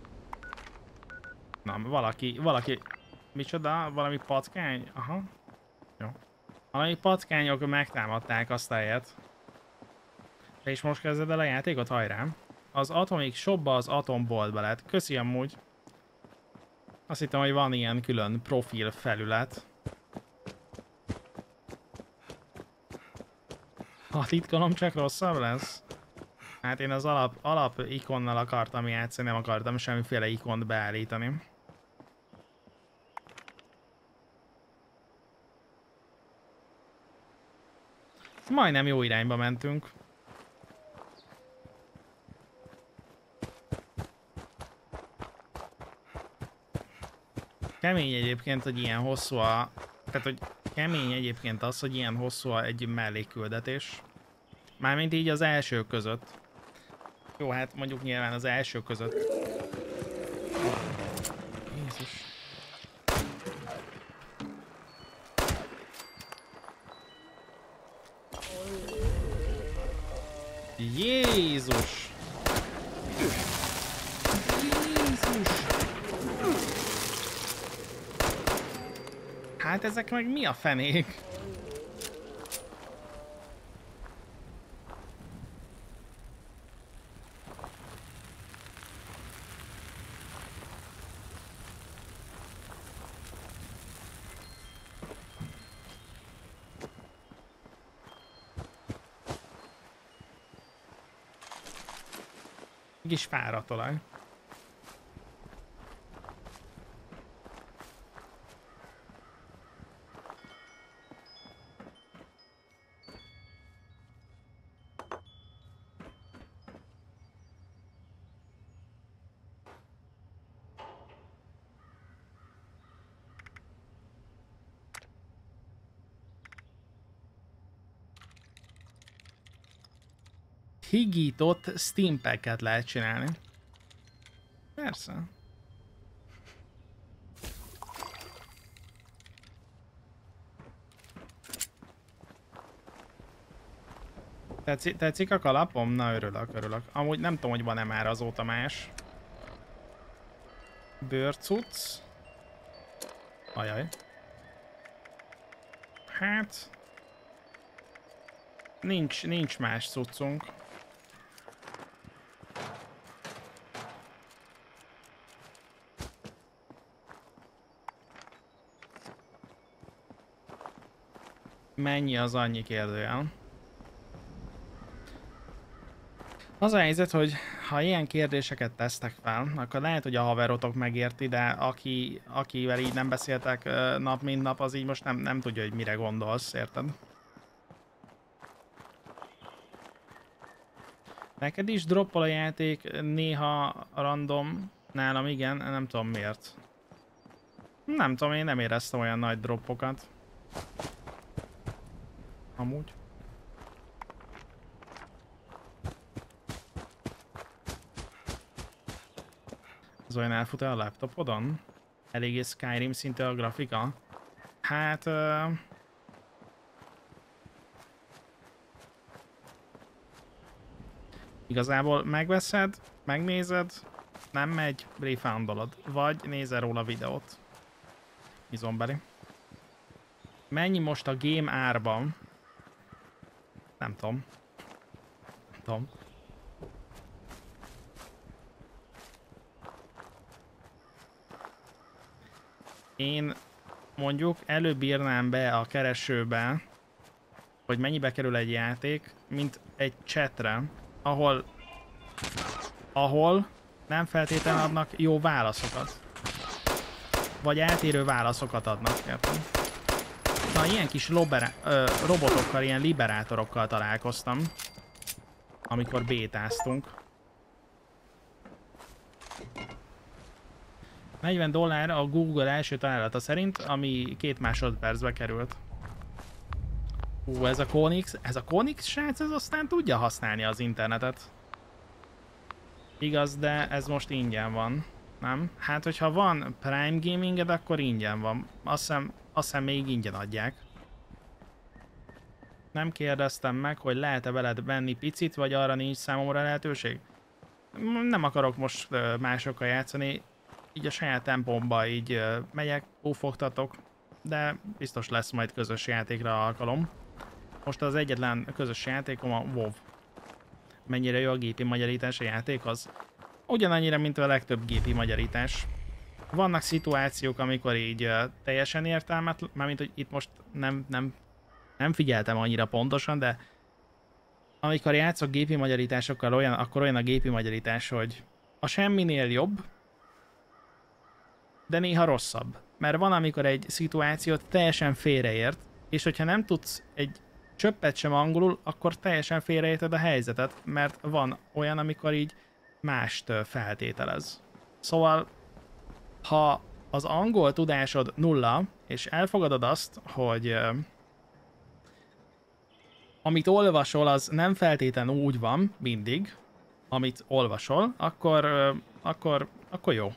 S1: Na, valaki... Micsoda? Valami patkány? Aha. Jó. Valami patkányok megtámadták azt a helyet. Te is most kezded el a játékot? Hajrá! Az Atomic Shopba az Atomboltba lett. Köszi amúgy. Azt hittem, hogy van ilyen külön profil felület. A titkolom csak rosszabb lesz? Hát én az alap ikonnal akartam játszani, nem akartam semmiféle ikont beállítani. Majdnem jó irányba mentünk. Kemény egyébként, hogy ilyen hosszú a... Tehát, hogy kemény egyébként az, hogy ilyen hosszú egy mellékküldetés. Mármint így az első között. Jó, hát mondjuk nyilván az első között. Jézus. Jézus! Jézus! Hát ezek meg mi a fenék? Kis fáradt olaj. Higított Steam Pack-et lehet csinálni. Persze. Tetszik a kalapom? Na, örülök. Amúgy nem tudom, hogy van-e már azóta más. Bőrcuc. Ajaj. Hát... Nincs más cuccunk. Mennyi az annyi kérdőjel? Az a helyzet, hogy ha ilyen kérdéseket tesztek fel, akkor lehet, hogy a haverotok megérti, de akivel így nem beszéltek nap mint nap, az így most nem tudja, hogy mire gondolsz, érted? Neked is droppol a játék néha random, nálam igen, nem tudom miért. Nem tudom, én nem éreztem olyan nagy droppokat. Amúgy. Az olyan elfut el a laptopodon? Eléggé Skyrim szintű a grafika? Hát... Igazából megveszed, megnézed, nem megy, refundolod, vagy nézel róla videót. Izombeli. Mennyi most a game árban? Nem tudom. Nem tudom. Én mondjuk előbb írnám be a keresőbe, hogy mennyibe kerül egy játék, mint egy chatre, ahol nem feltétlenül adnak jó válaszokat. Vagy eltérő válaszokat adnak, értem? Na, ilyen kis robotokkal, ilyen liberátorokkal találkoztam, amikor bétáztunk. $40 a Google első találata szerint, ami 2 másodpercbe került. Ez a Konix srác, ez aztán tudja használni az internetet. Igaz, de ez most ingyen van, nem? Hát, hogyha van Prime Gaminged, akkor ingyen van. Azt hiszem még ingyen adják. Nem kérdeztem meg, hogy lehet-e veled venni picit, vagy arra nincs számomra lehetőség? Nem akarok most másokkal játszani. Így a saját tempomba így megyek, pufogtatok, de biztos lesz majd közös játékra alkalom. Most az egyetlen közös játékom a WoW. Mennyire jó a gépi magyarítás a játékhoz? Ugyanannyira, mint a legtöbb gépi magyarítás. Vannak szituációk, amikor így teljesen értelmetlen, mármint, hogy itt most nem figyeltem annyira pontosan, de amikor játszok gépi magyarításokkal, akkor olyan a gépi magyarítás, hogy a semminél jobb, de néha rosszabb. Mert van, amikor egy szituációt teljesen félreért, és hogyha nem tudsz egy csöppet sem angolul, akkor teljesen félreérted a helyzetet, mert van olyan, amikor így mást feltételez. Szóval, ha az angol tudásod 0, és elfogadod azt, hogy amit olvasol, az nem feltétlenül úgy van mindig, amit olvasol, akkor jó.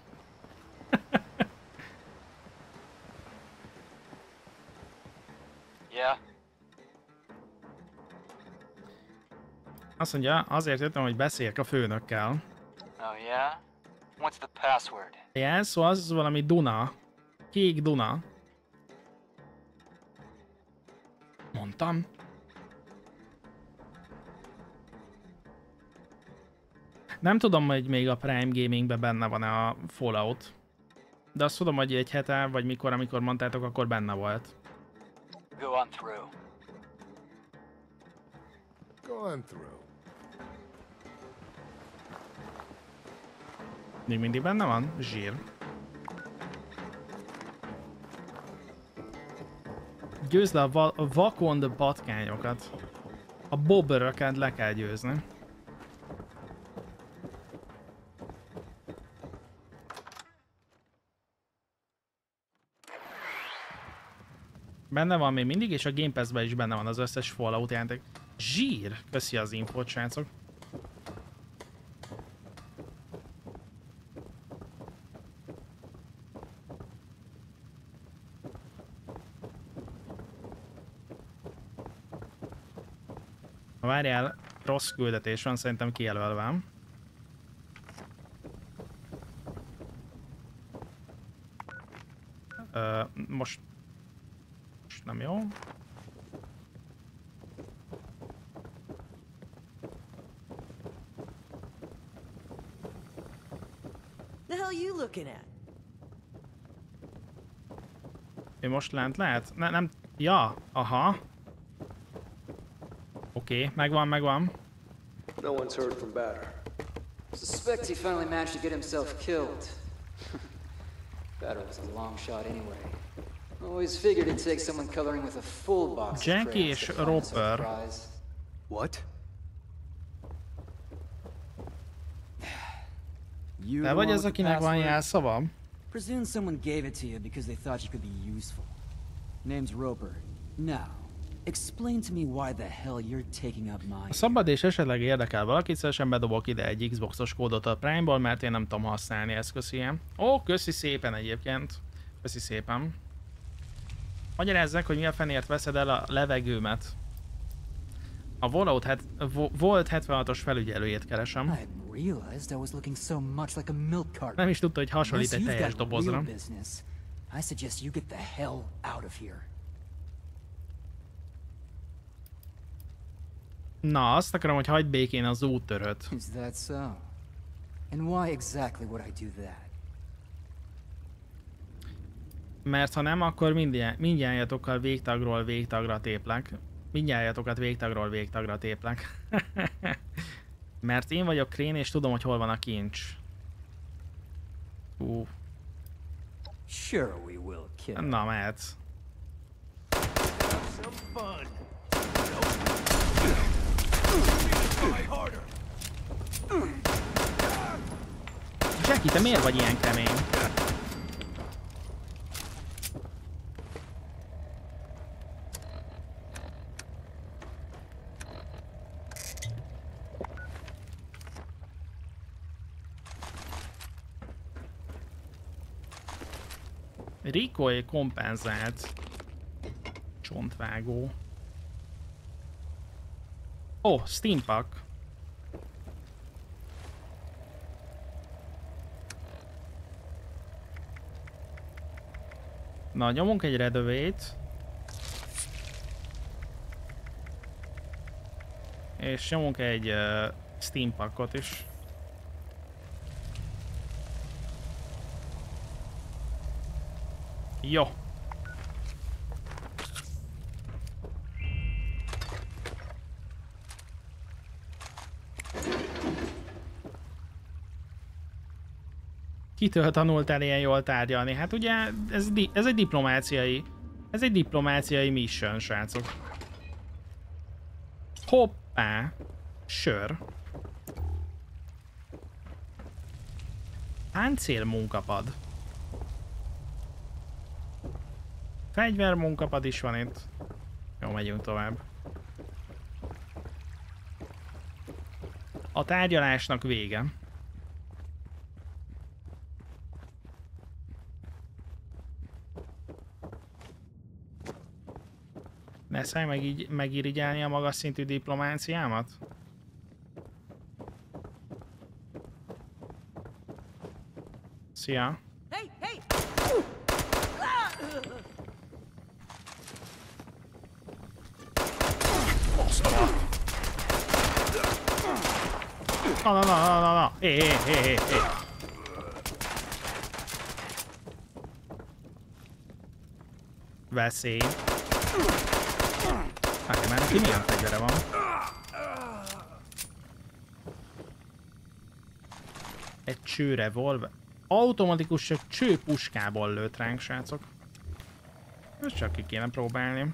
S21: Yeah.
S1: Azt mondja, azért jöttem, hogy beszéljek a főnökkel.
S21: Oh yeah? What's the password?
S1: Jelszó az valami Duna. Kék Duna. Mondtam. Nem tudom, hogy még a Prime Gamingben benne van a Fallout. De azt tudom, hogy egy hete, vagy mikor, amikor mondtátok, akkor benne volt.
S21: Go on through.
S7: Go on through.
S1: Még mindig benne van? Zsír. Győzd le a vakond patkányokat. A bobberöket le kell győzni. Benne van még mindig, és a Game Pass-ben is benne van az összes Fallout játék. Zsír! Köszi az infót, srácok. Várjál, rossz küldetés van, szerintem kijelölve. Most nem jó.
S2: The hell you looking at?
S1: Ő most lent lehet? Nem. Ja, aha. Oké, megvan.
S22: No one's heard from Batter.
S21: Suspect he finally managed to get himself killed. Batter was a long shot anyway. Always figured it'd take someone coloring with a full box.
S1: Jackie és Roper.
S22: What?
S1: Te vagy az, akinek van jelszava?
S23: Presume someone gave it to you because they thought you could be useful. Name's Roper. Now, explain to me why the hell you're taking up mine.
S1: A szabad és esetleg érdekel valakit, szívesen bedobok ide egy Xbox-os kódot a Prime-ból, mert én nem tudom használni ezt, köszönöm. Ó, köszi szépen egyébként. Köszi szépen. Magyarázzak, hogy mi a fenért veszed el a levegőmet. A Volt 76-os felügyelőjét keresem. Nem is tudta, hogy hasonlít egy teljes dobozra. Na, azt akarom, hogy hagyd békén az úttöröt. Mert ha nem, akkor mindjárt végtagról végtagra téplek. Mindjárt végtagról végtagra téplek. Mert én vagyok Crane, és tudom, hogy hol van a kincs. Na, mehetsz. Jackie, te miért vagy ilyen kemény? Recoil kompenzált csontvágó. Ó, Steampack. Na, nyomunk egy redövét. És nyomunk egy Steampackot is. Jó. Kitől tanultál ilyen jól tárgyalni? Hát ugye ez egy diplomáciai mission, srácok. Hoppá! Sör. Páncél munkapad. Fegyver munkapad is van itt. Jó, megyünk tovább. A tárgyalásnak vége. Ne szállj megirigyelni a magas szintű diplomáciámat? Szia!
S2: Hey, hey!
S1: Na. Hé. Veszély. Várj, már neki milyen fegyvere van? Egy csőrevolver. Automatikus csőpuskából lőtt ránk, srácok. Ezt csak ki kéne próbálni.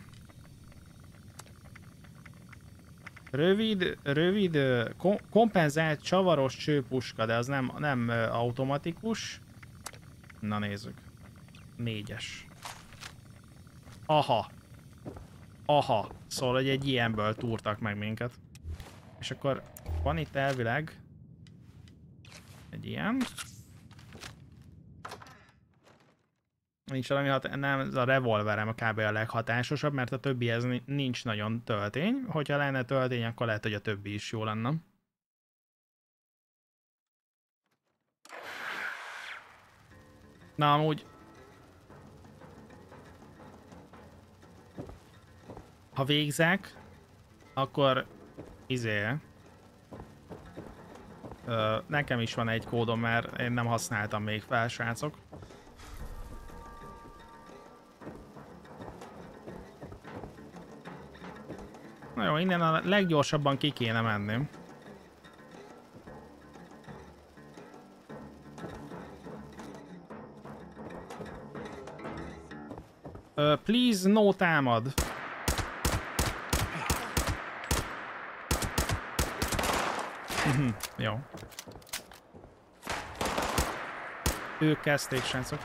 S1: Rövid, kompenzált csavaros csőpuska, de az nem automatikus. Na nézzük. 4-es. Aha. Szóval, hogy egy ilyenből túrtak meg minket. És akkor van itt elvileg egy ilyen. Nincs valami nem, ez a revolverem kb. A leghatásosabb, mert a többihez nincs nagyon töltény. Hogyha lenne töltény, akkor lehet, hogy a többi is jó lenne. Na, amúgy... Ha végzek, akkor... nekem is van egy kódom, mert én nem használtam még fel, srácok. Na jó, innen a leggyorsabban ki kéne menni. Please, no támad. Jó. Ők kezdték, srácok.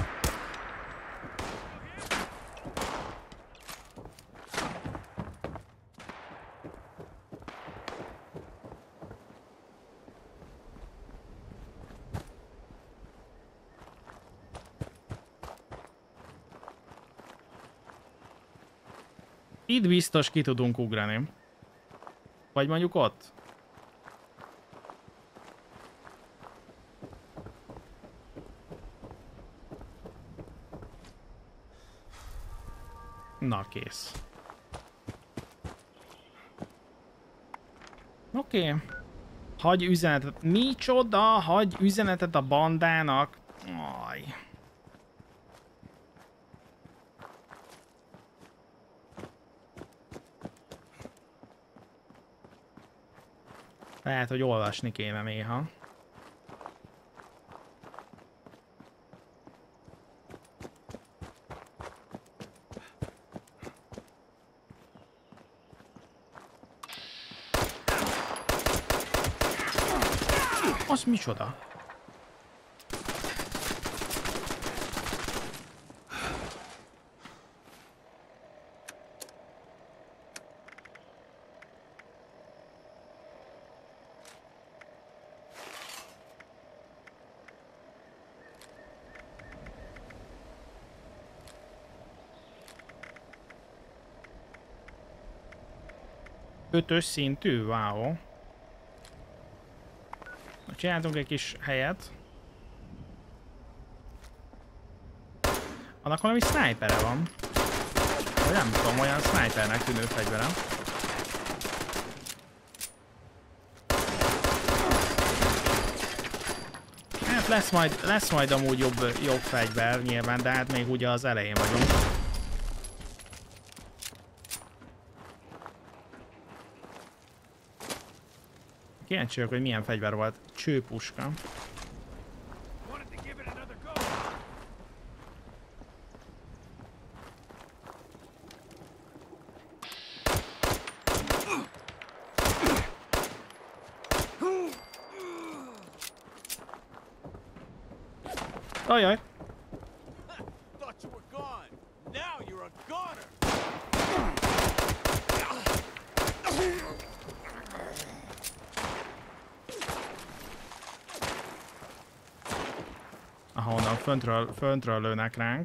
S1: Itt biztos ki tudunk ugrani. Vagy mondjuk ott. Na, kész. Oké. Hagy üzenetet. Micsoda? Hagy üzenetet a bandának. Aj. Lehet, hogy olvasni kéne néha. Az micsoda? Ötös szintű? Wow. Csináltunk egy kis helyet. Annak valami sniperre van. Vagy nem tudom, olyan snipernek tűnő fegyvere. Hát lesz majd amúgy jobb fegyver nyilván, de hát még ugye az elején vagyunk. Kíváncsi vagyok, hogy milyen fegyver volt. Csőpuska. Ajaj! Ahonnan föntről lőnek ránk.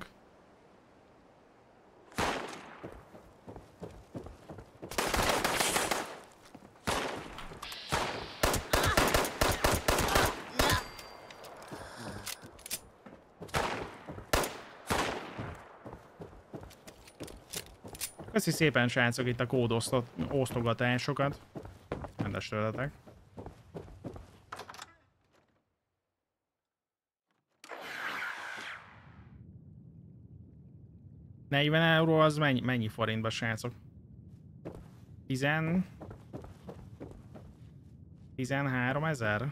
S1: Köszi szépen, srácok, itt a kódosztogatásokat. Rendes tőletek. €40 az mennyi forintba, srácok? 13 000?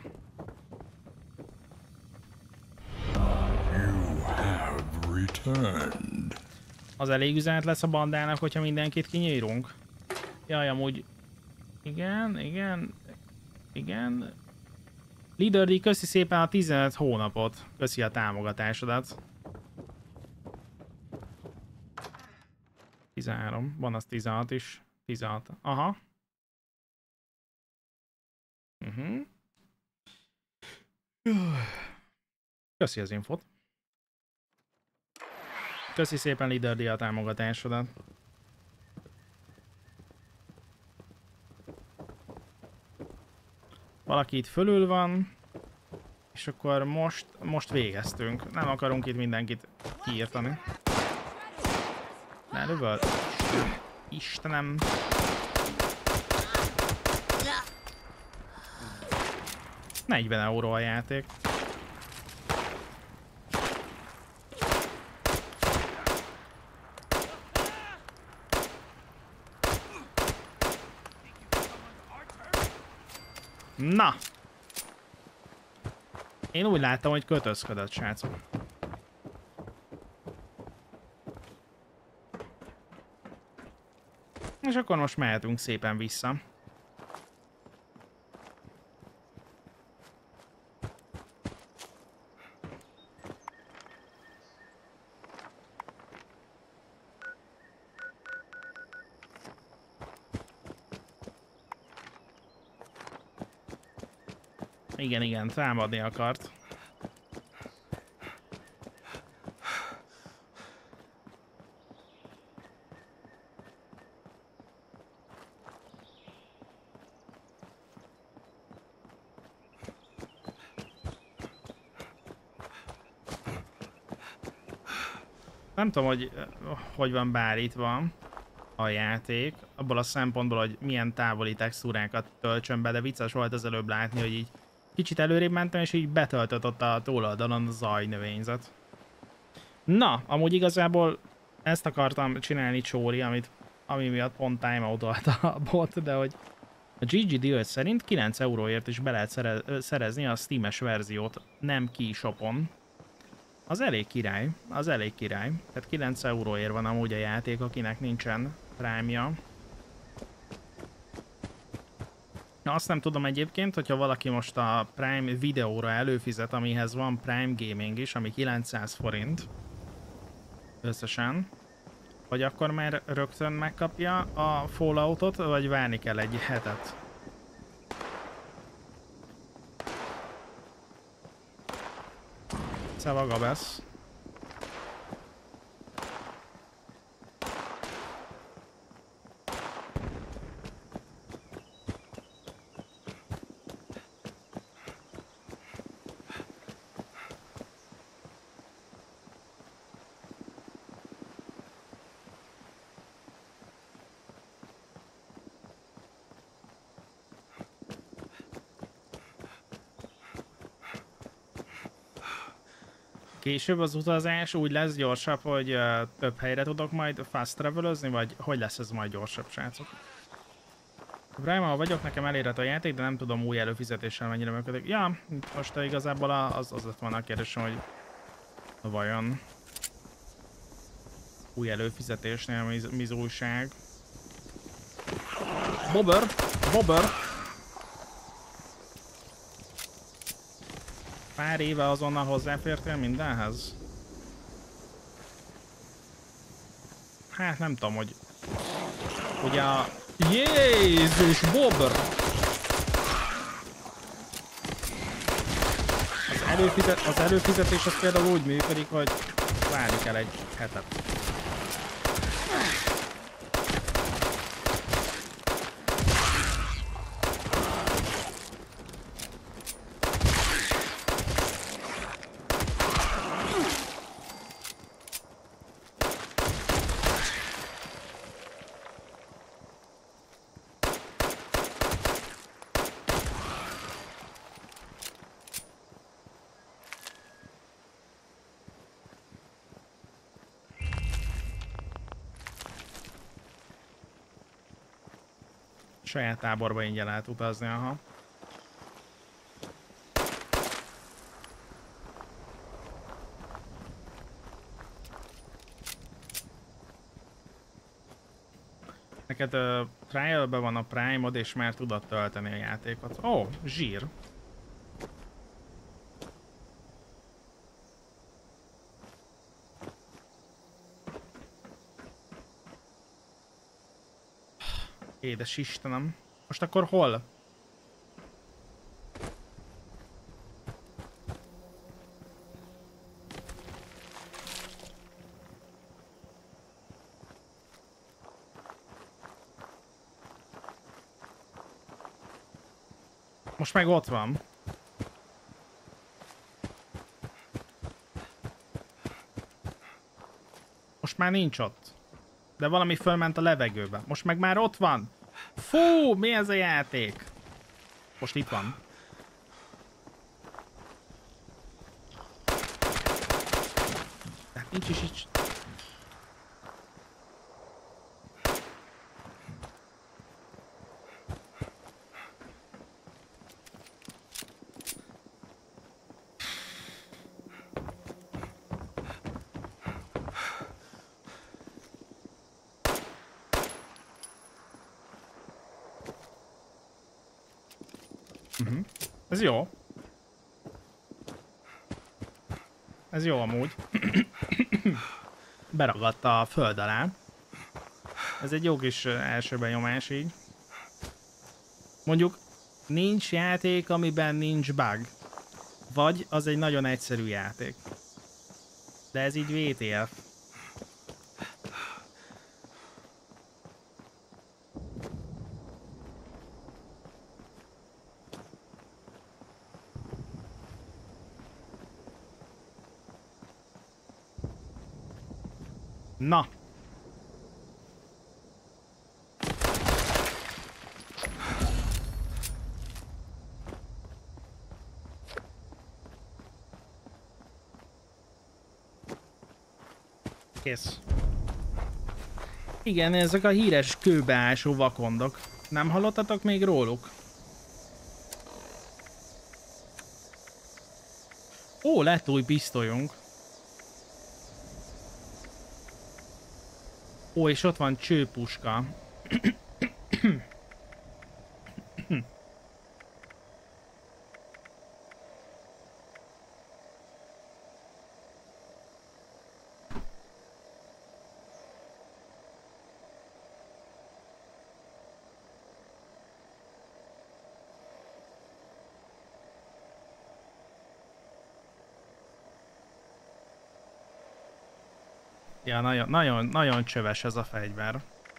S1: Az elég üzenet lesz a bandának, hogyha mindenkit kinyírunk? Jaj, amúgy... Igen. Leader D, köszi szépen a 15 hónapot. Köszi a támogatásodat. 13, van az 16 is. 16, aha. Köszi az infót. Köszi szépen Liderdi a támogatásodat. Valaki itt fölül van, és akkor most végeztünk. Nem akarunk itt mindenkit kiírtani. Ne lövöld! Istenem! €40 a játék. Na! Én úgy láttam, hogy kötözködött, srácok. És akkor most mehetünk szépen vissza. Igen, támadni akart. Nem tudom, hogy van beállítva a játék, abból a szempontból, hogy milyen távoli textúrákat töltsön be, de vicces volt az előbb látni, hogy így kicsit előrébb mentem, és így betöltött ott a túloldalon a zajnövényzet. Na, amúgy igazából ezt akartam csinálni Csóri, ami miatt pont timeout-olt a bot, de hogy a GG Deal szerint 9 euróért is be lehet szerezni a Steam-es verziót, nem Keyshopon. Az elég király, Tehát 9 euróért van amúgy a játék, akinek nincsen Prime-ja. Azt nem tudom egyébként, hogyha valaki most a Prime videóra előfizet, amihez van Prime Gaming is, ami 900 forint összesen, hogy akkor már rögtön megkapja a Falloutot, vagy várni kell egy hetet. Szeva Gabesz. Később az utazás úgy lesz gyorsabb, hogy több helyre tudok majd fast travelözni, vagy hogy lesz ez majd gyorsabb, srácok? Prime-mal vagyok, nekem elérhető a játék, de nem tudom új előfizetéssel mennyire működik. Ja, most igazából az lett volna a kérdésem, hogy vajon új előfizetésnél mi az újság? Bobber! Pár éve azonnal hozzáfértél mindenhez? Hát nem tudom, hogy... Ugye a... Jézus, Bobber! Az előfizetés az például úgy működik, hogy várni kell egy hetet. Saját táborba ingyen lehet utazni, aha. Neked trial-ben van a Prime-od, és már tudod tölteni a játékot. Ó, zsír. Édes Istenem. Most akkor hol? Most meg ott van. Most már nincs ott. De valami fölment a levegőbe. Most meg már ott van. Fú, mi ez a játék? Most itt van. De nincs is így. Ez jó. Ez jó amúgy. Beragadt a föld alá. Ez egy jó kis első benyomás így. Mondjuk nincs játék, amiben nincs bug. Vagy az egy nagyon egyszerű játék. De ez így VTF. Na. Kész. Igen, ezek a híres kőbeásó vakondok. Nem hallottatok még róluk? Ó, lett új pisztolyunk. Ó, és ott van csőpuska. Ja, nagyon csöves ez a fegyver.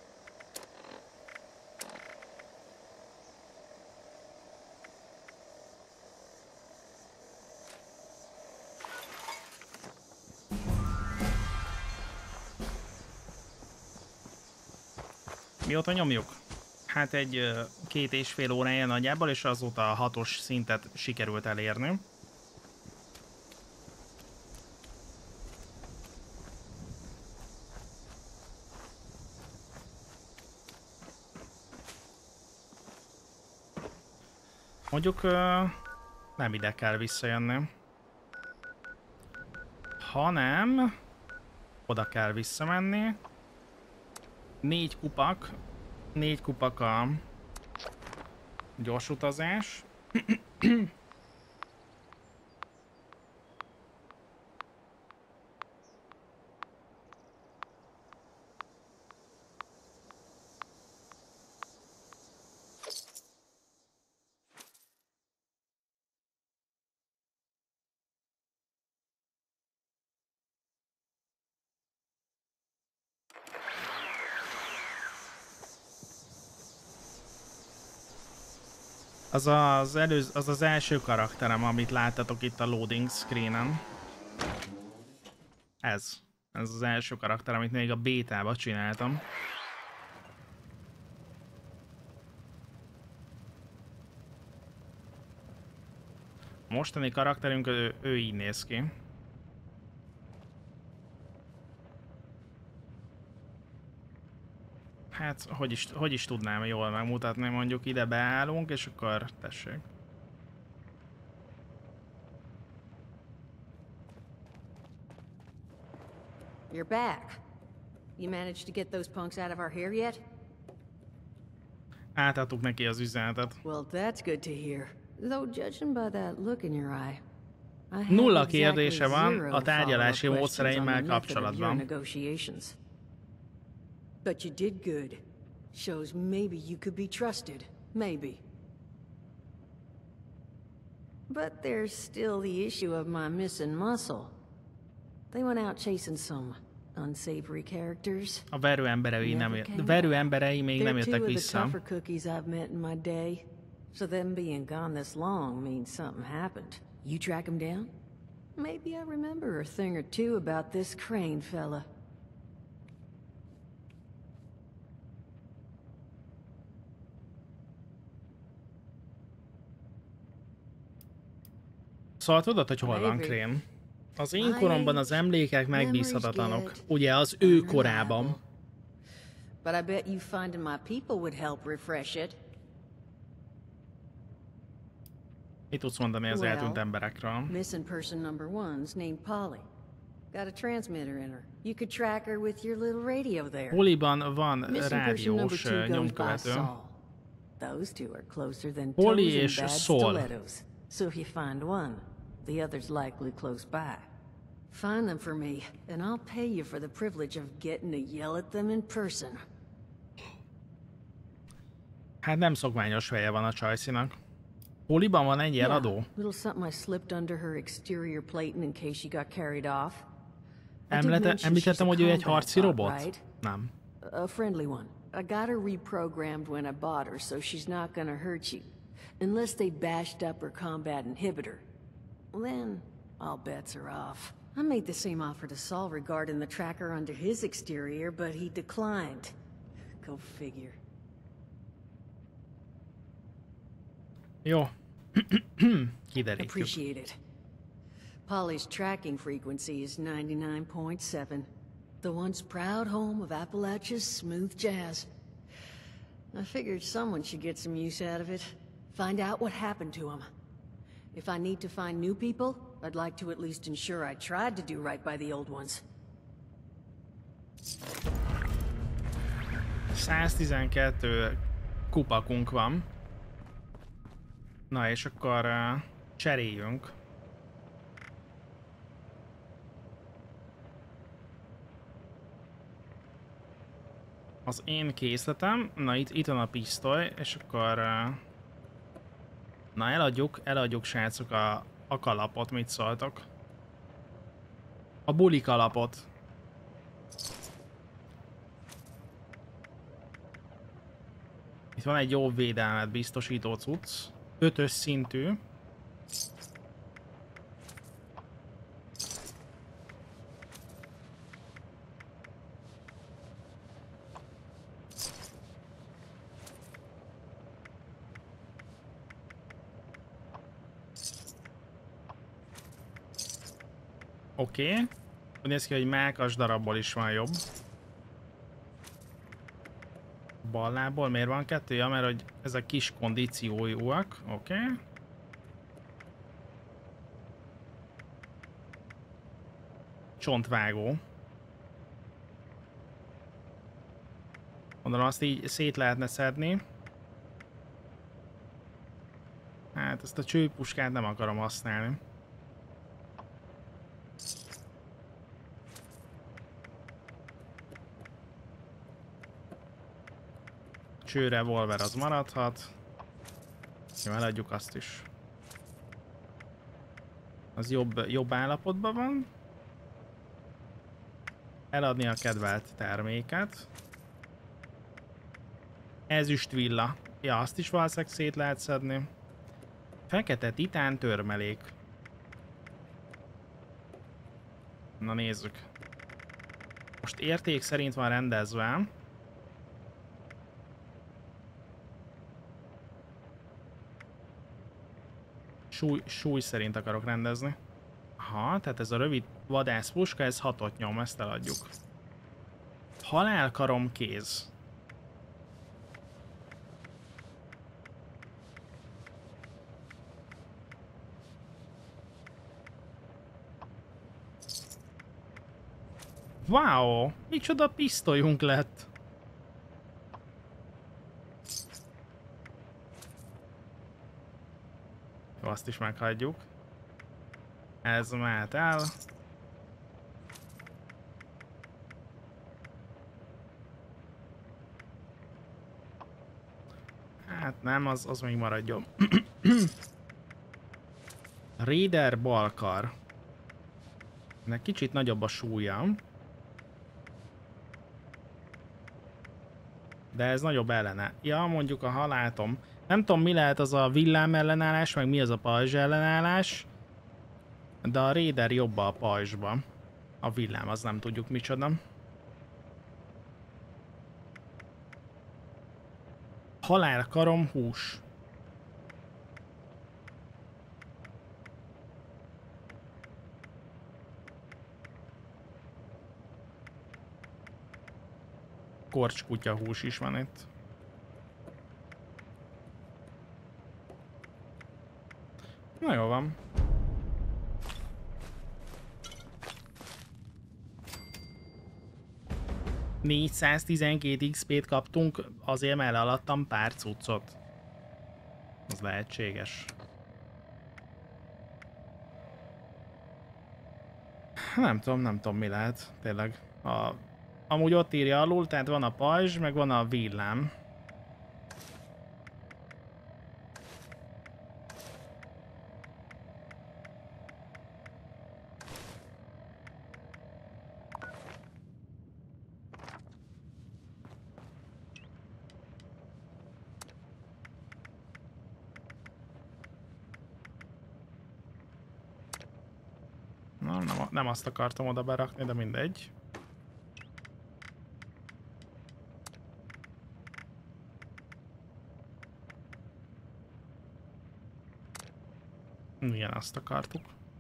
S1: Mióta nyomjuk? Hát egy 2,5 órája nagyjából, és azóta a 6-os szintet sikerült elérni. Mondjuk nem ide kell visszajönni, hanem oda kell visszamenni. 4 kupak a gyors utazás. Az az első karakterem, amit láttatok itt a loading screenen. Ez az első karakter, amit még a bétába csináltam. A mostani karakterünk, ő így néz ki. Hát, hogy is tudnám jól megmutatni, mondjuk ide beállunk, és akkor tessék.
S9: You're back. You managed to get those punks out of our hair yet?
S1: Átadtuk neki az üzenetet.
S9: Well, that's good to hear. Though judging by that look in your eye,
S1: nulla kérdése van a tárgyalási módszereimmel kapcsolatban.
S9: But you did good. Shows maybe you could be trusted. Maybe. But there's still the issue of my missing muscle. They went out chasing some unsavory characters.
S1: A verő emberei még nem jöttek vissza.
S9: They're two of the tougher cookies I've met in my day. So them being gone this long means something happened. You track him down? Maybe I remember a thing or two about this Crane fella.
S1: Szóval tudod, hogy hol van Crane? Az én koromban az emlékek megbízhatatlanok. Ugye az ő korában.
S9: But I bet you finding my people would help refresh it.
S1: Mit tudsz mondani az eltűnt emberekről?
S9: Missing person number one's named Polly. Got a transmitter in her. You could track her with your little radio there.
S1: Pollyban van rádiós nyomkövető.
S9: Those two are closer than
S1: Polly
S9: toes
S1: és
S9: and bad
S1: Saul.
S9: stilettos. So if you find one, the other's likely close by. Find them for me, and I'll pay you for the privilege of getting to yell at them in person.
S1: Hát nem szokványos feje van a csajszinak. Pollyban van ennyi eladó?
S9: Little something I slipped under her exterior plating in case she got carried off.
S1: Említettem, hogy ő egy harci robot? Nem.
S9: A friendly one. I got her reprogrammed when I bought her, so she's not gonna hurt you. Unless they bashed up her combat inhibitor. Then, all bets are off. I made the same offer to Saul regarding the tracker under his exterior, but he declined. Go figure.
S1: Jó. Kiderítjük.
S9: Appreciate it. Polly's tracking frequency is 99.7. The once proud home of Appalachia's smooth jazz. I figured someone should get some use out of it. Find out what happened to him. If I need to find new people, I'd like to at least ensure I tried to do right by the old ones.
S1: 112 kupakunk van. Na és akkor cseréljünk. Az én készletem, na itt van a pisztoly, és akkor na eladjuk srácok a kalapot, mit szóltok? A buli kalapot. Itt van egy jó védelmet biztosító cucc. 5-ös szintű. Oké. Úgy néz ki, hogy mákas darabból is van jobb. Ballából miért van kettő? Ja, mert hogy ezek kis kondíciójúak. Oké. Csontvágó. Gondolom azt így szét lehetne szedni. Hát ezt a csőpuskát nem akarom használni. Csőrevolver az maradhat. Jó, eladjuk azt is. Az jobb állapotban van. Eladni a kedvelt terméket. Ezüstvilla. Ja, azt is valószínűleg szét lehet szedni. Fekete titán törmelék. Na nézzük. Most érték szerint van rendezve. Súly szerint akarok rendezni. Aha, tehát ez a rövid vadászpuska, ez 6-ot nyom, ezt eladjuk. Halálkarom kéz. Wow! Micsoda pisztolyunk lett! Jó, azt is meghagyjuk. Ez mehet el. Hát nem, az még maradjon. Raider balkar. Ennek kicsit nagyobb a súlya. De ez nagyobb ellene. Ja, mondjuk ha látom. Nem tudom, mi lehet az a villám ellenállás, meg mi az a pajzs ellenállás. De a Raider jobb a pajzsba. A villám az nem tudjuk micsoda. Halálkarom hús. Korcskutya hús is van itt. Na jó van. $412 XP-t kaptunk, azért mert eladtam pár cuccot. Az lehetséges. Nem tudom mi lehet, tényleg. Amúgy ott írja alul, tehát van a pajzs, meg van a villám. Nem azt akartam oda berakni, de mindegy. Igen, azt akartuk.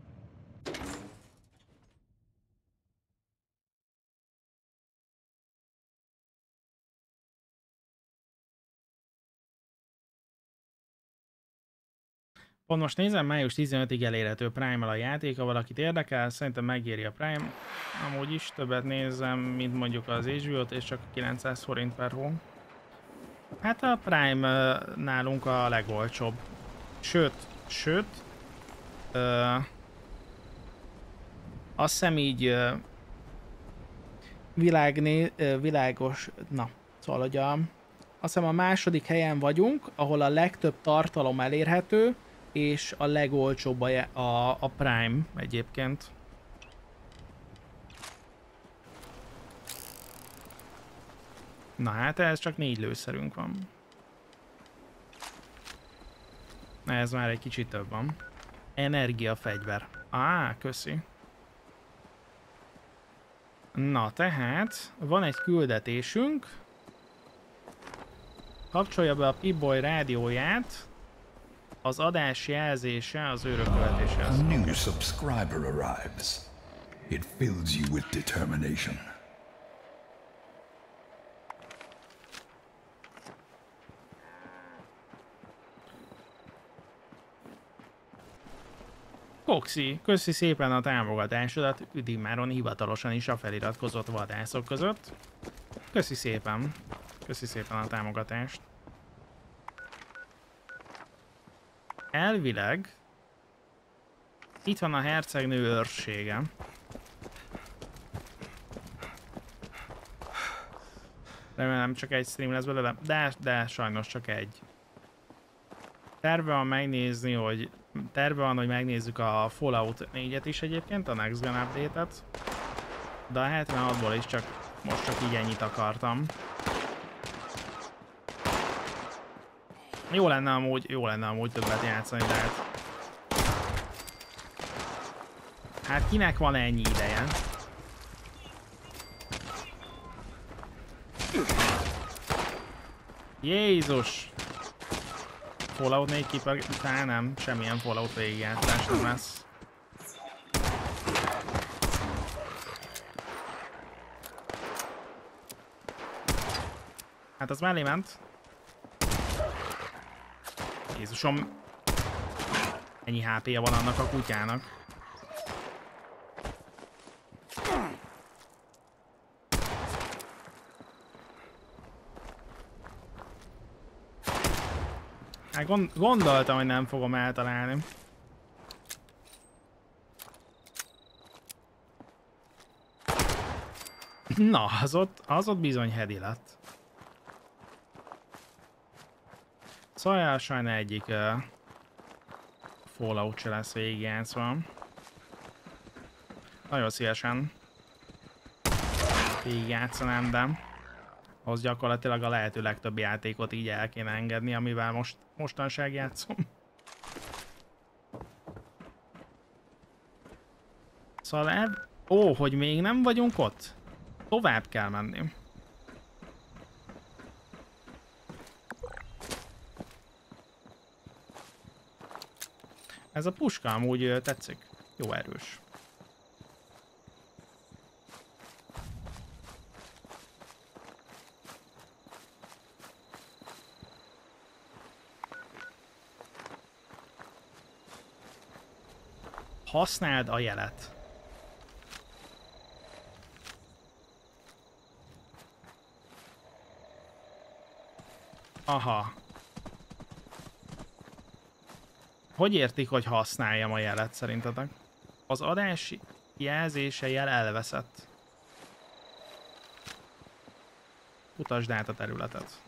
S1: Pont most nézem, május 15-ig elérhető Prime-mal a játék, ha valakit érdekel, szerintem megéri a Prime. Amúgy is többet nézem, mint mondjuk az HBO-t, és csak 900 forint per hó. Hát a Prime nálunk a legolcsóbb. Sőt, azt hiszem így világos, na, szóval hogy azt hiszem a második helyen vagyunk, ahol a legtöbb tartalom elérhető, és a legolcsóbb a Prime egyébként. Na hát ez csak 4 lőszerünk van. Ez már egy kicsit több van. Energiafegyver. Köszi. Na tehát, van egy küldetésünk. Kapcsolja be a Pip-Boy rádióját. Az adás jelzése az örökkövetéshez.
S4: A new subscriber arrives. It fills you with determination.
S1: Coxy, köszi szépen a támogatásodat, Üdimmáron hivatalosan is a feliratkozott vadászok között. Köszi szépen a támogatást. Elvileg itt van a hercegnő őrsége. Remélem csak egy stream lesz belőle, de sajnos csak egy. Terve van, hogy megnézzük a Fallout 4-et is egyébként, a Next Gen update-et. De a 76-ból is most csak így ennyit akartam. Jó lenne amúgy többet játszani, de hát kinek van ennyi ideje? Jézus! Fallout 4 talán nem, semmilyen Fallout végigjátszás nem lesz. Hát az mellé ment. Jézusom, ennyi HP-ja van annak a kutyának. Hát gondoltam, hogy nem fogom eltalálni. Na, az ott bizony hedi lett. Szóval sajna egyik Fallout se lesz végigjátszva. Nagyon szívesen végigjátszanám, de ahhoz gyakorlatilag a lehető legtöbb játékot így el kéne engedni, amivel mostanság játszom. Szóval hogy még nem vagyunk ott? Tovább kell menni. Ez a puska amúgy tetszik. Jó erős. Használd a jelet. Aha. Hogy értik, hogy használjam a jelet szerintetek? Az adás jelzése jel elveszett. Utasd át a területet.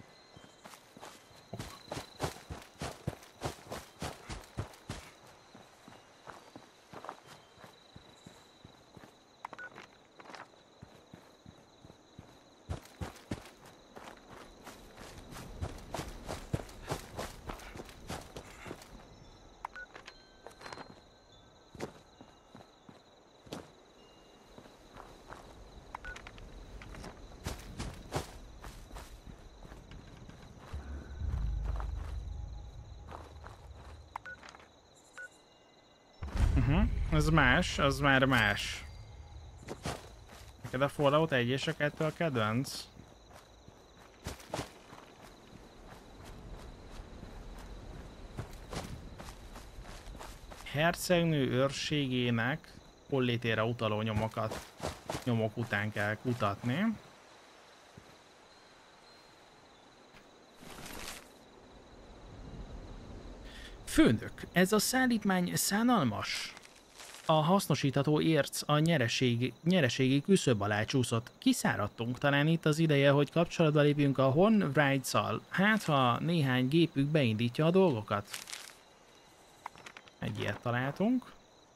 S1: Ez más, az már más. Neked a Fallout 1 és a 2 a kedvenc? Hercegnő őrségének hollétére utaló nyomok után kell kutatni. Főnök, ez a szállítmány szánalmas. A hasznosítható érc a nyereségi küszöb alá csúszott. Kiszáradtunk, talán itt az ideje, hogy kapcsolatba lépjünk a Hornwright-szal. Hát, ha néhány gépük beindítja a dolgokat. Egy ilyet találtunk.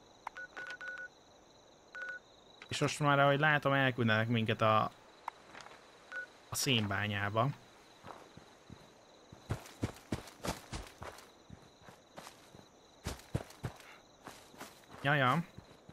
S1: És most már, ahogy látom, elküldenek minket a szénbányába. Jaja.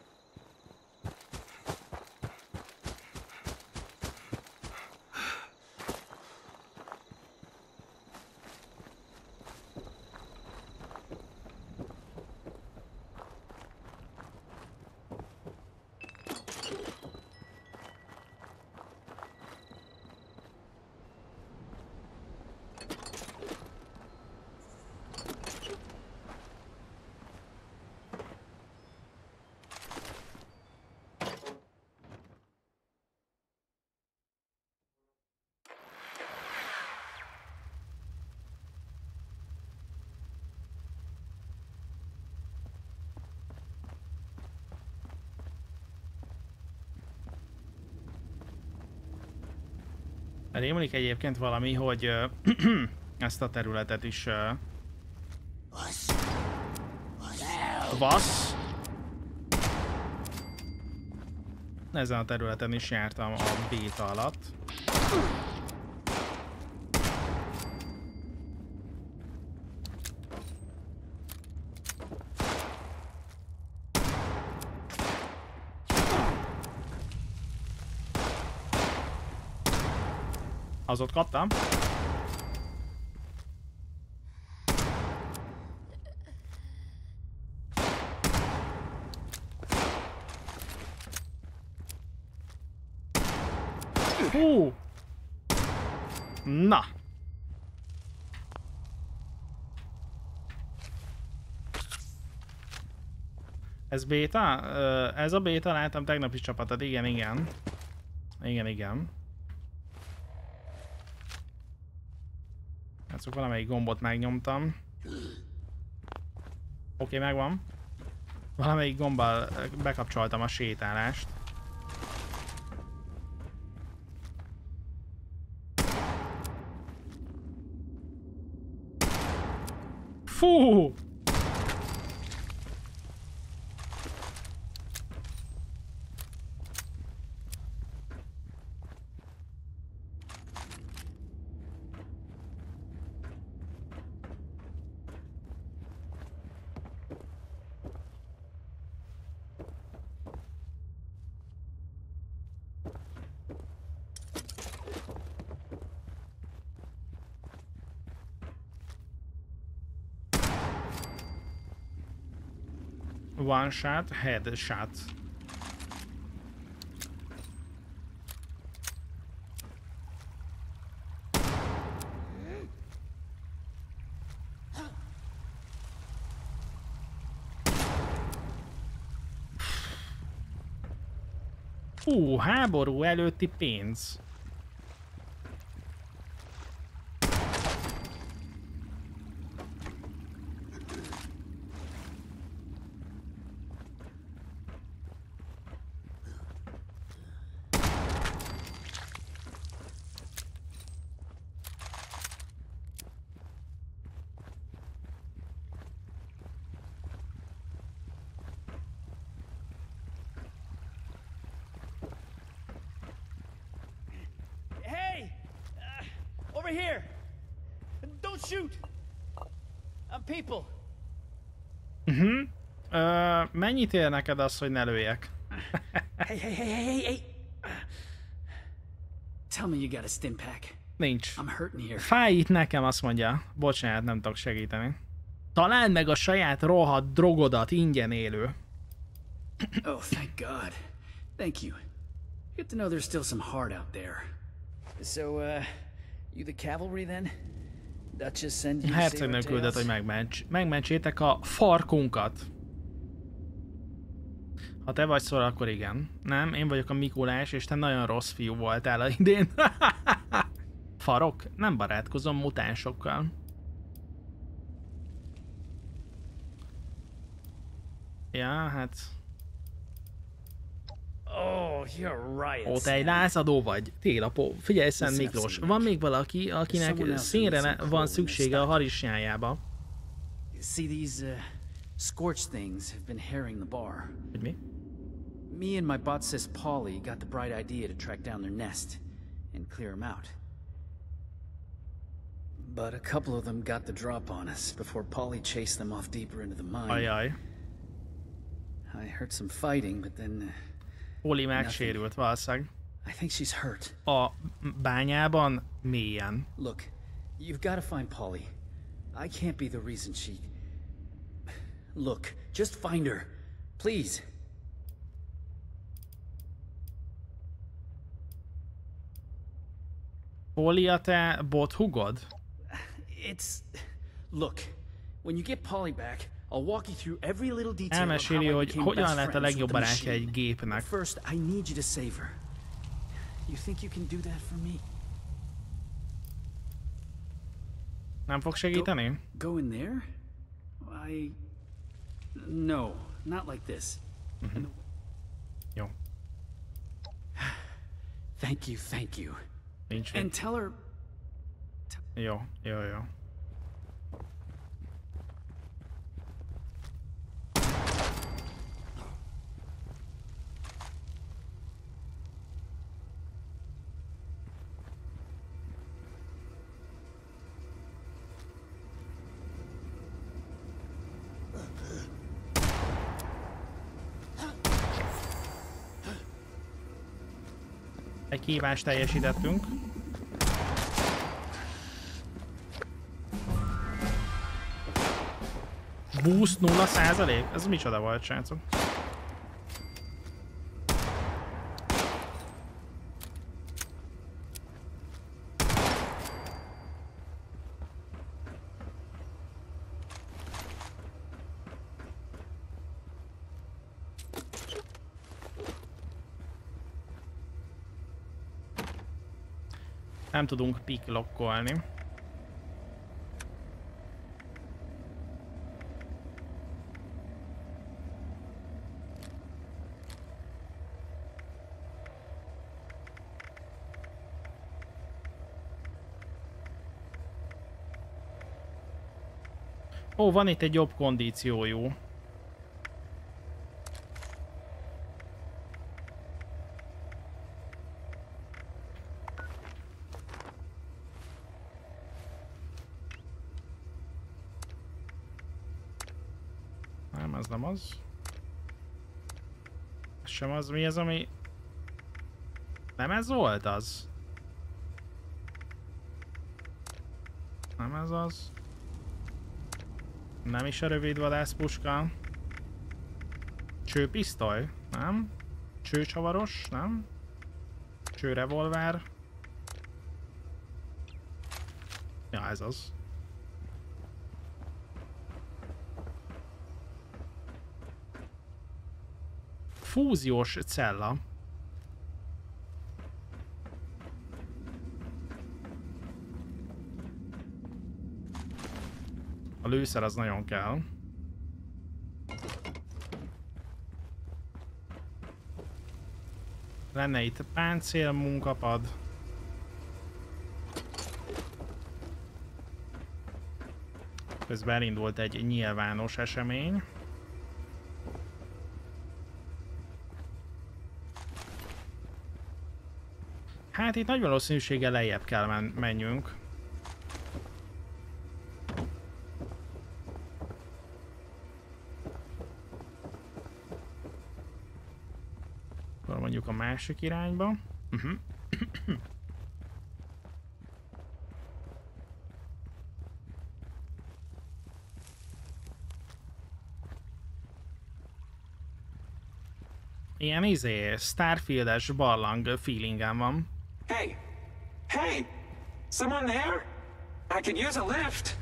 S1: Rémlik egyébként valami, hogy ezt a területet is... Vasz! Ezen a területen is jártam a béta alatt. Az ott kaptam. Hú! Na! Ez béta? Ez a béta, láttam tegnapi csapatot, igen. Igen. Hát szóval valamelyik gombot megnyomtam. Oké, megvan. Valamelyik gombbal bekapcsoltam a sétálást. Fú! One shot, headshot. Háború előtti pénz. Mennyit ér neked az, hogy ne lőjek?
S23: Hey. Tell me you got a stim pack.
S1: Nincs.
S23: I'm hurting here.
S1: Fáj itt nekem, azt mondja. Bocsánat, nem tudok segíteni. Találd meg a saját rohadt drogodat ingyen élő.
S23: Oh, thank God. Thank you. Good to know there's still some heart out there. So, you the cavalry then? Duchess send you
S1: Hercegnő küldött, hogy megmentsétek a farkunkat. Ha te vagy szól, akkor igen. Nem, én vagyok a Mikulás, és te nagyon rossz fiú voltál az idén. Farok? Nem barátkozom mutánsokkal. Ja, hát...
S23: Oh, you're right.
S1: Ó, te egy lázadó vagy. Télapó. Figyelj, Szent Miklós. Van még valaki, akinek színre van szüksége a harisnyájába.
S23: See, these scorched things have been herring the bar.
S1: Hogy mi?
S23: Me and my bot sis Polly got the bright idea to track down their nest and clear them out. But a couple of them got the drop on us before Polly chased them off deeper into the mine.
S1: Ajaj.
S23: I heard some fighting, but then...
S1: Polly megsérült valószínűleg.
S23: I think she's hurt.
S1: A bányában mélyen.
S23: Look, you've got to find Polly. I can't be the reason she... Look, just find her. Please.
S1: Polly a te bothugod?
S23: It's... Look, when you get Polly back, I'll walk you through every little detail.
S1: Elmeséli, hogy hogyan lett a legjobb barátja egy gépnek.
S23: First, I need you to save her. You think you can do that for me?
S1: Nem fog segíteni?
S23: Go in there? No, not like this.
S1: Jó.
S23: Thank you.
S1: Nincs.
S23: And tell her...
S1: Jó. Egy kívást teljesítettünk. Boost 0%? Ez micsoda volt, srácok? Nem tudunk pick-lockolni. Ó, van itt egy jobb kondíciójú. Nem, ez nem az. Ez sem az. Mi az, ami... Nem ez volt az? Nem ez az. Nem is a rövid vadászpuska. Csőpisztoly? Nem? Csőcsavaros? Nem? Csőrevolver? Ja, ez az. Fúziós cella. A lőszer az nagyon kell. Lenne itt páncél, munkapad. Közben elindult egy nyilvános esemény. Hát itt nagy valószínűséggel lejjebb kell menjünk. Akkor mondjuk a másik irányba. Ilyen Starfield-es barlang feelingem van.
S5: Hey! Hey! Someone there? I could use a lift.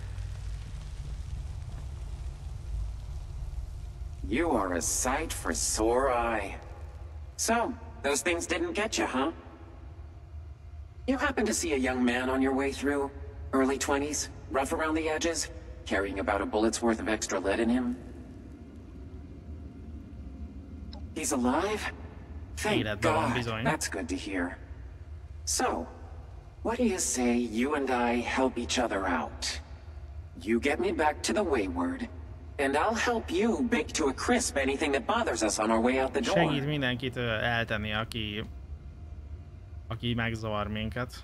S5: You are a sight for sore eye. So, those things didn't get you, huh? You happen to see a young man on your way through? Early 20s? Rough around the edges? Carrying about a bullet's worth of extra lead in him? He's alive? Thank God. That's good to hear. So, what do you say you and I help each other out? You get me back to the Wayward, and I'll help you bake to a crisp anything that bothers us on our way out the door.
S1: Segít mindenkit eltenni, aki megzavar minket.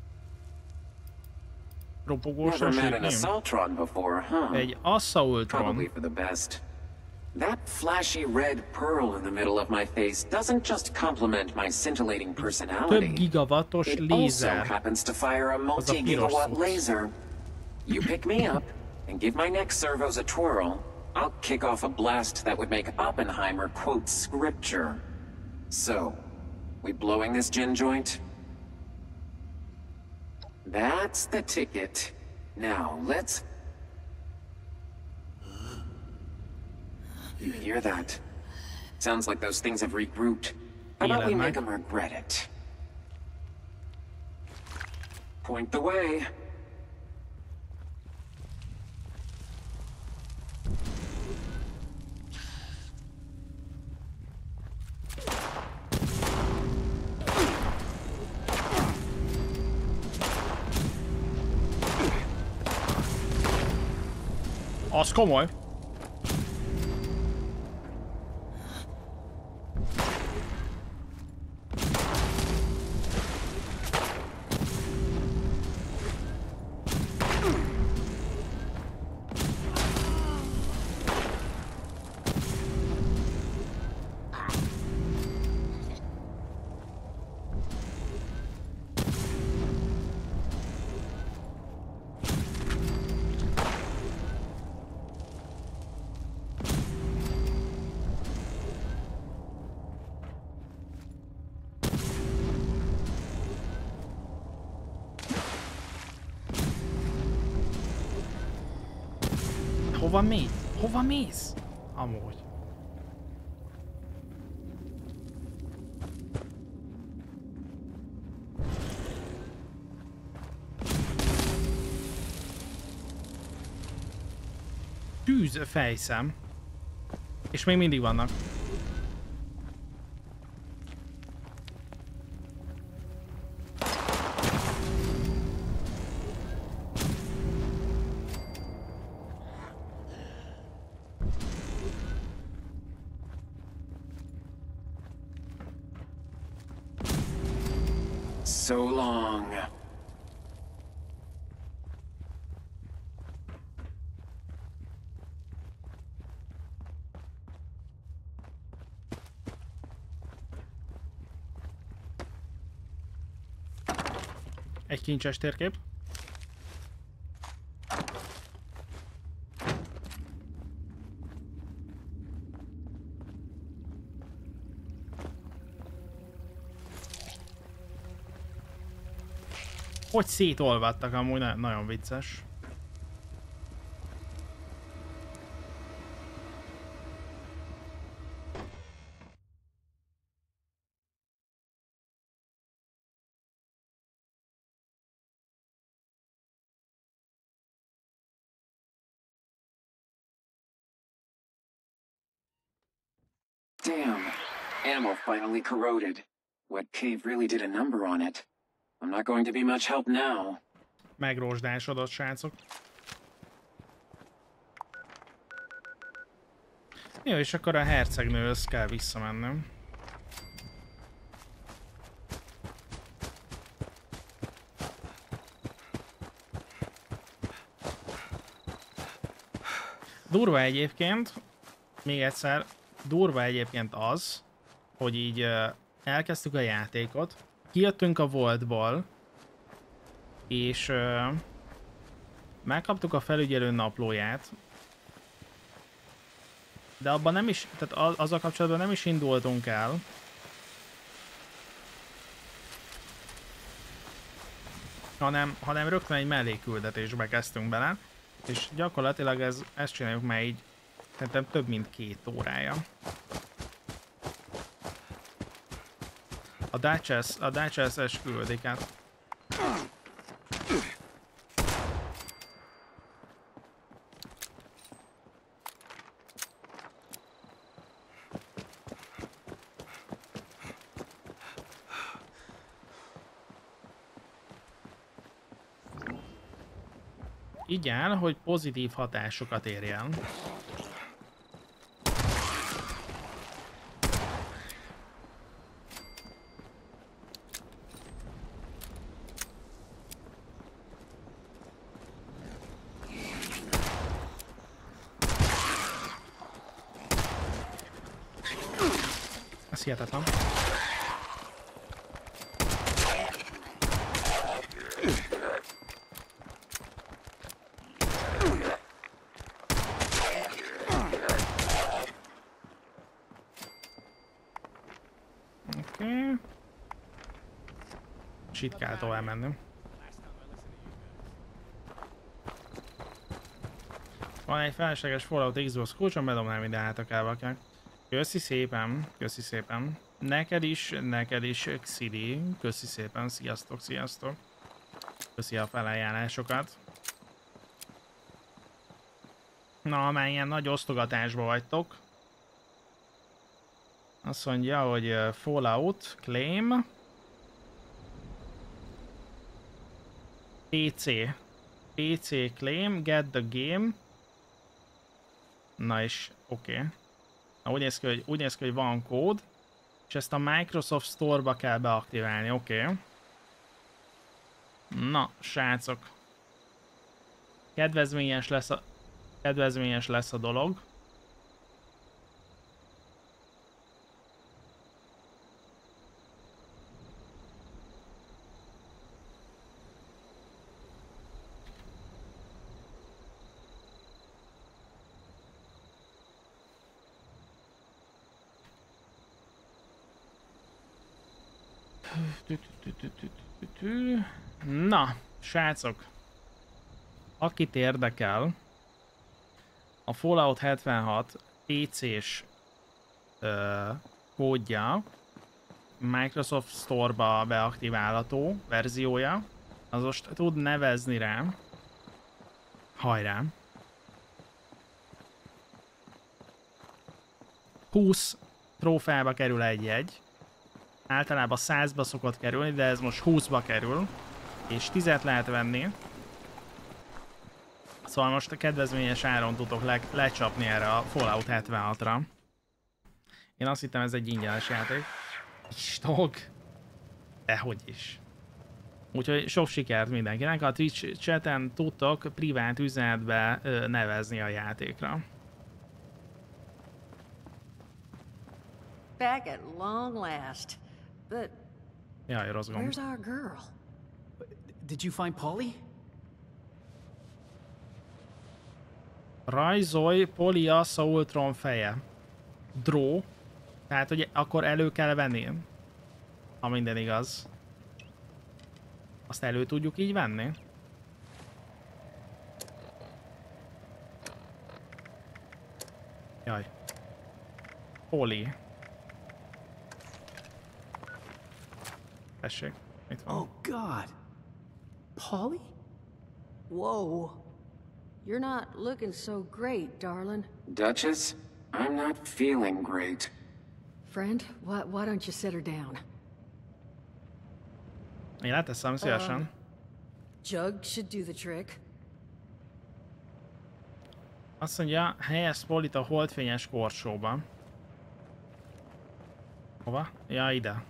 S1: Ropogósra sütném? Egy Assaultron.
S5: Probably for the best. That flashy red pearl in the middle of my face doesn't just complement my scintillating personality.
S1: Több gigawattos
S5: it
S1: lézer.
S5: also happens to fire a multi-gigawatt laser. You pick me up and give my neck servos a twirl, I'll kick off a blast that would make Oppenheimer quote scripture. So, we blowing this gin joint? That's the ticket. Now, let's... You hear that? Sounds like those things have regrouped. How about we make them regret it? Point the way.
S1: Az komoly. Hova mész? Hova mész? Amúgy. Tűz fejszem. És még mindig vannak.
S5: So long.
S1: Egy kincses térkép. Hogy szétolvadtak, amúgy nagyon vicces.
S5: Damn, ammo finally corroded. Wet cave really did a number on it. I'm not going to be much help now.
S1: Megrosdásodott, srácok. Jó, és akkor a hercegnőhöz kell visszamennem. Durva egyébként, még egyszer, durva egyébként az, hogy így elkezdtük a játékot, kijöttünk a Vaultból, és megkaptuk a felügyelő naplóját, de abban nem is, tehát azzal kapcsolatban nem is indultunk el. Hanem rögtön egy mellékküldetésbe kezdtünk bele, és gyakorlatilag ezt csináljuk már így, szerintem több mint 2 órája. A Duchess-es küldik át. Így áll, hogy pozitív hatásokat érjen. Ez hihetetlen. Itt kell tovább mennünk. Van egy felesleges Fallout Xbox kulcsom, bedobnám ide át a kábaknak. Köszi szépen, köszi szépen. Neked is, Xidi, köszi szépen, sziasztok, sziasztok. Köszi a felajánlásokat. Na, már ilyen nagy osztogatásba vagytok. Azt mondja, hogy Fallout, claim. PC claim, get the game. Na és oké. Na úgy néz ki, hogy van kód, és ezt a Microsoft Store-ba kell beaktiválni, oké. Na, srácok. Kedvezményes lesz a dolog. Na, srácok, akit érdekel, a Fallout 76 PC-s kódja, Microsoft Store-ba beaktiválható verziója, az most tud nevezni rá. Hajrá! 20 trófeába kerül egy jegy. Általában 100-ba szokott kerülni, de ez most 20-ba kerül, és 10-et lehet venni. Szóval most a kedvezményes áron tudok lecsapni erre a Fallout 76-ra. Én azt hittem, ez egy ingyenes játék. Istok! Dehogy is. Úgyhogy sok sikert mindenkinek. A Twitch chaten tudtok privát üzenetbe nevezni a játékra.
S9: Back at long last. But
S1: jaj, rossz gomb.
S9: Where's our girl?
S23: Did you find Polly?
S1: Rajzolj Polia Saultron feje. Draw. Tehát, hogy akkor elő kell venni. Ha minden igaz. Azt elő tudjuk így venni? Jaj. Poli. Tessék, itt van.
S21: Oh God. Polly?
S9: Whoa. You're not looking so great, darling.
S5: Duchess, I'm not feeling great.
S9: Friend, why don't you sit her down?
S1: Én leteszem szívesen.
S9: Jug should do the trick.
S1: Azt mondja, helyez Polit a holdfényes korsóba. Hova? Ja, ide.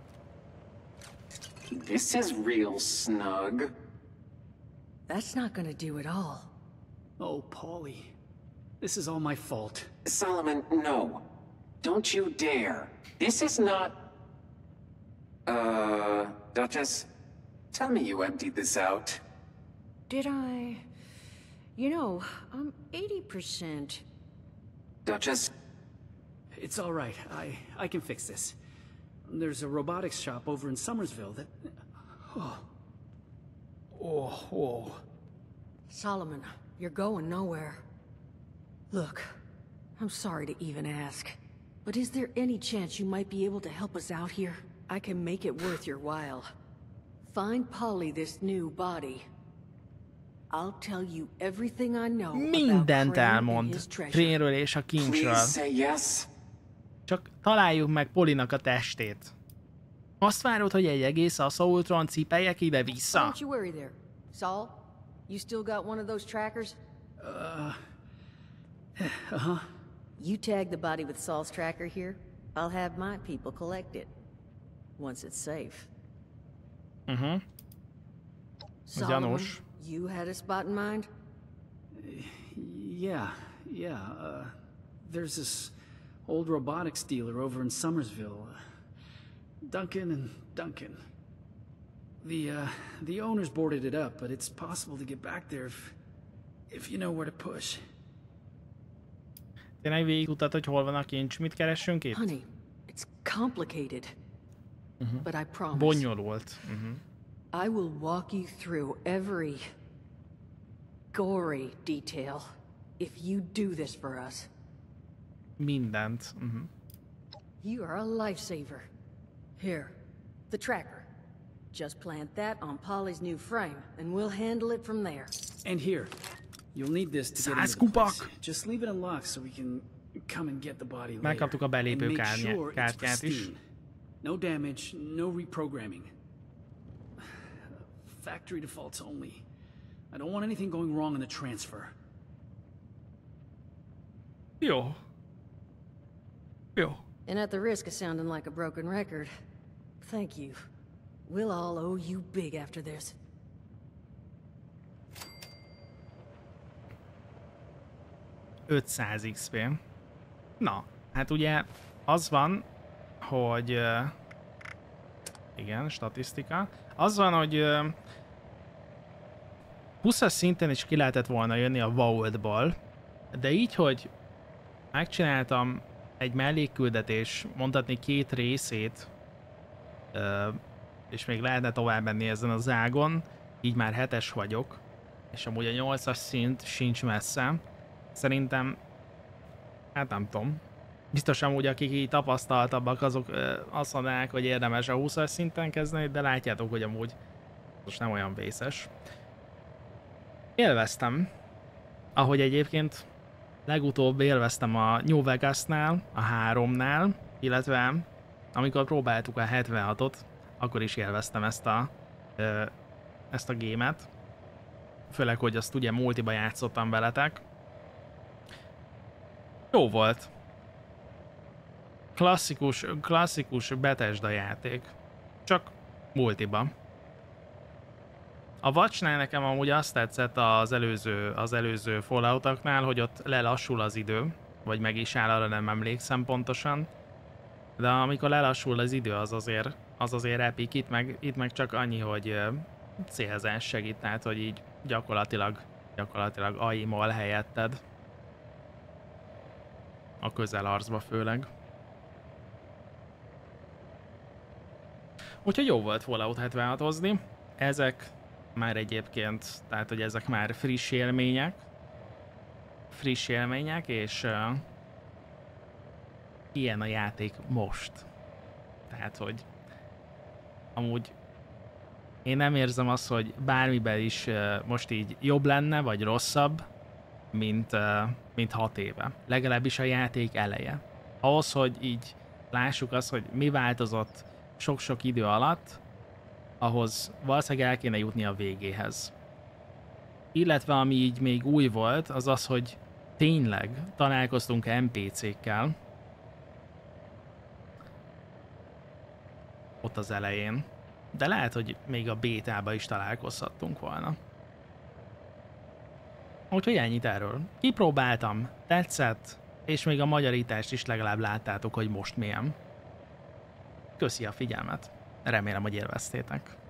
S5: This is real snug.
S9: That's not gonna do it all.
S21: Oh, Polly. This is all my fault.
S5: Solomon, no. Don't you dare. This is not... Duchess, tell me you emptied this out.
S9: Did I? You know, I'm 80%.
S5: Duchess?
S21: It's all right. I can fix this. There's a robotics shop over in Summersville that... Oh.
S9: Solomon, you're going nowhere. Look, I'm sorry to even ask, but is there any chance you might be able to help us out here? I can make it worth your while. Find Polly this new body. I'll tell you everything I know
S1: mindent elmond Crane-ről és a kincsről. Csak találjuk meg Polinak a testét. Azt várod, hogy egy egész Assaultron cipeljek ide-vissza?
S9: Don't you worry there. Saul, you still got one of those trackers? You tag the body with Saul's tracker here. I'll have my people collect it. Once it's safe. Solomon, you had a spot in mind?
S21: Yeah. There's this old robotics dealer over in Summersville. Duncan and Duncan. The owners boarded it up, but it's possible to get back there if you know where to push.
S1: Tényleg végigtudtad, hogy hol van a kincs? Mit keressünk itt?
S9: Honey, it's complicated. But I promise.
S1: Bonyolult.
S9: I will walk you through every gory detail if you do this for us.
S1: Mindent.
S9: You are a lifesaver. Here, the tracker. Just plant that on Polly's new frame, and we'll handle it from there.
S21: And here, you'll need this to get into the place. Just leave it unlocked so we can come and get the body later.
S1: Megkaptuk a belépő kártyát is.
S21: No damage, no reprogramming. Factory defaults only. I don't want anything going wrong in the transfer.
S1: Jó.
S9: And at the risk of sounding like a broken record, thank you. We'll all owe you big after this.
S1: $500 XP. Na, hát ugye az van, hogy... igen, statisztika. Az van, hogy 20-as szinten is ki lehetett volna jönni a Vaultból, de így, hogy megcsináltam egy mellékküldetés, mondhatni 2 részét, és még lehetne tovább menni ezen az ágon, így már 7-es vagyok, és amúgy a 8-as szint sincs messze. Szerintem, hát nem tudom, biztos amúgy akik így tapasztaltabbak, azok azt mondanák, hogy érdemes a 20-as szinten kezdeni, de látjátok, hogy amúgy most nem olyan vészes. Élveztem, ahogy egyébként legutóbb élveztem a New Vegasnál, a 3-nál, illetve amikor próbáltuk a 76-ot, akkor is élveztem ezt a gémet. Főleg, hogy azt ugye multiba játszottam veletek. Jó volt. Klasszikus Bethesda játék. Csak multiba. A Watchnál nekem amúgy azt tetszett az előző Fallout-oknál, hogy ott lelassul az idő, vagy meg is áll, arra nem emlékszem pontosan. De amikor lelassul az idő, az azért epic, itt meg csak annyi, hogy célzás segít, tehát hogy így gyakorlatilag aimol helyetted. A közelarcba főleg. Úgyhogy jó volt Fallout 76-ozni. ezek már egyébként, tehát hogy ezek már friss élmények, és ilyen a játék most. Tehát, hogy amúgy én nem érzem azt, hogy bármiben is most így jobb lenne, vagy rosszabb, mint 6 éve. Legalábbis a játék eleje. Ahhoz, hogy így lássuk azt, hogy mi változott sok-sok idő alatt, ahhoz valószínűleg el kéne jutni a végéhez. Illetve ami így még új volt, az az, hogy tényleg találkoztunk NPC-kkel ott az elején. De lehet, hogy még a bétába is találkozhattunk volna. Úgyhogy ennyit erről. Kipróbáltam, tetszett, és még a magyarítást is legalább láttátok, hogy most milyen. Köszi a figyelmet. Remélem, hogy élveztétek.